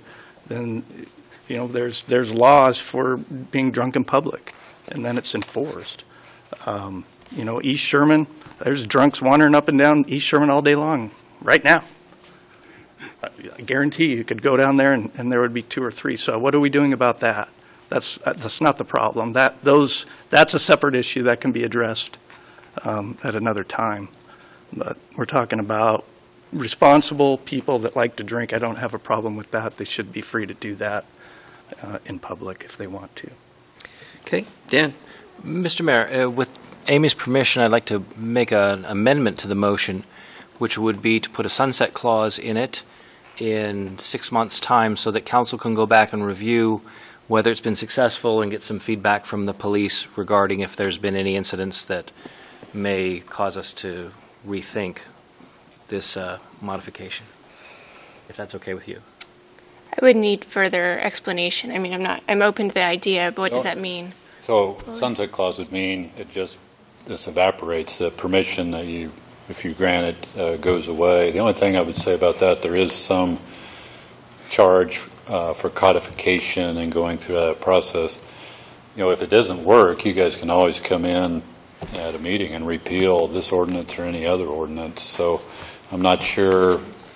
there's laws for being drunk in public, and then it's enforced. East Sherman, there's drunks wandering up and down East Sherman all day long, right now. I guarantee you could go down there and there would be 2 or 3. So what are we doing about that? That's not the problem. That's a separate issue that can be addressed at another time. But we're talking about responsible people that like to drink. I don't have a problem with that. They should be free to do that in public if they want to. Okay, Dan. Mr. Mayor, with Amy's permission, I'd like to make an amendment to the motion, which would be to put a sunset clause in it in 6 months' time so that council can go back and review whether it's been successful and get some feedback from the police regarding if there's been any incidents that may cause us to rethink this modification, if that's okay with you. I would need further explanation. I mean, I'm open to the idea, but what does that mean? So sunset clause would mean this evaporates. The permission that if you grant it, goes away. The only thing I would say about that, there is some charge for codification and going through that process. If it doesn't work, you guys can always come in at a meeting and repeal this ordinance or any other ordinance. So I'm not sure.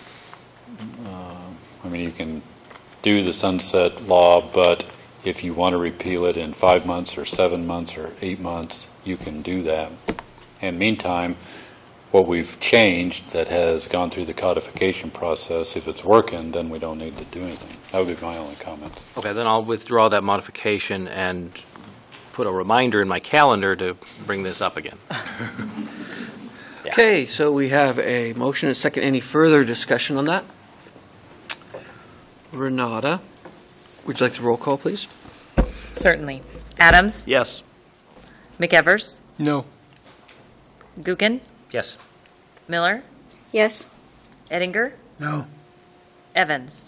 You can do the sunset law, but if you want to repeal it in 5 months or 7 months or 8 months, you can do that. And meantime, what we've changed that has gone through the codification process, if it's working, then we don't need to do anything. That would be my only comment. Okay, then I'll withdraw that modification and put a reminder in my calendar to bring this up again. Okay, so we have a motion and a second. Any further discussion on that? Renata, would you like the roll call, please? Certainly. Adams? Yes. McEvers? No. Gookin? Yes. Miller? Yes. Eddinger? No. Yes. Was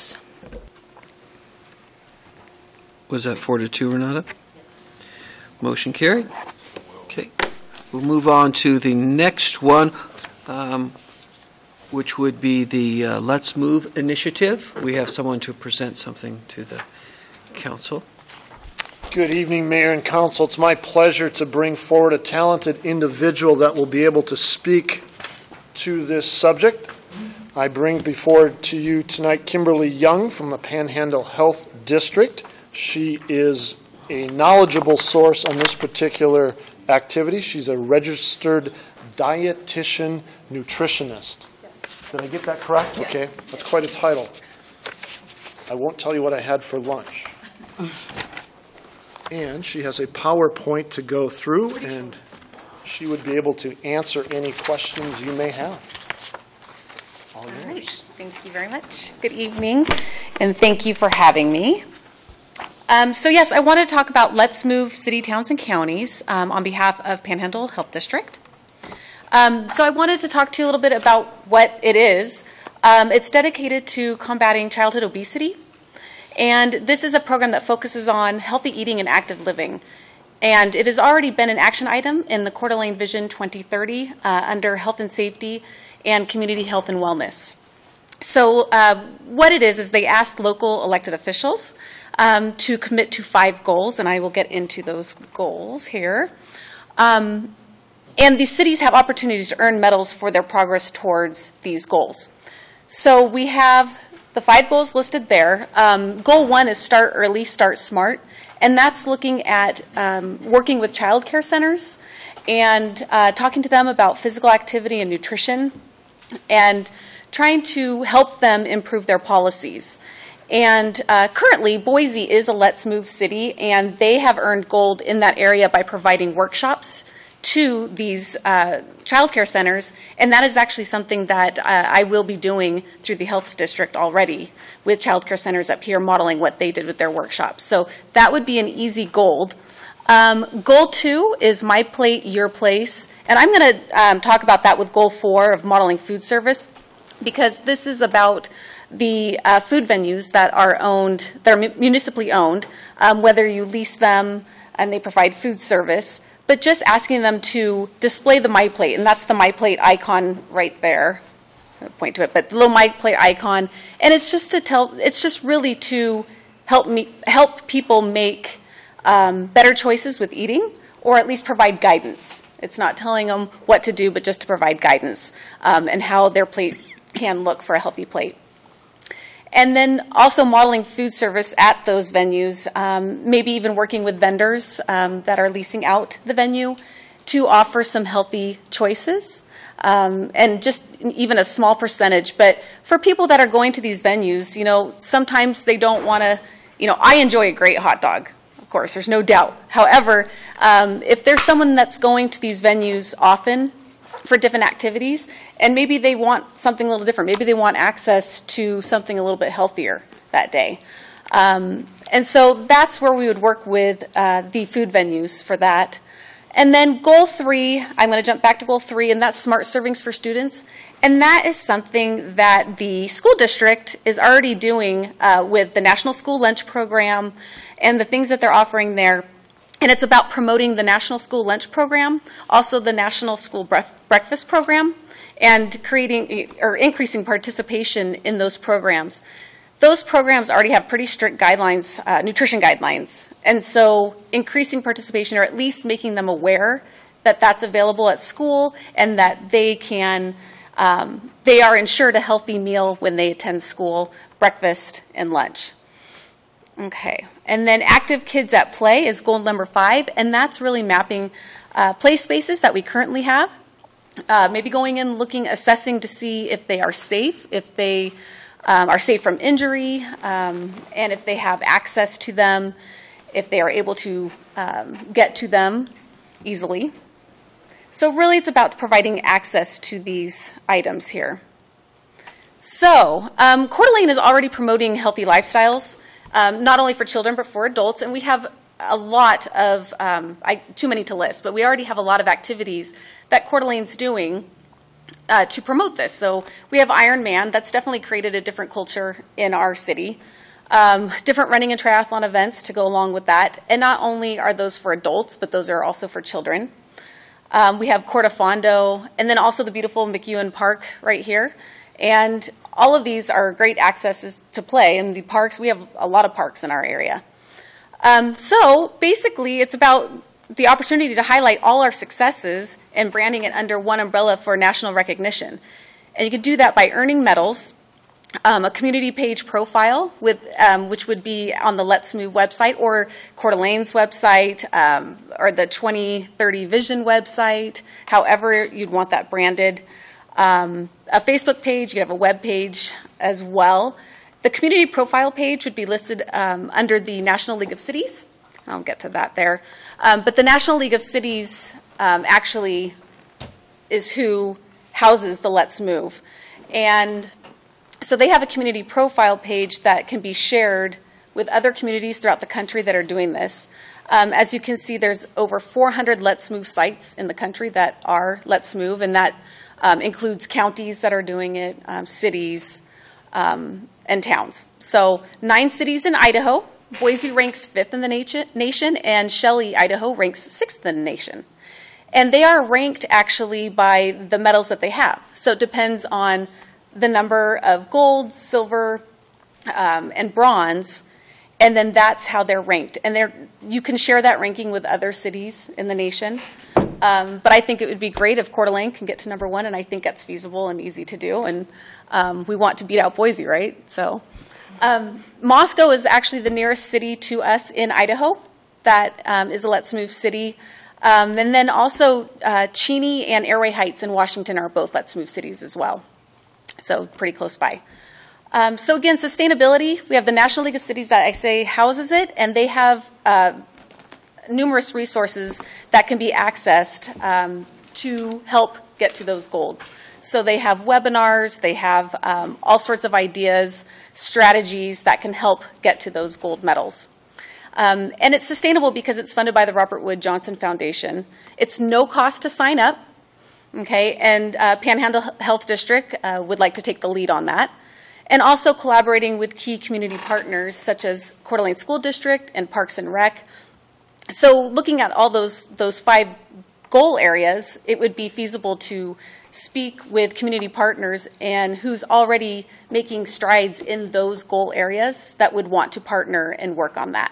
that 4-2, Renata? Motion carried. Okay. We'll move on to the next one, which would be the Let's Move initiative. We have someone to present something to the council. Good evening, Mayor and Council. It's my pleasure to bring forward a talented individual that will be able to speak to this subject. I bring before to you tonight Kimberly Young from the Panhandle Health District. She is a knowledgeable source on this particular activity. She's a registered dietitian nutritionist. Yes. Did I get that correct? Yes. Okay, that's quite a title. I won't tell you what I had for lunch. And she has a PowerPoint to go through, and she would be able to answer any questions you may have. All right. Thank you very much. Good evening, and thank you for having me. So yes, I want to talk about Let's Move City, Towns, and Counties on behalf of Panhandle Health District. So I wanted to talk to you a little bit about what it is. It's dedicated to combating childhood obesity, and this is a program that focuses on healthy eating and active living. And it has already been an action item in the Coeur d'Alene Vision 2030 under Health and Safety and Community Health and Wellness. So what it is they ask local elected officials to commit to 5 goals, and I will get into those goals here. And these cities have opportunities to earn medals for their progress towards these goals. So we have the 5 goals listed there. Goal 1 is Start Early, Start Smart, and that's looking at working with child care centers and talking to them about physical activity and nutrition and trying to help them improve their policies. And currently, Boise is a Let's Move city, and they have earned gold in that area by providing workshops to these child care centers, and that is actually something that I will be doing through the Health District already with child care centers up here, modeling what they did with their workshops. So that would be an easy goal. Goal 2 is My Plate, Your Place, and I'm going to talk about that with Goal 4 of modeling food service, because this is about the food venues that are owned, that are municipally owned, whether you lease them and they provide food service, but just asking them to display the My Plate, and that's the My Plate icon right there. I'll point to it, but the little My Plate icon, and it's just to tell, it's just really to help people make better choices with eating, or at least provide guidance. It's not telling them what to do, but just to provide guidance and how their plate can look for a healthy plate. And then also modeling food service at those venues, maybe even working with vendors that are leasing out the venue to offer some healthy choices, and just even a small percentage. But for people that are going to these venues, you know, sometimes they don't want to, you know, I enjoy a great hot dog. Of course, there's no doubt. However, if there's someone that's going to these venues often for different activities, and maybe they want something a little different, maybe they want access to something a little bit healthier that day. And so that's where we would work with the food venues for that. And then Goal 3, I'm going to jump back to Goal 3, and that's Smart Servings for Students. And that is something that the school district is already doing with the National School Lunch Program and the things that they're offering there. And it's about promoting the National School Lunch Program, also the National School Breakfast Program, and creating or increasing participation in those programs. Those programs already have pretty strict guidelines, nutrition guidelines, and so increasing participation, or at least making them aware that that's available at school and that they can, they are ensured a healthy meal when they attend school, breakfast and lunch. Okay, and then Active Kids at Play is goal number 5, and that's really mapping play spaces that we currently have. Maybe going in, looking, assessing to see if they are safe, if they are safe from injury, and if they have access to them, if they are able to get to them easily. So really it's about providing access to these items here. So Coeur d'Alene is already promoting healthy lifestyles, not only for children but for adults, and we have a lot of, too many to list, but we already have a lot of activities that Coeur d'Alene's doing to promote this. So we have Ironman. That's definitely created a different culture in our city. Different running and triathlon events to go along with that. And not only are those for adults, but those are also for children. We have Corte Fondo, and then also the beautiful McEwen Park right here. And all of these are great accesses to play. In the parks, we have a lot of parks in our area. So basically, it's about the opportunity to highlight all our successes and branding it under one umbrella for national recognition. And you can do that by earning medals, a community page profile, with, which would be on the Let's Move website or Coeur d'Alene's website or the 2030 Vision website, however you'd want that branded. A Facebook page, you could have a web page as well. The community profile page would be listed under the National League of Cities. I'll get to that there. But the National League of Cities actually is who houses the Let's Move. And so they have a community profile page that can be shared with other communities throughout the country that are doing this. As you can see, there's over 400 Let's Move sites in the country that are Let's Move, and that includes counties that are doing it, cities, and towns. So 9 cities in Idaho. Boise ranks 5th in the nation, and Shelley, Idaho, ranks 6th in the nation. And they are ranked actually by the medals that they have. So it depends on the number of gold, silver, and bronze, and then that's how they're ranked. And you can share that ranking with other cities in the nation. But I think it would be great if Coeur d'Alene can get to number 1, and I think that's feasible and easy to do. And we want to beat out Boise, right? So Moscow is actually the nearest city to us in Idaho. That is a Let's Move city. And then also Cheney and Airway Heights in Washington are both Let's Move cities as well. So pretty close by. So again, sustainability. We have the National League of Cities that I say houses it, and they have numerous resources that can be accessed to help get to those goals. So they have webinars, they have all sorts of ideas, strategies that can help get to those gold medals. And it's sustainable because it's funded by the Robert Wood Johnson Foundation. It's no cost to sign up, okay, and Panhandle Health District would like to take the lead on that. And also collaborating with key community partners such as Coeur d'Alene School District and Parks and Rec. So looking at all those 5 goal areas, it would be feasible to speak with community partners and who's already making strides in those goal areas that would want to partner and work on that.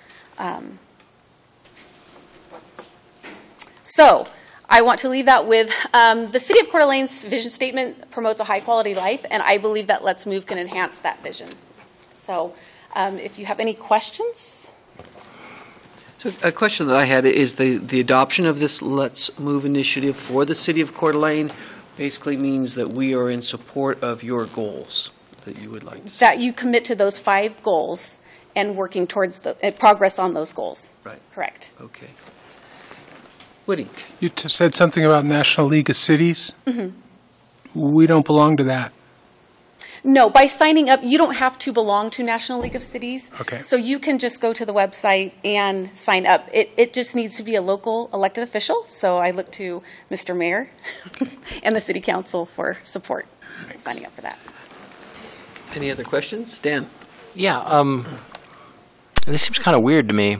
So I want to leave that with the City of Coeur d'Alene's vision statement promotes a high-quality life, and I believe that Let's Move can enhance that vision. So if you have any questions. So a question that I had is the adoption of this Let's Move initiative for the City of Coeur d'Alene basically means that we are in support of your goals that you would like to see. That you commit to those 5 goals and working towards the progress on those goals. Right. Correct. Okay. Woody. You said something about National League of Cities. Mm-hmm. We don't belong to that. No, by signing up, you don't have to belong to National League of Cities. Okay. So you can just go to the website and sign up. It just needs to be a local elected official. So I look to Mr. Mayor and the City Council for support signing up for that. Any other questions? Dan? Yeah, this seems kind of weird to me.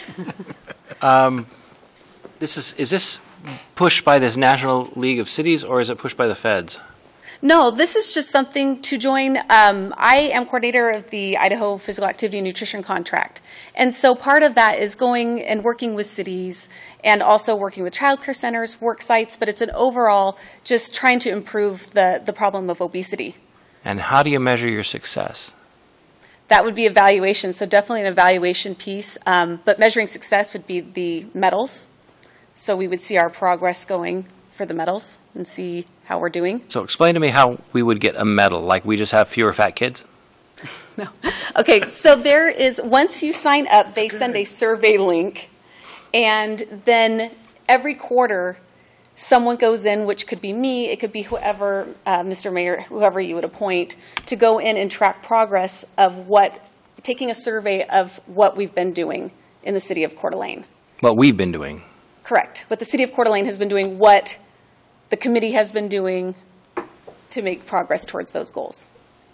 Is this pushed by this National League of Cities, or is it pushed by the feds? No, this is just something to join. I am coordinator of the Idaho Physical Activity and Nutrition Contract. And so part of that is going and working with cities and also working with child care centers, work sites, but it's an overall just trying to improve the problem of obesity. And how do you measure your success? That would be evaluation, so definitely an evaluation piece. But measuring success would be the medals. So we would see our progress going for the medals and see how we're doing. So explain to me how we would get a medal, like we just have fewer fat kids? No. Okay, so there is, once you sign up, they send a survey link, and then every quarter, someone goes in, which could be me, it could be whoever, Mr. Mayor, whoever you would appoint, to go in and track progress of taking a survey of what we've been doing in the city of Coeur d'Alene. What we've been doing. Correct. What the city of Coeur d'Alene has been doing, what the committee has been doing to make progress towards those goals.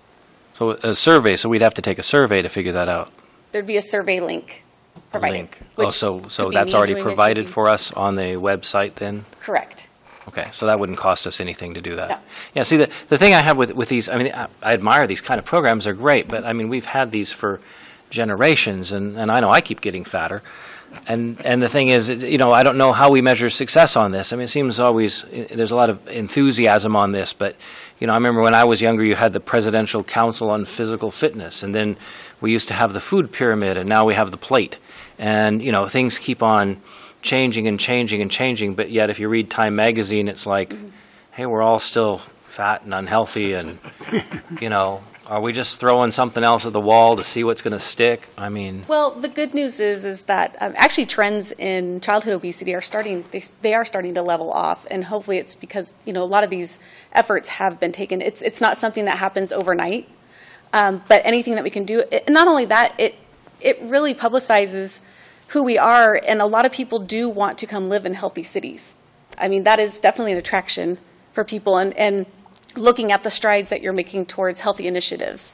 So a survey, so we'd have to take a survey to figure that out. There'd be a survey link provided. Oh, so that's already provided for us on the website then? Correct. Okay, so that wouldn't cost us anything to do that. No. Yeah, see, the thing I have with these, I mean, I admire these kind of programs, they're great, but I mean, we've had these for generations, and I know I keep getting fatter. And the thing is, you know, I don't know how we measure success on this. I mean, it seems always, there's a lot of enthusiasm on this, but, you know, I remember when I was younger, you had the Presidential Council on Physical Fitness, and then we used to have the food pyramid, and now we have the plate. And, you know, things keep on changing and changing and changing, but yet if you read Time Magazine, it's like, hey, we're all still fat and unhealthy, and, you know, are we just throwing something else at the wall to see what's going to stick? I mean... Well, the good news is that actually trends in childhood obesity are starting to level off, and hopefully it's because, you know, a lot of these efforts have been taken. It's not something that happens overnight, but anything that we can do, not only that, it really publicizes who we are, and a lot of people do want to come live in healthy cities. I mean, that is definitely an attraction for people, and looking at the strides that you're making towards healthy initiatives.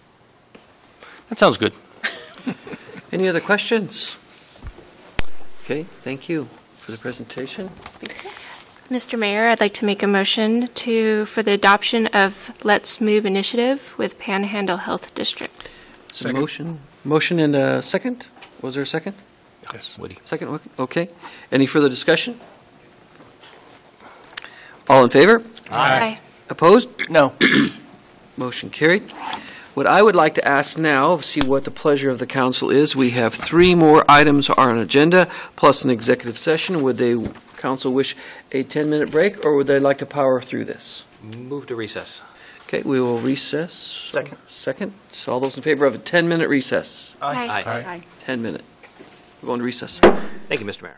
That sounds good. Any other questions? Okay, thank you for the presentation. Mr. Mayor, I'd like to make a motion for the adoption of Let's Move initiative with Panhandle Health District. Motion and a second? Was there a second? Yes. Woody. Second, okay. Any further discussion? All in favor? Aye. Opposed? No. Motion carried. What I would like to ask now, see what the pleasure of the council is. We have 3 more items on our agenda, plus an executive session. Would the council wish a 10-minute break, or would they like to power through this? Move to recess. Okay, we will recess. Second. So all those in favor of a 10-minute recess? Aye. Aye. 10-minute. We're going to recess. Thank you, Mr. Mayor.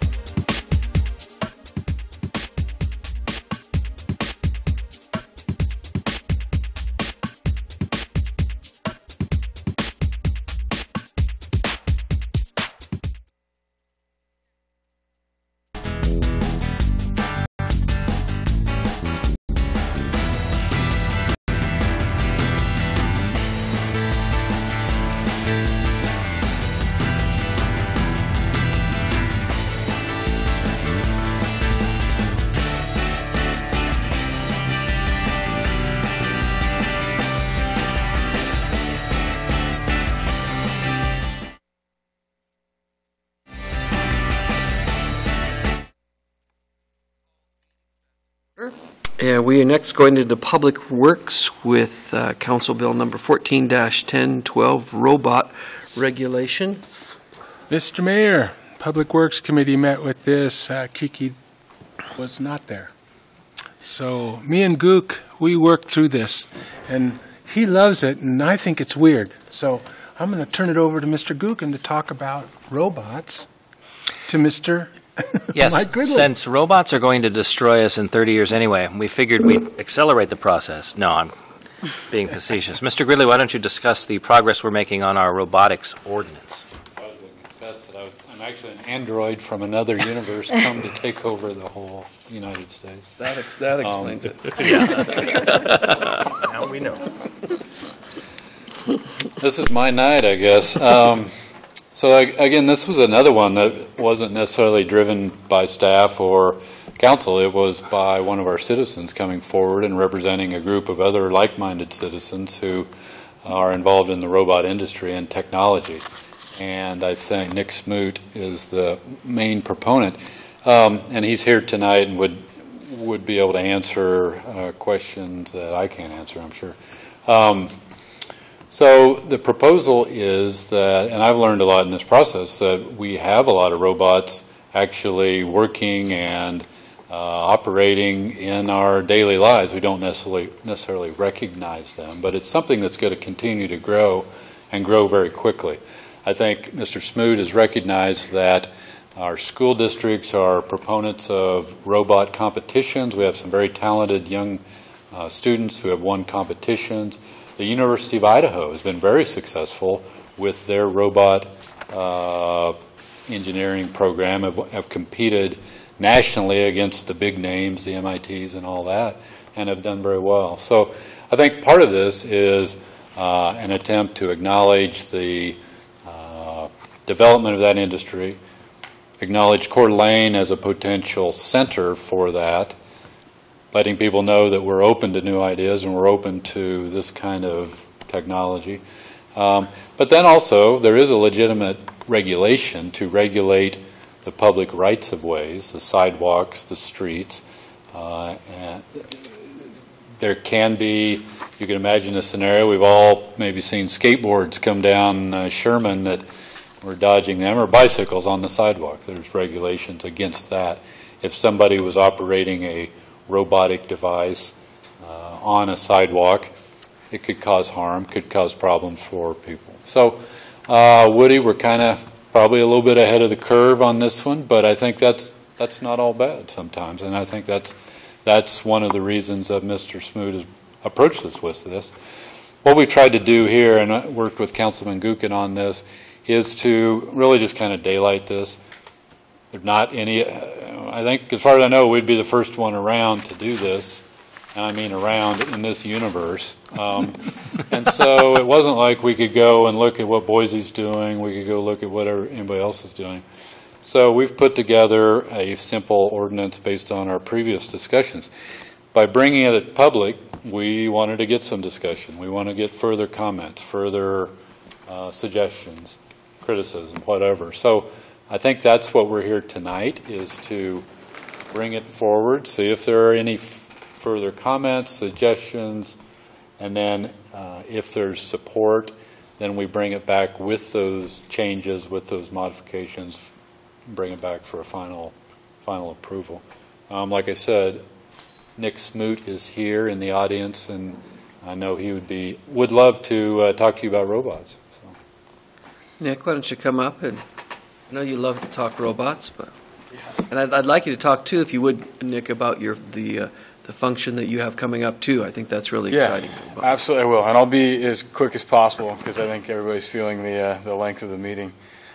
And we are next going into Public Works with Council Bill number 14-1012, robot regulation. Mr. Mayor, Public Works Committee met with this. Kiki was not there. So me and Gook, we worked through this, and he loves it, and I think it's weird. So I'm going to turn it over to Mr. Gookin to talk about robots to Mr. Yes, since robots are going to destroy us in 30 years anyway, we figured we'd accelerate the process. No, I'm being facetious. Mr. Gridley, why don't you discuss the progress we're making on our robotics ordinance? I was going to confess that I'm actually an android from another universe come to take over the whole United States. That explains it. Now we know. This is my night, I guess. So again, this was another one that wasn't necessarily driven by staff or council. It was by one of our citizens coming forward and representing a group of other like-minded citizens who are involved in the robot industry and technology. And I think Nick Smoot is the main proponent. And he's here tonight and would be able to answer questions that I can't answer, I'm sure. So the proposal is that, and I've learned a lot in this process, that we have a lot of robots actually working and operating in our daily lives. We don't necessarily recognize them, but it's something that's going to continue to grow and grow very quickly. I think Mr. Smoot has recognized that our school districts are proponents of robot competitions. We have some very talented young students who have won competitions. The University of Idaho has been very successful with their robot engineering program, have competed nationally against the big names, the MITs and all that, and have done very well. So I think part of this is an attempt to acknowledge the development of that industry, acknowledge Coeur d'Alene as a potential center for that, letting people know that we're open to new ideas and we're open to this kind of technology. But then also there is a legitimate regulation to regulate the public rights of ways, the sidewalks, the streets. And there can be, you can imagine a scenario, we've all maybe seen skateboards come down Sherman that we're dodging them, or bicycles on the sidewalk. There's regulations against that. If somebody was operating a robotic device on a sidewalk, it could cause harm, could cause problems for people. So, Woody, we're kind of probably a little bit ahead of the curve on this one, but I think that's not all bad sometimes, and I think that's one of the reasons that Mr. Smoot has approached us with this. What we tried to do here, and I worked with Councilman Gookin on this, is to really just kind of daylight this. There's not any, I think as far as I know, we'd be the first one around to do this, and I mean around in this universe. And so it wasn't like we could go and look at what Boise's doing, we could go look at whatever anybody else is doing. So we've put together a simple ordinance based on our previous discussions. By bringing it public, we wanted to get some discussion. We want to get further comments, further suggestions, criticism, whatever. So I think that's what we're here tonight, is to bring it forward, see if there are any further comments, suggestions, and then if there's support, then we bring it back with those changes, with those modifications, bring it back for a final approval. Like I said, Nick Smoot is here in the audience, and I know he would love to talk to you about robots. So. Nick, why don't you come up? And I know you love to talk robots, but and I'd like you to talk too, if you would, Nick, about the function that you have coming up too. I think that's really exciting. Absolutely, I will, and I'll be as quick as possible because I think everybody's feeling the length of the meeting.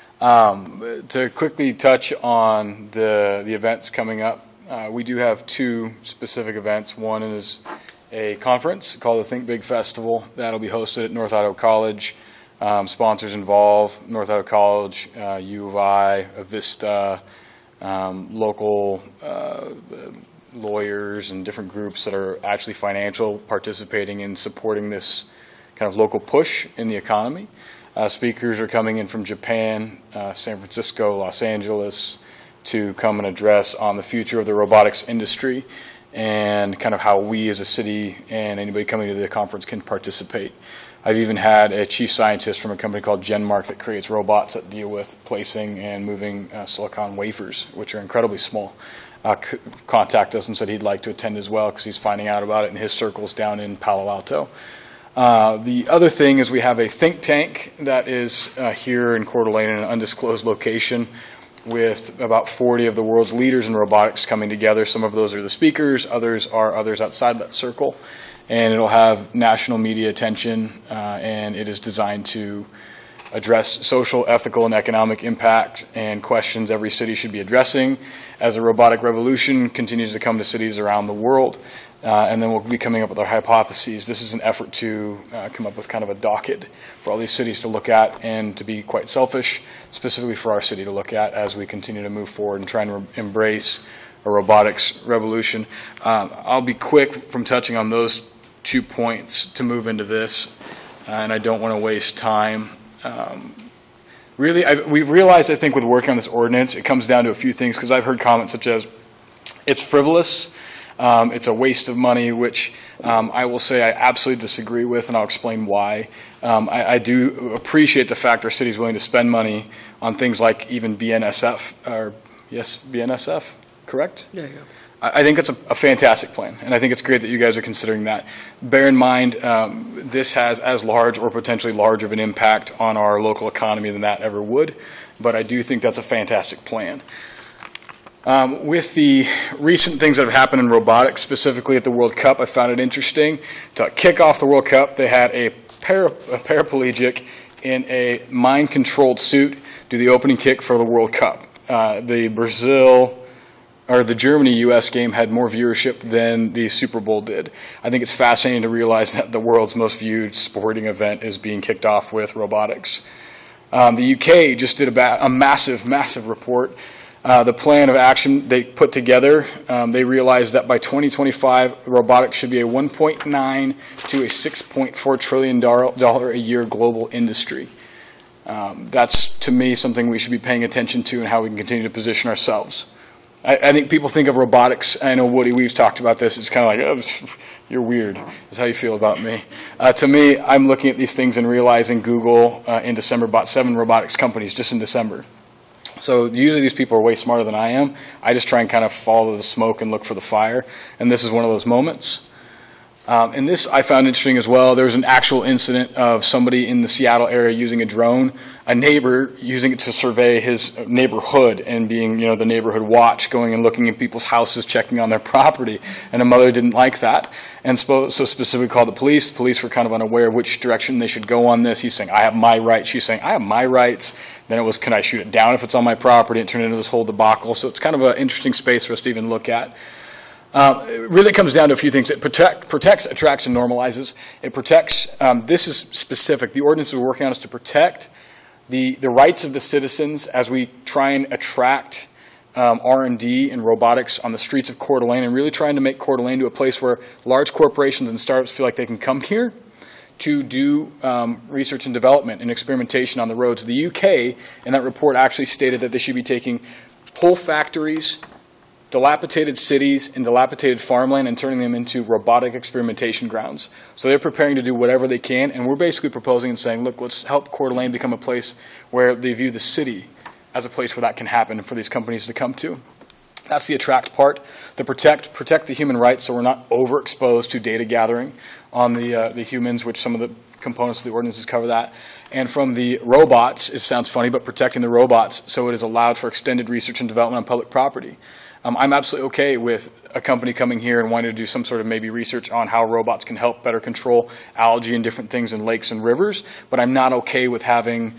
To quickly touch on the events coming up, we do have two specific events. One is a conference called the Think Big Festival that'll be hosted at North Idaho College. Sponsors involved: North Idaho College, U of I, Avista, local lawyers and different groups that are actually financial participating in supporting this kind of local push in the economy. Speakers are coming in from Japan, San Francisco, Los Angeles to come and address on the future of the robotics industry and kind of how we as a city and anybody coming to the conference can participate. I've even had a chief scientist from a company called GenMark that creates robots that deal with placing and moving silicon wafers, which are incredibly small. Contact us and said he'd like to attend as well because he's finding out about it in his circles down in Palo Alto. The other thing is we have a think tank that is here in Coeur d'Alene in an undisclosed location with about 40 of the world's leaders in robotics coming together. Some of those are the speakers, others are others outside that circle. And it'll have national media attention, and it is designed to address social, ethical, and economic impact and questions every city should be addressing as the robotic revolution continues to come to cities around the world. And then we'll be coming up with our hypotheses. This is an effort to come up with kind of a docket for all these cities to look at and to be quite selfish, specifically for our city to look at as we continue to move forward and try and embrace a robotics revolution. I'll be quick from touching on those 2 points to move into this, and I don't want to waste time. We've realized, I think, with working on this ordinance, it comes down to a few things, because I've heard comments such as, it's frivolous, it's a waste of money, which I will say I absolutely disagree with, and I'll explain why. I do appreciate the fact our city is willing to spend money on things like even BNSF, or yes, BNSF? correct? Yeah. I think that's a fantastic plan, and I think it's great that you guys are considering that. Bear in mind, this has as large or potentially larger of an impact on our local economy than that ever would, but I do think that's a fantastic plan. With the recent things that have happened in robotics, specifically at the World Cup, I found it interesting. To kick off the World Cup, they had a paraplegic in a mind-controlled suit do the opening kick for the World Cup. The Germany-U.S. game had more viewership than the Super Bowl did. I think it's fascinating to realize that the world's most viewed sporting event is being kicked off with robotics. The UK just did a massive, massive report. The plan of action they put together, they realized that by 2025, robotics should be a $1.9 to a $6.4 trillion a year global industry. That's, to me, something we should be paying attention to and how we can continue to position ourselves. I think people think of robotics, I know Woody, we've talked about this, it's kind of like, oh, you're weird, is how you feel about me. To me, I'm looking at these things and realizing Google in December bought 7 robotics companies just in December. So usually these people are way smarter than I am. I just try and kind of follow the smoke and look for the fire, and this is one of those moments. And this I found interesting as well. There was an actual incident of somebody in the Seattle area using a drone, a neighbor using it to survey his neighborhood and being, the neighborhood watch, going and looking at people's houses, checking on their property. And a mother didn't like that and so specifically called the police. The police were kind of unaware of which direction they should go on this. He's saying, I have my rights. She's saying, I have my rights. Then it was, can I shoot it down if it's on my property? It turned into this whole debacle. So it's kind of an interesting space for us to even look at. It really comes down to a few things. It protects, attracts, and normalizes. It protects, this is specific. The ordinance we're working on is to protect the rights of the citizens as we try and attract R&D and robotics on the streets of Coeur d'Alene, and really trying to make Coeur d'Alene to a place where large corporations and startups feel like they can come here to do research and development and experimentation on the roads. The UK, in that report, actually stated that they should be taking whole factories, dilapidated cities, and dilapidated farmland and turning them into robotic experimentation grounds. So they're preparing to do whatever they can, and we're basically proposing and saying, look, let's help Coeur d'Alene become a place where they view the city as a place where that can happen and for these companies to come to. That's the attract part. The protect the human rights so we're not overexposed to data gathering on the humans, which some of the components of the ordinances cover that. And from the robots, it sounds funny, but protecting the robots so it is allowed for extended research and development on public property. I'm absolutely okay with a company coming here and wanting to do some sort of maybe research on how robots can help better control algae and different things in lakes and rivers, but I'm not okay with having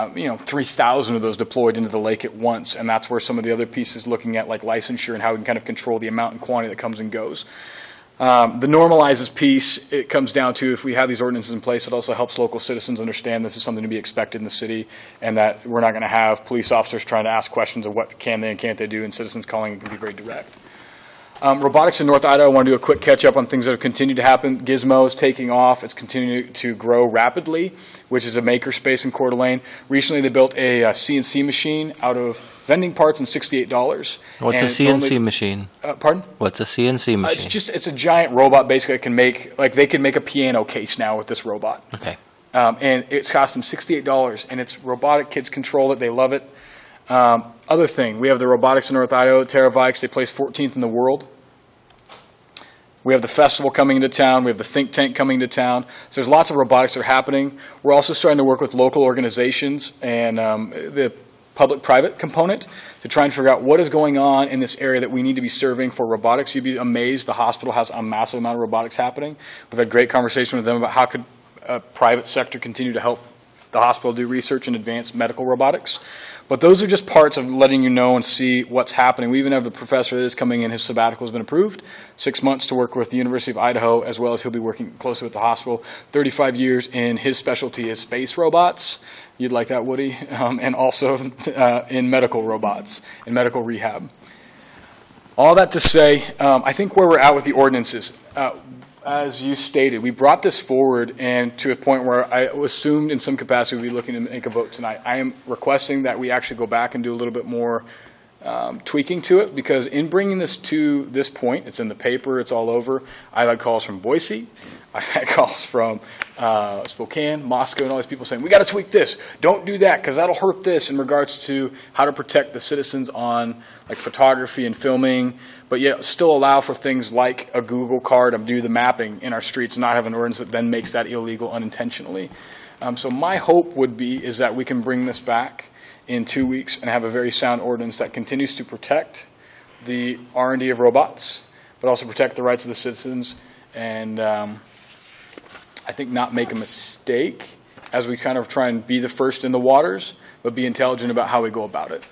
3,000 of those deployed into the lake at once, and that's where some of the other pieces looking at like licensure and how we can kind of control the amount and quantity that comes and goes. The normalizes piece, it comes down to if we have these ordinances in place, it also helps local citizens understand this is something to be expected in the city and that we're not going to have police officers trying to ask questions of what can they and can't they do, and citizens calling it can be very direct. Robotics in North Idaho, I want to do a quick catch up on things that have continued to happen. Gizmo is taking off. It's continuing to grow rapidly, which is a maker space in Coeur d'Alene. Recently, they built a CNC machine out of vending parts and $68. What's a CNC machine? Pardon? What's a CNC machine? It's a giant robot basically that can make, they can make a piano case now with this robot. Okay. And it's cost them $68, and it's robotic. Kids control it. They love it. Other thing, we have the robotics in North Idaho, TerraVikes. They placed 14th in the world. We have the festival coming into town. We have the think tank coming into town. So there's lots of robotics that are happening. We're also starting to work with local organizations and the public-private component to try and figure out what is going on in this area that we need to be serving for robotics. You'd be amazed. The hospital has a massive amount of robotics happening. We've had great conversation with them about how could a private sector continue to help the hospital do research and advance medical robotics. But those are just parts of letting you know and see what's happening. We even have the professor that is coming in. His sabbatical has been approved. 6 months to work with the University of Idaho, as well as he'll be working closely with the hospital. 35 years in his specialty is space robots. You'd like that, Woody? And also in medical robots, in medical rehab. All that to say, I think where we're at with the ordinances, as you stated, we brought this forward and to a point where I assumed in some capacity we'd be looking to make a vote tonight. I am requesting that we actually go back and do a little bit more tweaking to it, because in bringing this to this point, it's in the paper, it's all over. I've had calls from Boise, I've had calls from Spokane, Moscow, and all these people saying, we got to tweak this, don't do that, because that'll hurt this, in regards to how to protect the citizens on like photography and filming, but yet still allow for things like a Google card to do the mapping in our streets and not have an ordinance that then makes that illegal unintentionally. So my hope is that we can bring this back in 2 weeks and have a very sound ordinance that continues to protect the R&D of robots, but also protect the rights of the citizens, and I think not make a mistake as we kind of try and be the first in the waters, but be intelligent about how we go about it.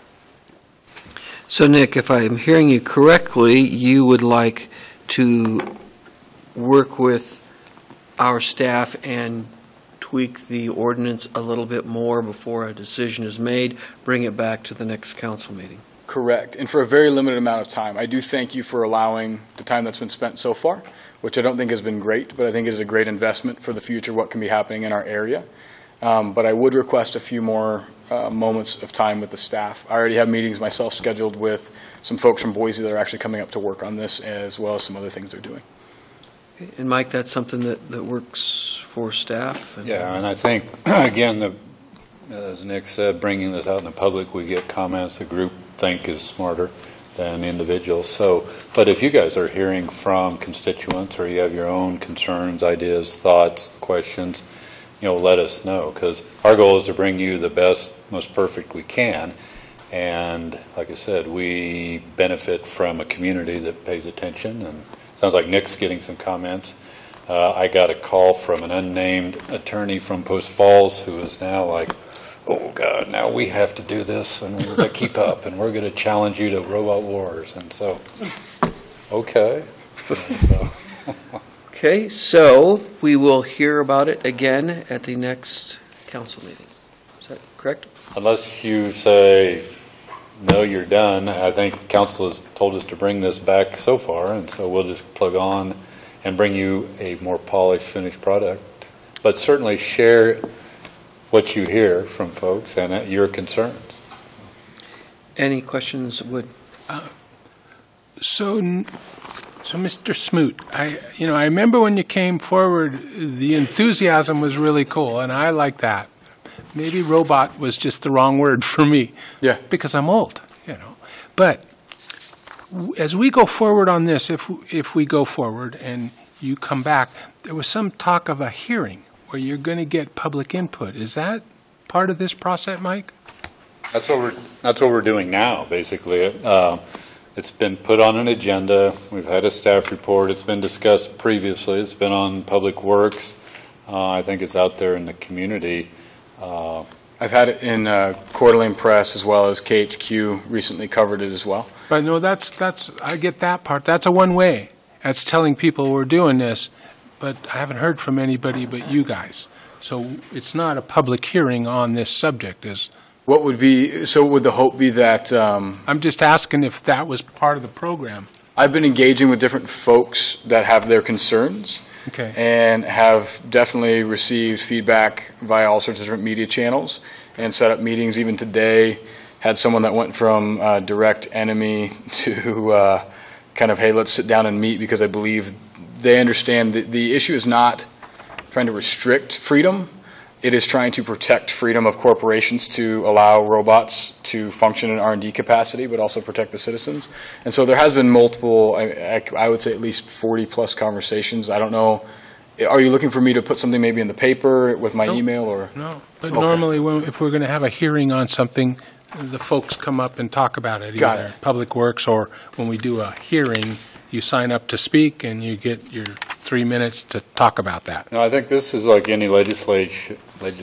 So, Nick, if I'm hearing you correctly, you would like to work with our staff and tweak the ordinance a little bit more before a decision is made, bring it back to the next council meeting. Correct, and for a very limited amount of time. I do thank you for allowing the time that's been spent so far, which I don't think has been great, but I think it is a great investment for the future, what can be happening in our area. But I would request a few more moments of time with the staff. I already have meetings myself scheduled with some folks from Boise that are actually coming up to work on this, as well as some other things they're doing. And Mike, that's something that works for staff? Yeah, and I think, again, as Nick said, bringing this out in the public, we get comments the group think is smarter than individuals. So, but if you guys are hearing from constituents or you have your own concerns, ideas, thoughts, questions, let us know, because our goal is to bring you the best, most perfect we can. And like I said, we benefit from a community that pays attention, and sounds like Nick's getting some comments. I got a call from an unnamed attorney from Post Falls who is now like, oh God, now we have to do this and we're going to keep up and we're going to challenge you to robot wars. And so, okay. Okay, so we will hear about it again at the next council meeting. Is that correct? Unless you say, no, you're done. I think council has told us to bring this back so far, and so we'll just plug on and bring you a more polished, finished product. But certainly share what you hear from folks and your concerns. Any questions, Wood? So, Mr. Smoot, I remember when you came forward, the enthusiasm was really cool, and I like that. Maybe robot was just the wrong word for me. Yeah. Because I'm old, But as we go forward on this, if we go forward and you come back, there was some talk of a hearing where you're going to get public input. Is that part of this process, Mike? That's what we're doing now, basically. It's been put on an agenda. We've had a staff report. It's been discussed previously. It's been on Public Works. I think it's out there in the community. I've had it in Coeur d'Alene Press, as well as KHQ recently covered it as well. But no, that's I get that part. That's a one-way. That's telling people we're doing this, but I haven't heard from anybody but you guys. So it's not a public hearing on this subject. What would the hope be that... I'm just asking if that was part of the program. I've been engaging with different folks that have their concerns. Okay. And have definitely received feedback via all sorts of different media channels and set up meetings. Even today, had someone that went from direct enemy to kind of, hey, let's sit down and meet, because I believe they understand that the issue is not trying to restrict freedom. It is trying to protect freedom of corporations to allow robots to function in R&D capacity, but also protect the citizens. And so there has been multiple, I would say at least 40-plus conversations. I don't know. Are you looking for me to put something maybe in the paper with my email? Or No, but normally if we're going to have a hearing on something, the folks come up and talk about it, either Public Works, or when we do a hearing, you sign up to speak and you get your 3 minutes to talk about that. No, I think this is like any legislative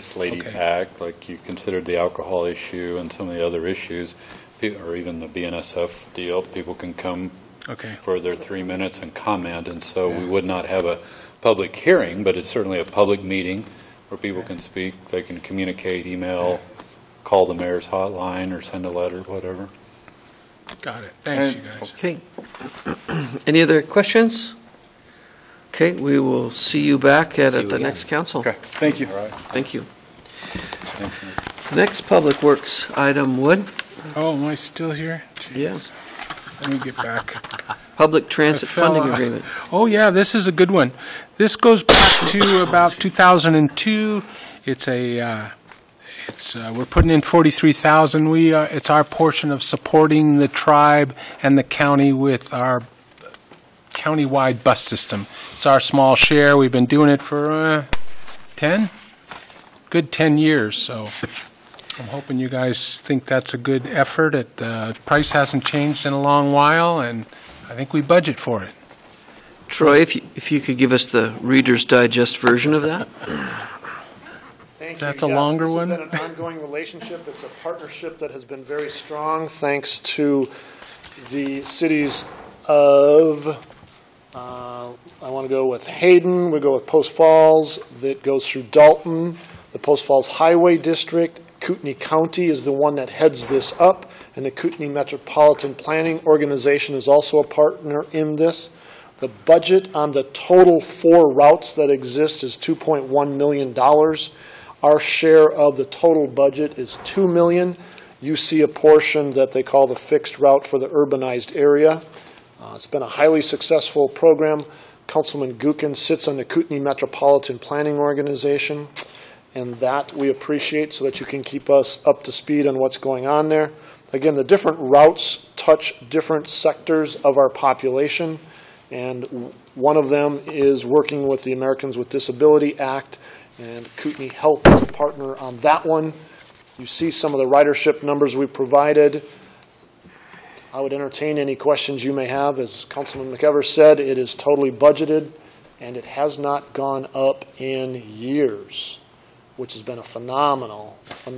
act, like you considered the alcohol issue and some of the other issues, or even the BNSF deal. People can come for their 3 minutes and comment, and so we would not have a public hearing, but it's certainly a public meeting where people can speak. They can communicate, email, call the mayor's hotline, or send a letter, whatever. Got it. Thanks, you guys. Okay. Any other questions? Okay, we will see you back at the next council. Okay, thank you. All right. Thank you. Thanks, Nick. Next Public Works item, Wood. Oh, am I still here? Yeah. Let me get back. Public transit funding agreement. Oh, yeah, this is a good one. This goes back to about 2002. It's we're putting in $43,000. It's our portion of supporting the tribe and the county with our county-wide bus system. It's our small share. We've been doing it for 10 years, so I'm hoping you guys think that's a good effort. The price hasn't changed in a long while, and I think we budget for it. Troy, if you could give us the Reader's Digest version of that. That's a longer one? This has been an ongoing relationship. It's a partnership that has been very strong thanks to the cities of, I want to go with Hayden, we go with Post Falls, that goes through Dalton, the Post Falls Highway District. Kootenai County is the one that heads this up, and the Kootenai Metropolitan Planning Organization is also a partner in this. The budget on the total 4 routes that exist is $2.1 million. Our share of the total budget is $2 million. You see a portion that they call the fixed route for the urbanized area. It's been a highly successful program. Councilman Gookin sits on the Kootenai Metropolitan Planning Organization, and that we appreciate so that you can keep us up to speed on what's going on there. Again, the different routes touch different sectors of our population, and one of them is working with the Americans with Disability Act, and Kootenai Health is a partner on that one. You see some of the ridership numbers we provided. I would entertain any questions you may have. As Councilman McEvers said, it is totally budgeted, and it has not gone up in years, which has been a phenomenal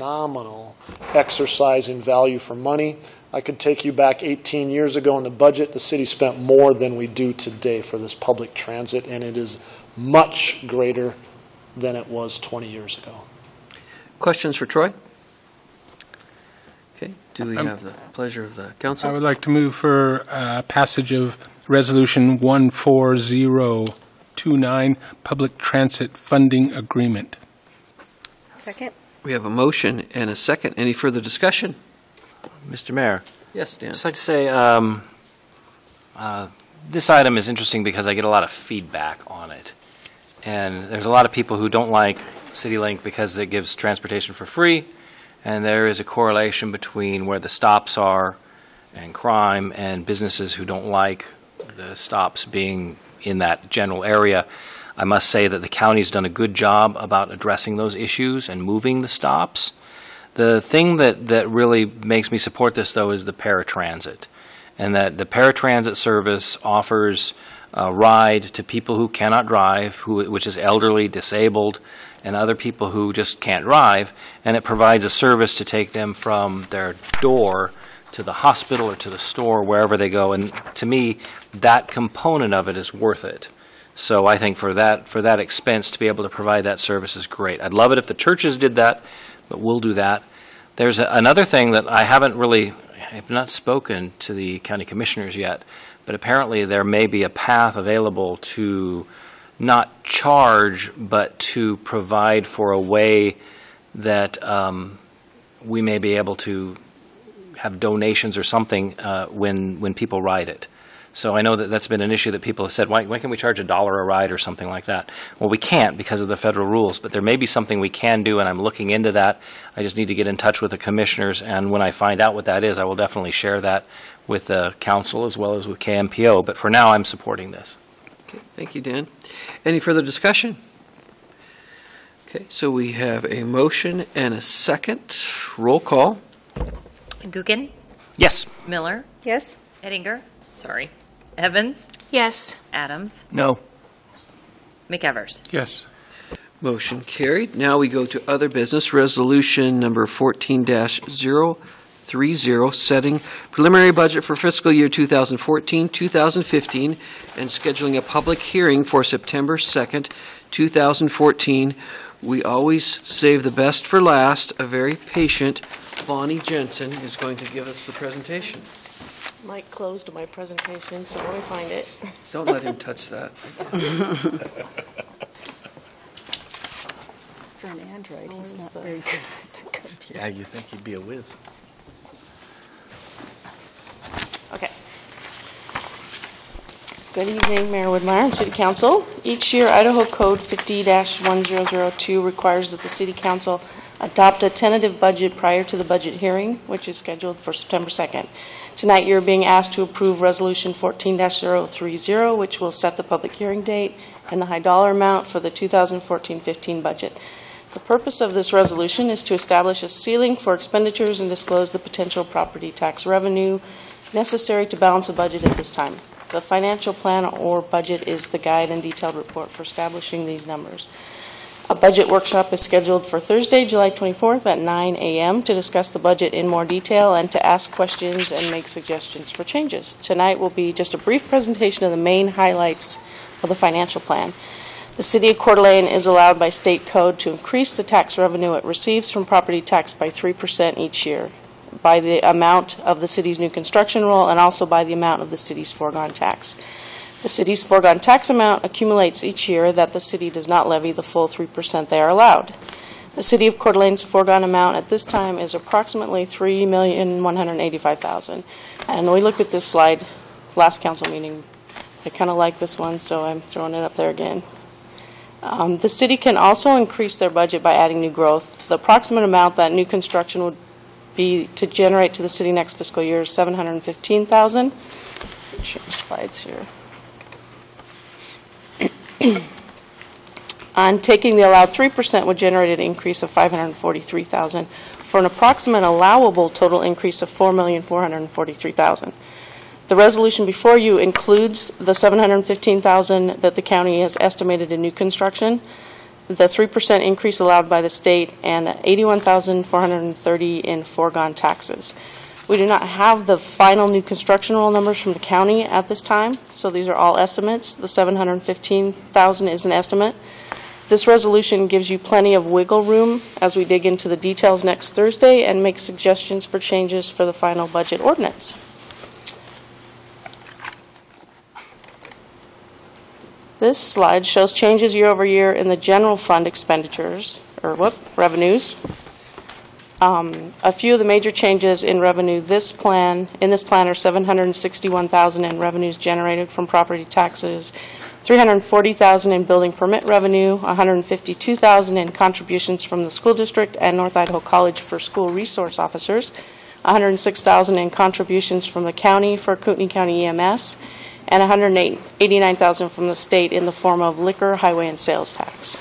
exercise in value for money. I could take you back 18 years ago in the budget. The city spent more than we do today for this public transit, and it is much greater than it was 20 years ago. Questions for Troy? Okay. Do we have the pleasure of the council? I would like to move for passage of Resolution 14029, Public Transit Funding Agreement. Second. We have a motion and a second. Any further discussion? Mr. Mayor. Yes, Dan. I'd just like to say this item is interesting because I get a lot of feedback on it. And there's a lot of people who don't like CityLink because it gives transportation for free, and there is a correlation between where the stops are and crime and businesses who don't like the stops being in that general area. I must say that the county's done a good job about addressing those issues and moving the stops. The thing that really makes me support this, though, is the paratransit, and that the paratransit service offers a ride to people who cannot drive, which is elderly, disabled, and other people who just can't drive, and it provides a service to take them from their door to the hospital or to the store, wherever they go. And to me, that component of it is worth it. So I think for that expense to be able to provide that service is great. I'd love it if the churches did that, but we'll do that. There's another thing that I have not spoken to the county commissioners yet, but apparently there may be a path available to not charge, but to provide for a way that we may be able to have donations or something when people ride it. So I know that that's been an issue that people have said, why can't we charge $1 a ride or something like that? Well, we can't because of the federal rules, but there may be something we can do, and I'm looking into that. I just need to get in touch with the commissioners, and when I find out what that is, I will definitely share that with the council as well as with KMPO. But for now, I'm supporting this. Okay, thank you, Dan. Any further discussion? Okay, so we have a motion and a second. Roll call. Gookin? Yes. Miller? Yes. Ettinger? Sorry. Evans? Yes. Adams? No. McEvers? Yes. Motion carried. Now we go to other business. Resolution number 14-030, setting preliminary budget for fiscal year 2014-2015 and scheduling a public hearing for September 2nd, 2014. We always save the best for last. A very patient Bonnie Jensen is going to give us the presentation. Mike closed my presentation, so let me find it. Don't let him touch that. For an Android, he's not very good at the computer. Yeah, you think he'd be a whiz. Good evening, Mayor Woodmeyer and City Council. Each year, Idaho Code 50-1002 requires that the City Council adopt a tentative budget prior to the budget hearing, which is scheduled for September 2nd. Tonight, you're being asked to approve Resolution 14-030, which will set the public hearing date and the high dollar amount for the 2014-15 budget. The purpose of this resolution is to establish a ceiling for expenditures and disclose the potential property tax revenue necessary to balance the budget at this time. The financial plan or budget is the guide and detailed report for establishing these numbers. A budget workshop is scheduled for Thursday, July 24th at 9 a.m. to discuss the budget in more detail and to ask questions and make suggestions for changes. Tonight will be just a brief presentation of the main highlights of the financial plan. The City of Coeur d'Alene is allowed by state code to increase the tax revenue it receives from property tax by 3% each year, by the amount of the city's new construction roll and also by the amount of the city's foregone tax. The city's foregone tax amount accumulates each year that the city does not levy the full 3% they are allowed. The City of Coeur d'Alene's foregone amount at this time is approximately $3,185,000. And we looked at this slide last council meeting. I kind of like this one, so I'm throwing it up there again. The city can also increase their budget by adding new growth. The approximate amount that new construction would be to generate to the city next fiscal year is $715,000. Change slides here. On taking the allowed 3% would generate an increase of $543,000 for an approximate allowable total increase of $4,443,000. The resolution before you includes the $715,000 that the county has estimated in new construction, the 3% increase allowed by the state, and $81,430 in foregone taxes. We do not have the final new construction roll numbers from the county at this time, so these are all estimates. The $715,000 is an estimate. This resolution gives you plenty of wiggle room as we dig into the details next Thursday and make suggestions for changes for the final budget ordinance. This slide shows changes year over year in the general fund expenditures, or revenues. A few of the major changes in revenue in this plan are $761,000 in revenues generated from property taxes, $340,000 in building permit revenue, $152,000 in contributions from the school district and North Idaho College for school resource officers, $106,000 in contributions from the county for Kootenai County EMS, and $189,000 from the state in the form of liquor, highway, and sales tax.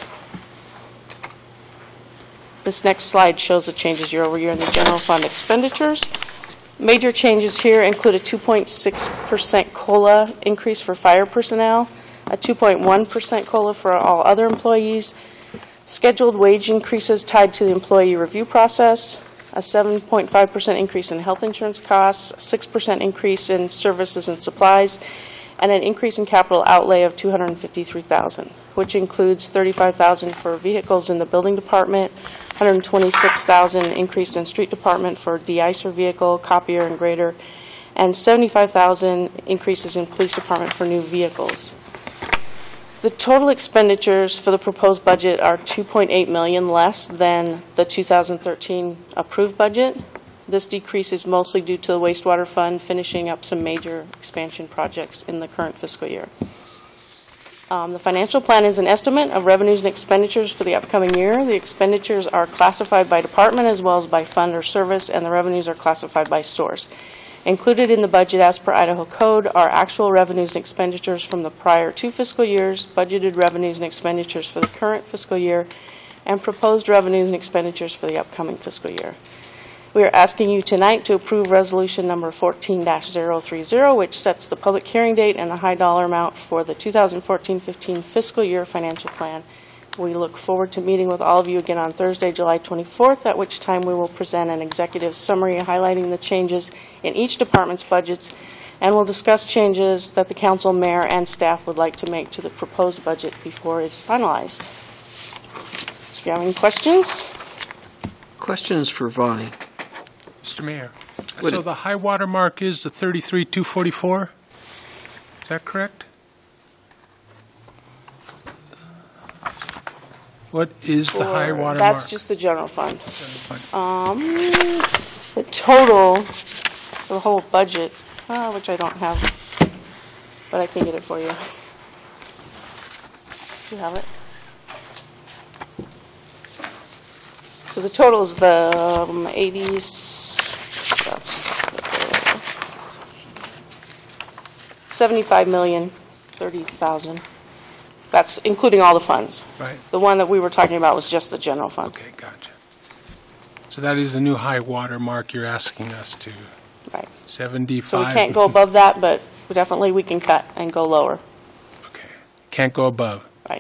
This next slide shows the changes year over year in the general fund expenditures. Major changes here include a 2.6% COLA increase for fire personnel, a 2.1% COLA for all other employees, scheduled wage increases tied to the employee review process, a 7.5% increase in health insurance costs, a 6% increase in services and supplies, and an increase in capital outlay of $253,000, which includes $35,000 for vehicles in the building department, $126,000 increase in street department for de-icer vehicle, copier, and grader, and $75,000 increases in police department for new vehicles. The total expenditures for the proposed budget are $2.8 million less than the 2013 approved budget. This decrease is mostly due to the wastewater fund finishing up some major expansion projects in the current fiscal year. The financial plan is an estimate of revenues and expenditures for the upcoming year. The expenditures are classified by department as well as by fund or service, and the revenues are classified by source. Included in the budget as per Idaho Code are actual revenues and expenditures from the prior 2 fiscal years, budgeted revenues and expenditures for the current fiscal year, and proposed revenues and expenditures for the upcoming fiscal year. We are asking you tonight to approve resolution number 14-030, which sets the public hearing date and the high dollar amount for the 2014-15 fiscal year financial plan. We look forward to meeting with all of you again on Thursday, July 24th, at which time we will present an executive summary highlighting the changes in each department's budgets, and we'll discuss changes that the council, mayor, and staff would like to make to the proposed budget before it's finalized. So if you have any questions? Questions for Vonnie? Mr. Mayor, so the high water mark is the 33,244? Is that correct? What is the high water mark? That's just the general fund. The total, the whole budget, which I don't have, but I can get it for you. Do you have it? So the total is the 75,030,000. That's including all the funds. Right. The one that we were talking about was just the general fund. Okay, gotcha. So that is the new high water mark you're asking us to. Right. 75. So we can't go above that, but definitely we can cut and go lower. Can't go above. Right.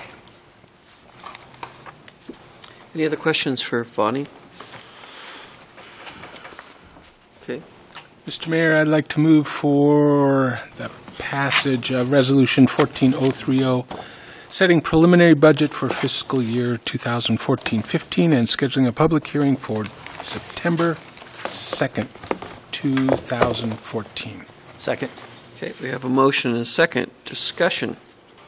Any other questions for Bonnie? Okay. Mr. Mayor, I'd like to move for the passage of Resolution 14030, setting preliminary budget for fiscal year 2014-15 and scheduling a public hearing for September 2nd, 2014. Second. Okay, we have a motion and a second. Discussion.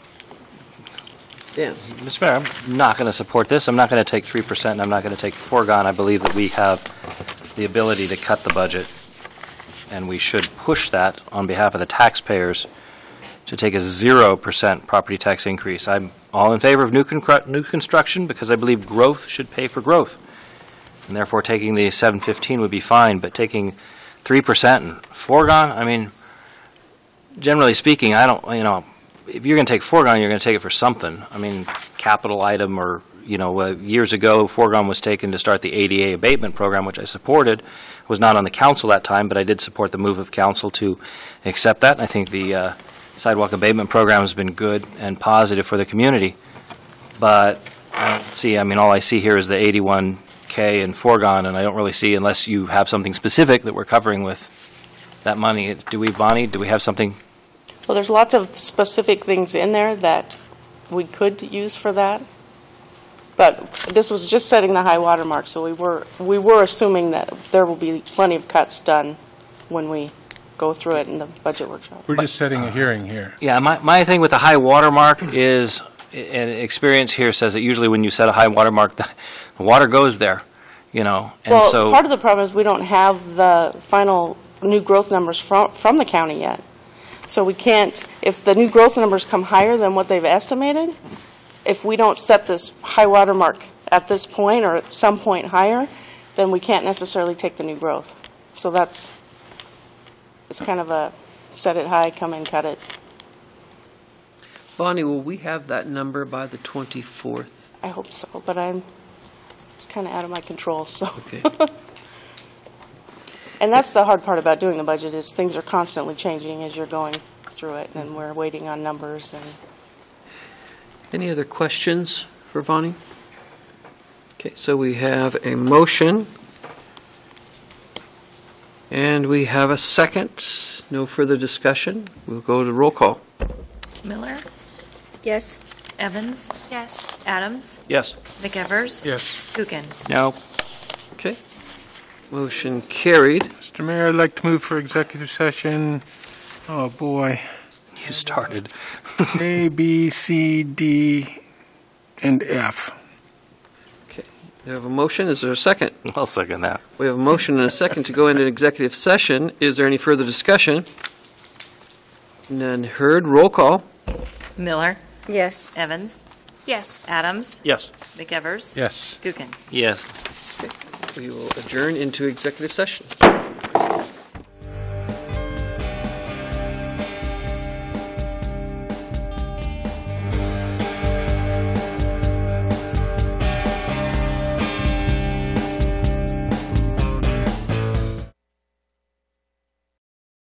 Dan. Mr. Mayor, I'm not going to support this. I'm not going to take 3%, and I'm not going to take foregone. I believe that we have the ability to cut the budget, and we should push that on behalf of the taxpayers to take a 0% property tax increase. I'm all in favor of new construction because I believe growth should pay for growth, and therefore taking the 715 would be fine, but taking 3% and foregone, I mean, generally speaking, I don't, if you're going to take foregone, you're going to take it for something. I mean, capital item or, years ago, foregone was taken to start the ADA abatement program, which I supported. Was not on the council that time, but I did support the move of council to accept that. And I think the sidewalk abatement program has been good and positive for the community. But I don't see, all I see here is the 81K and foregone, and I don't really see, unless you have something specific that we're covering with that money. Do we, Bonnie, do we have something? Well, there's lots of specific things in there that we could use for that. But this was just setting the high water mark, so we were assuming that there will be plenty of cuts done when we go through it in the budget workshop. We're just setting a hearing here. Yeah, my thing with the high water mark is, and experience here says that usually when you set a high water mark, the water goes there, And well, so part of the problem is we don't have the final new growth numbers from the county yet. So we can't, if the new growth numbers come higher than what they've estimated, if we don't set this high water mark at this point or at some point higher, then we can't necessarily take the new growth. So it's kind of a set it high, come and cut it. Bonnie, will we have that number by the 24th? I hope so, but it's kind of out of my control. So. Okay. And that's the hard part about doing the budget is things are constantly changing as you're going through it, and we're waiting on numbers. And Any other questions for Bonnie? Okay, so we have a motion, and we have a second. No further discussion. We'll go to roll call. Miller? Yes. Evans? Yes. Adams? Yes. McEvers? Yes. Kukin? No. Okay. Motion carried. Mr. Mayor, I'd like to move for executive session. Oh, boy. You started. A, B, C, D, and F. Okay. We have a motion. Is there a second? I'll second that. We have a motion and a second to go into executive session. Is there any further discussion? None heard. Roll call. Miller? Yes. Evans? Yes. Adams? Yes. McEvers? Yes. Kukin? Yes. We will adjourn into executive session.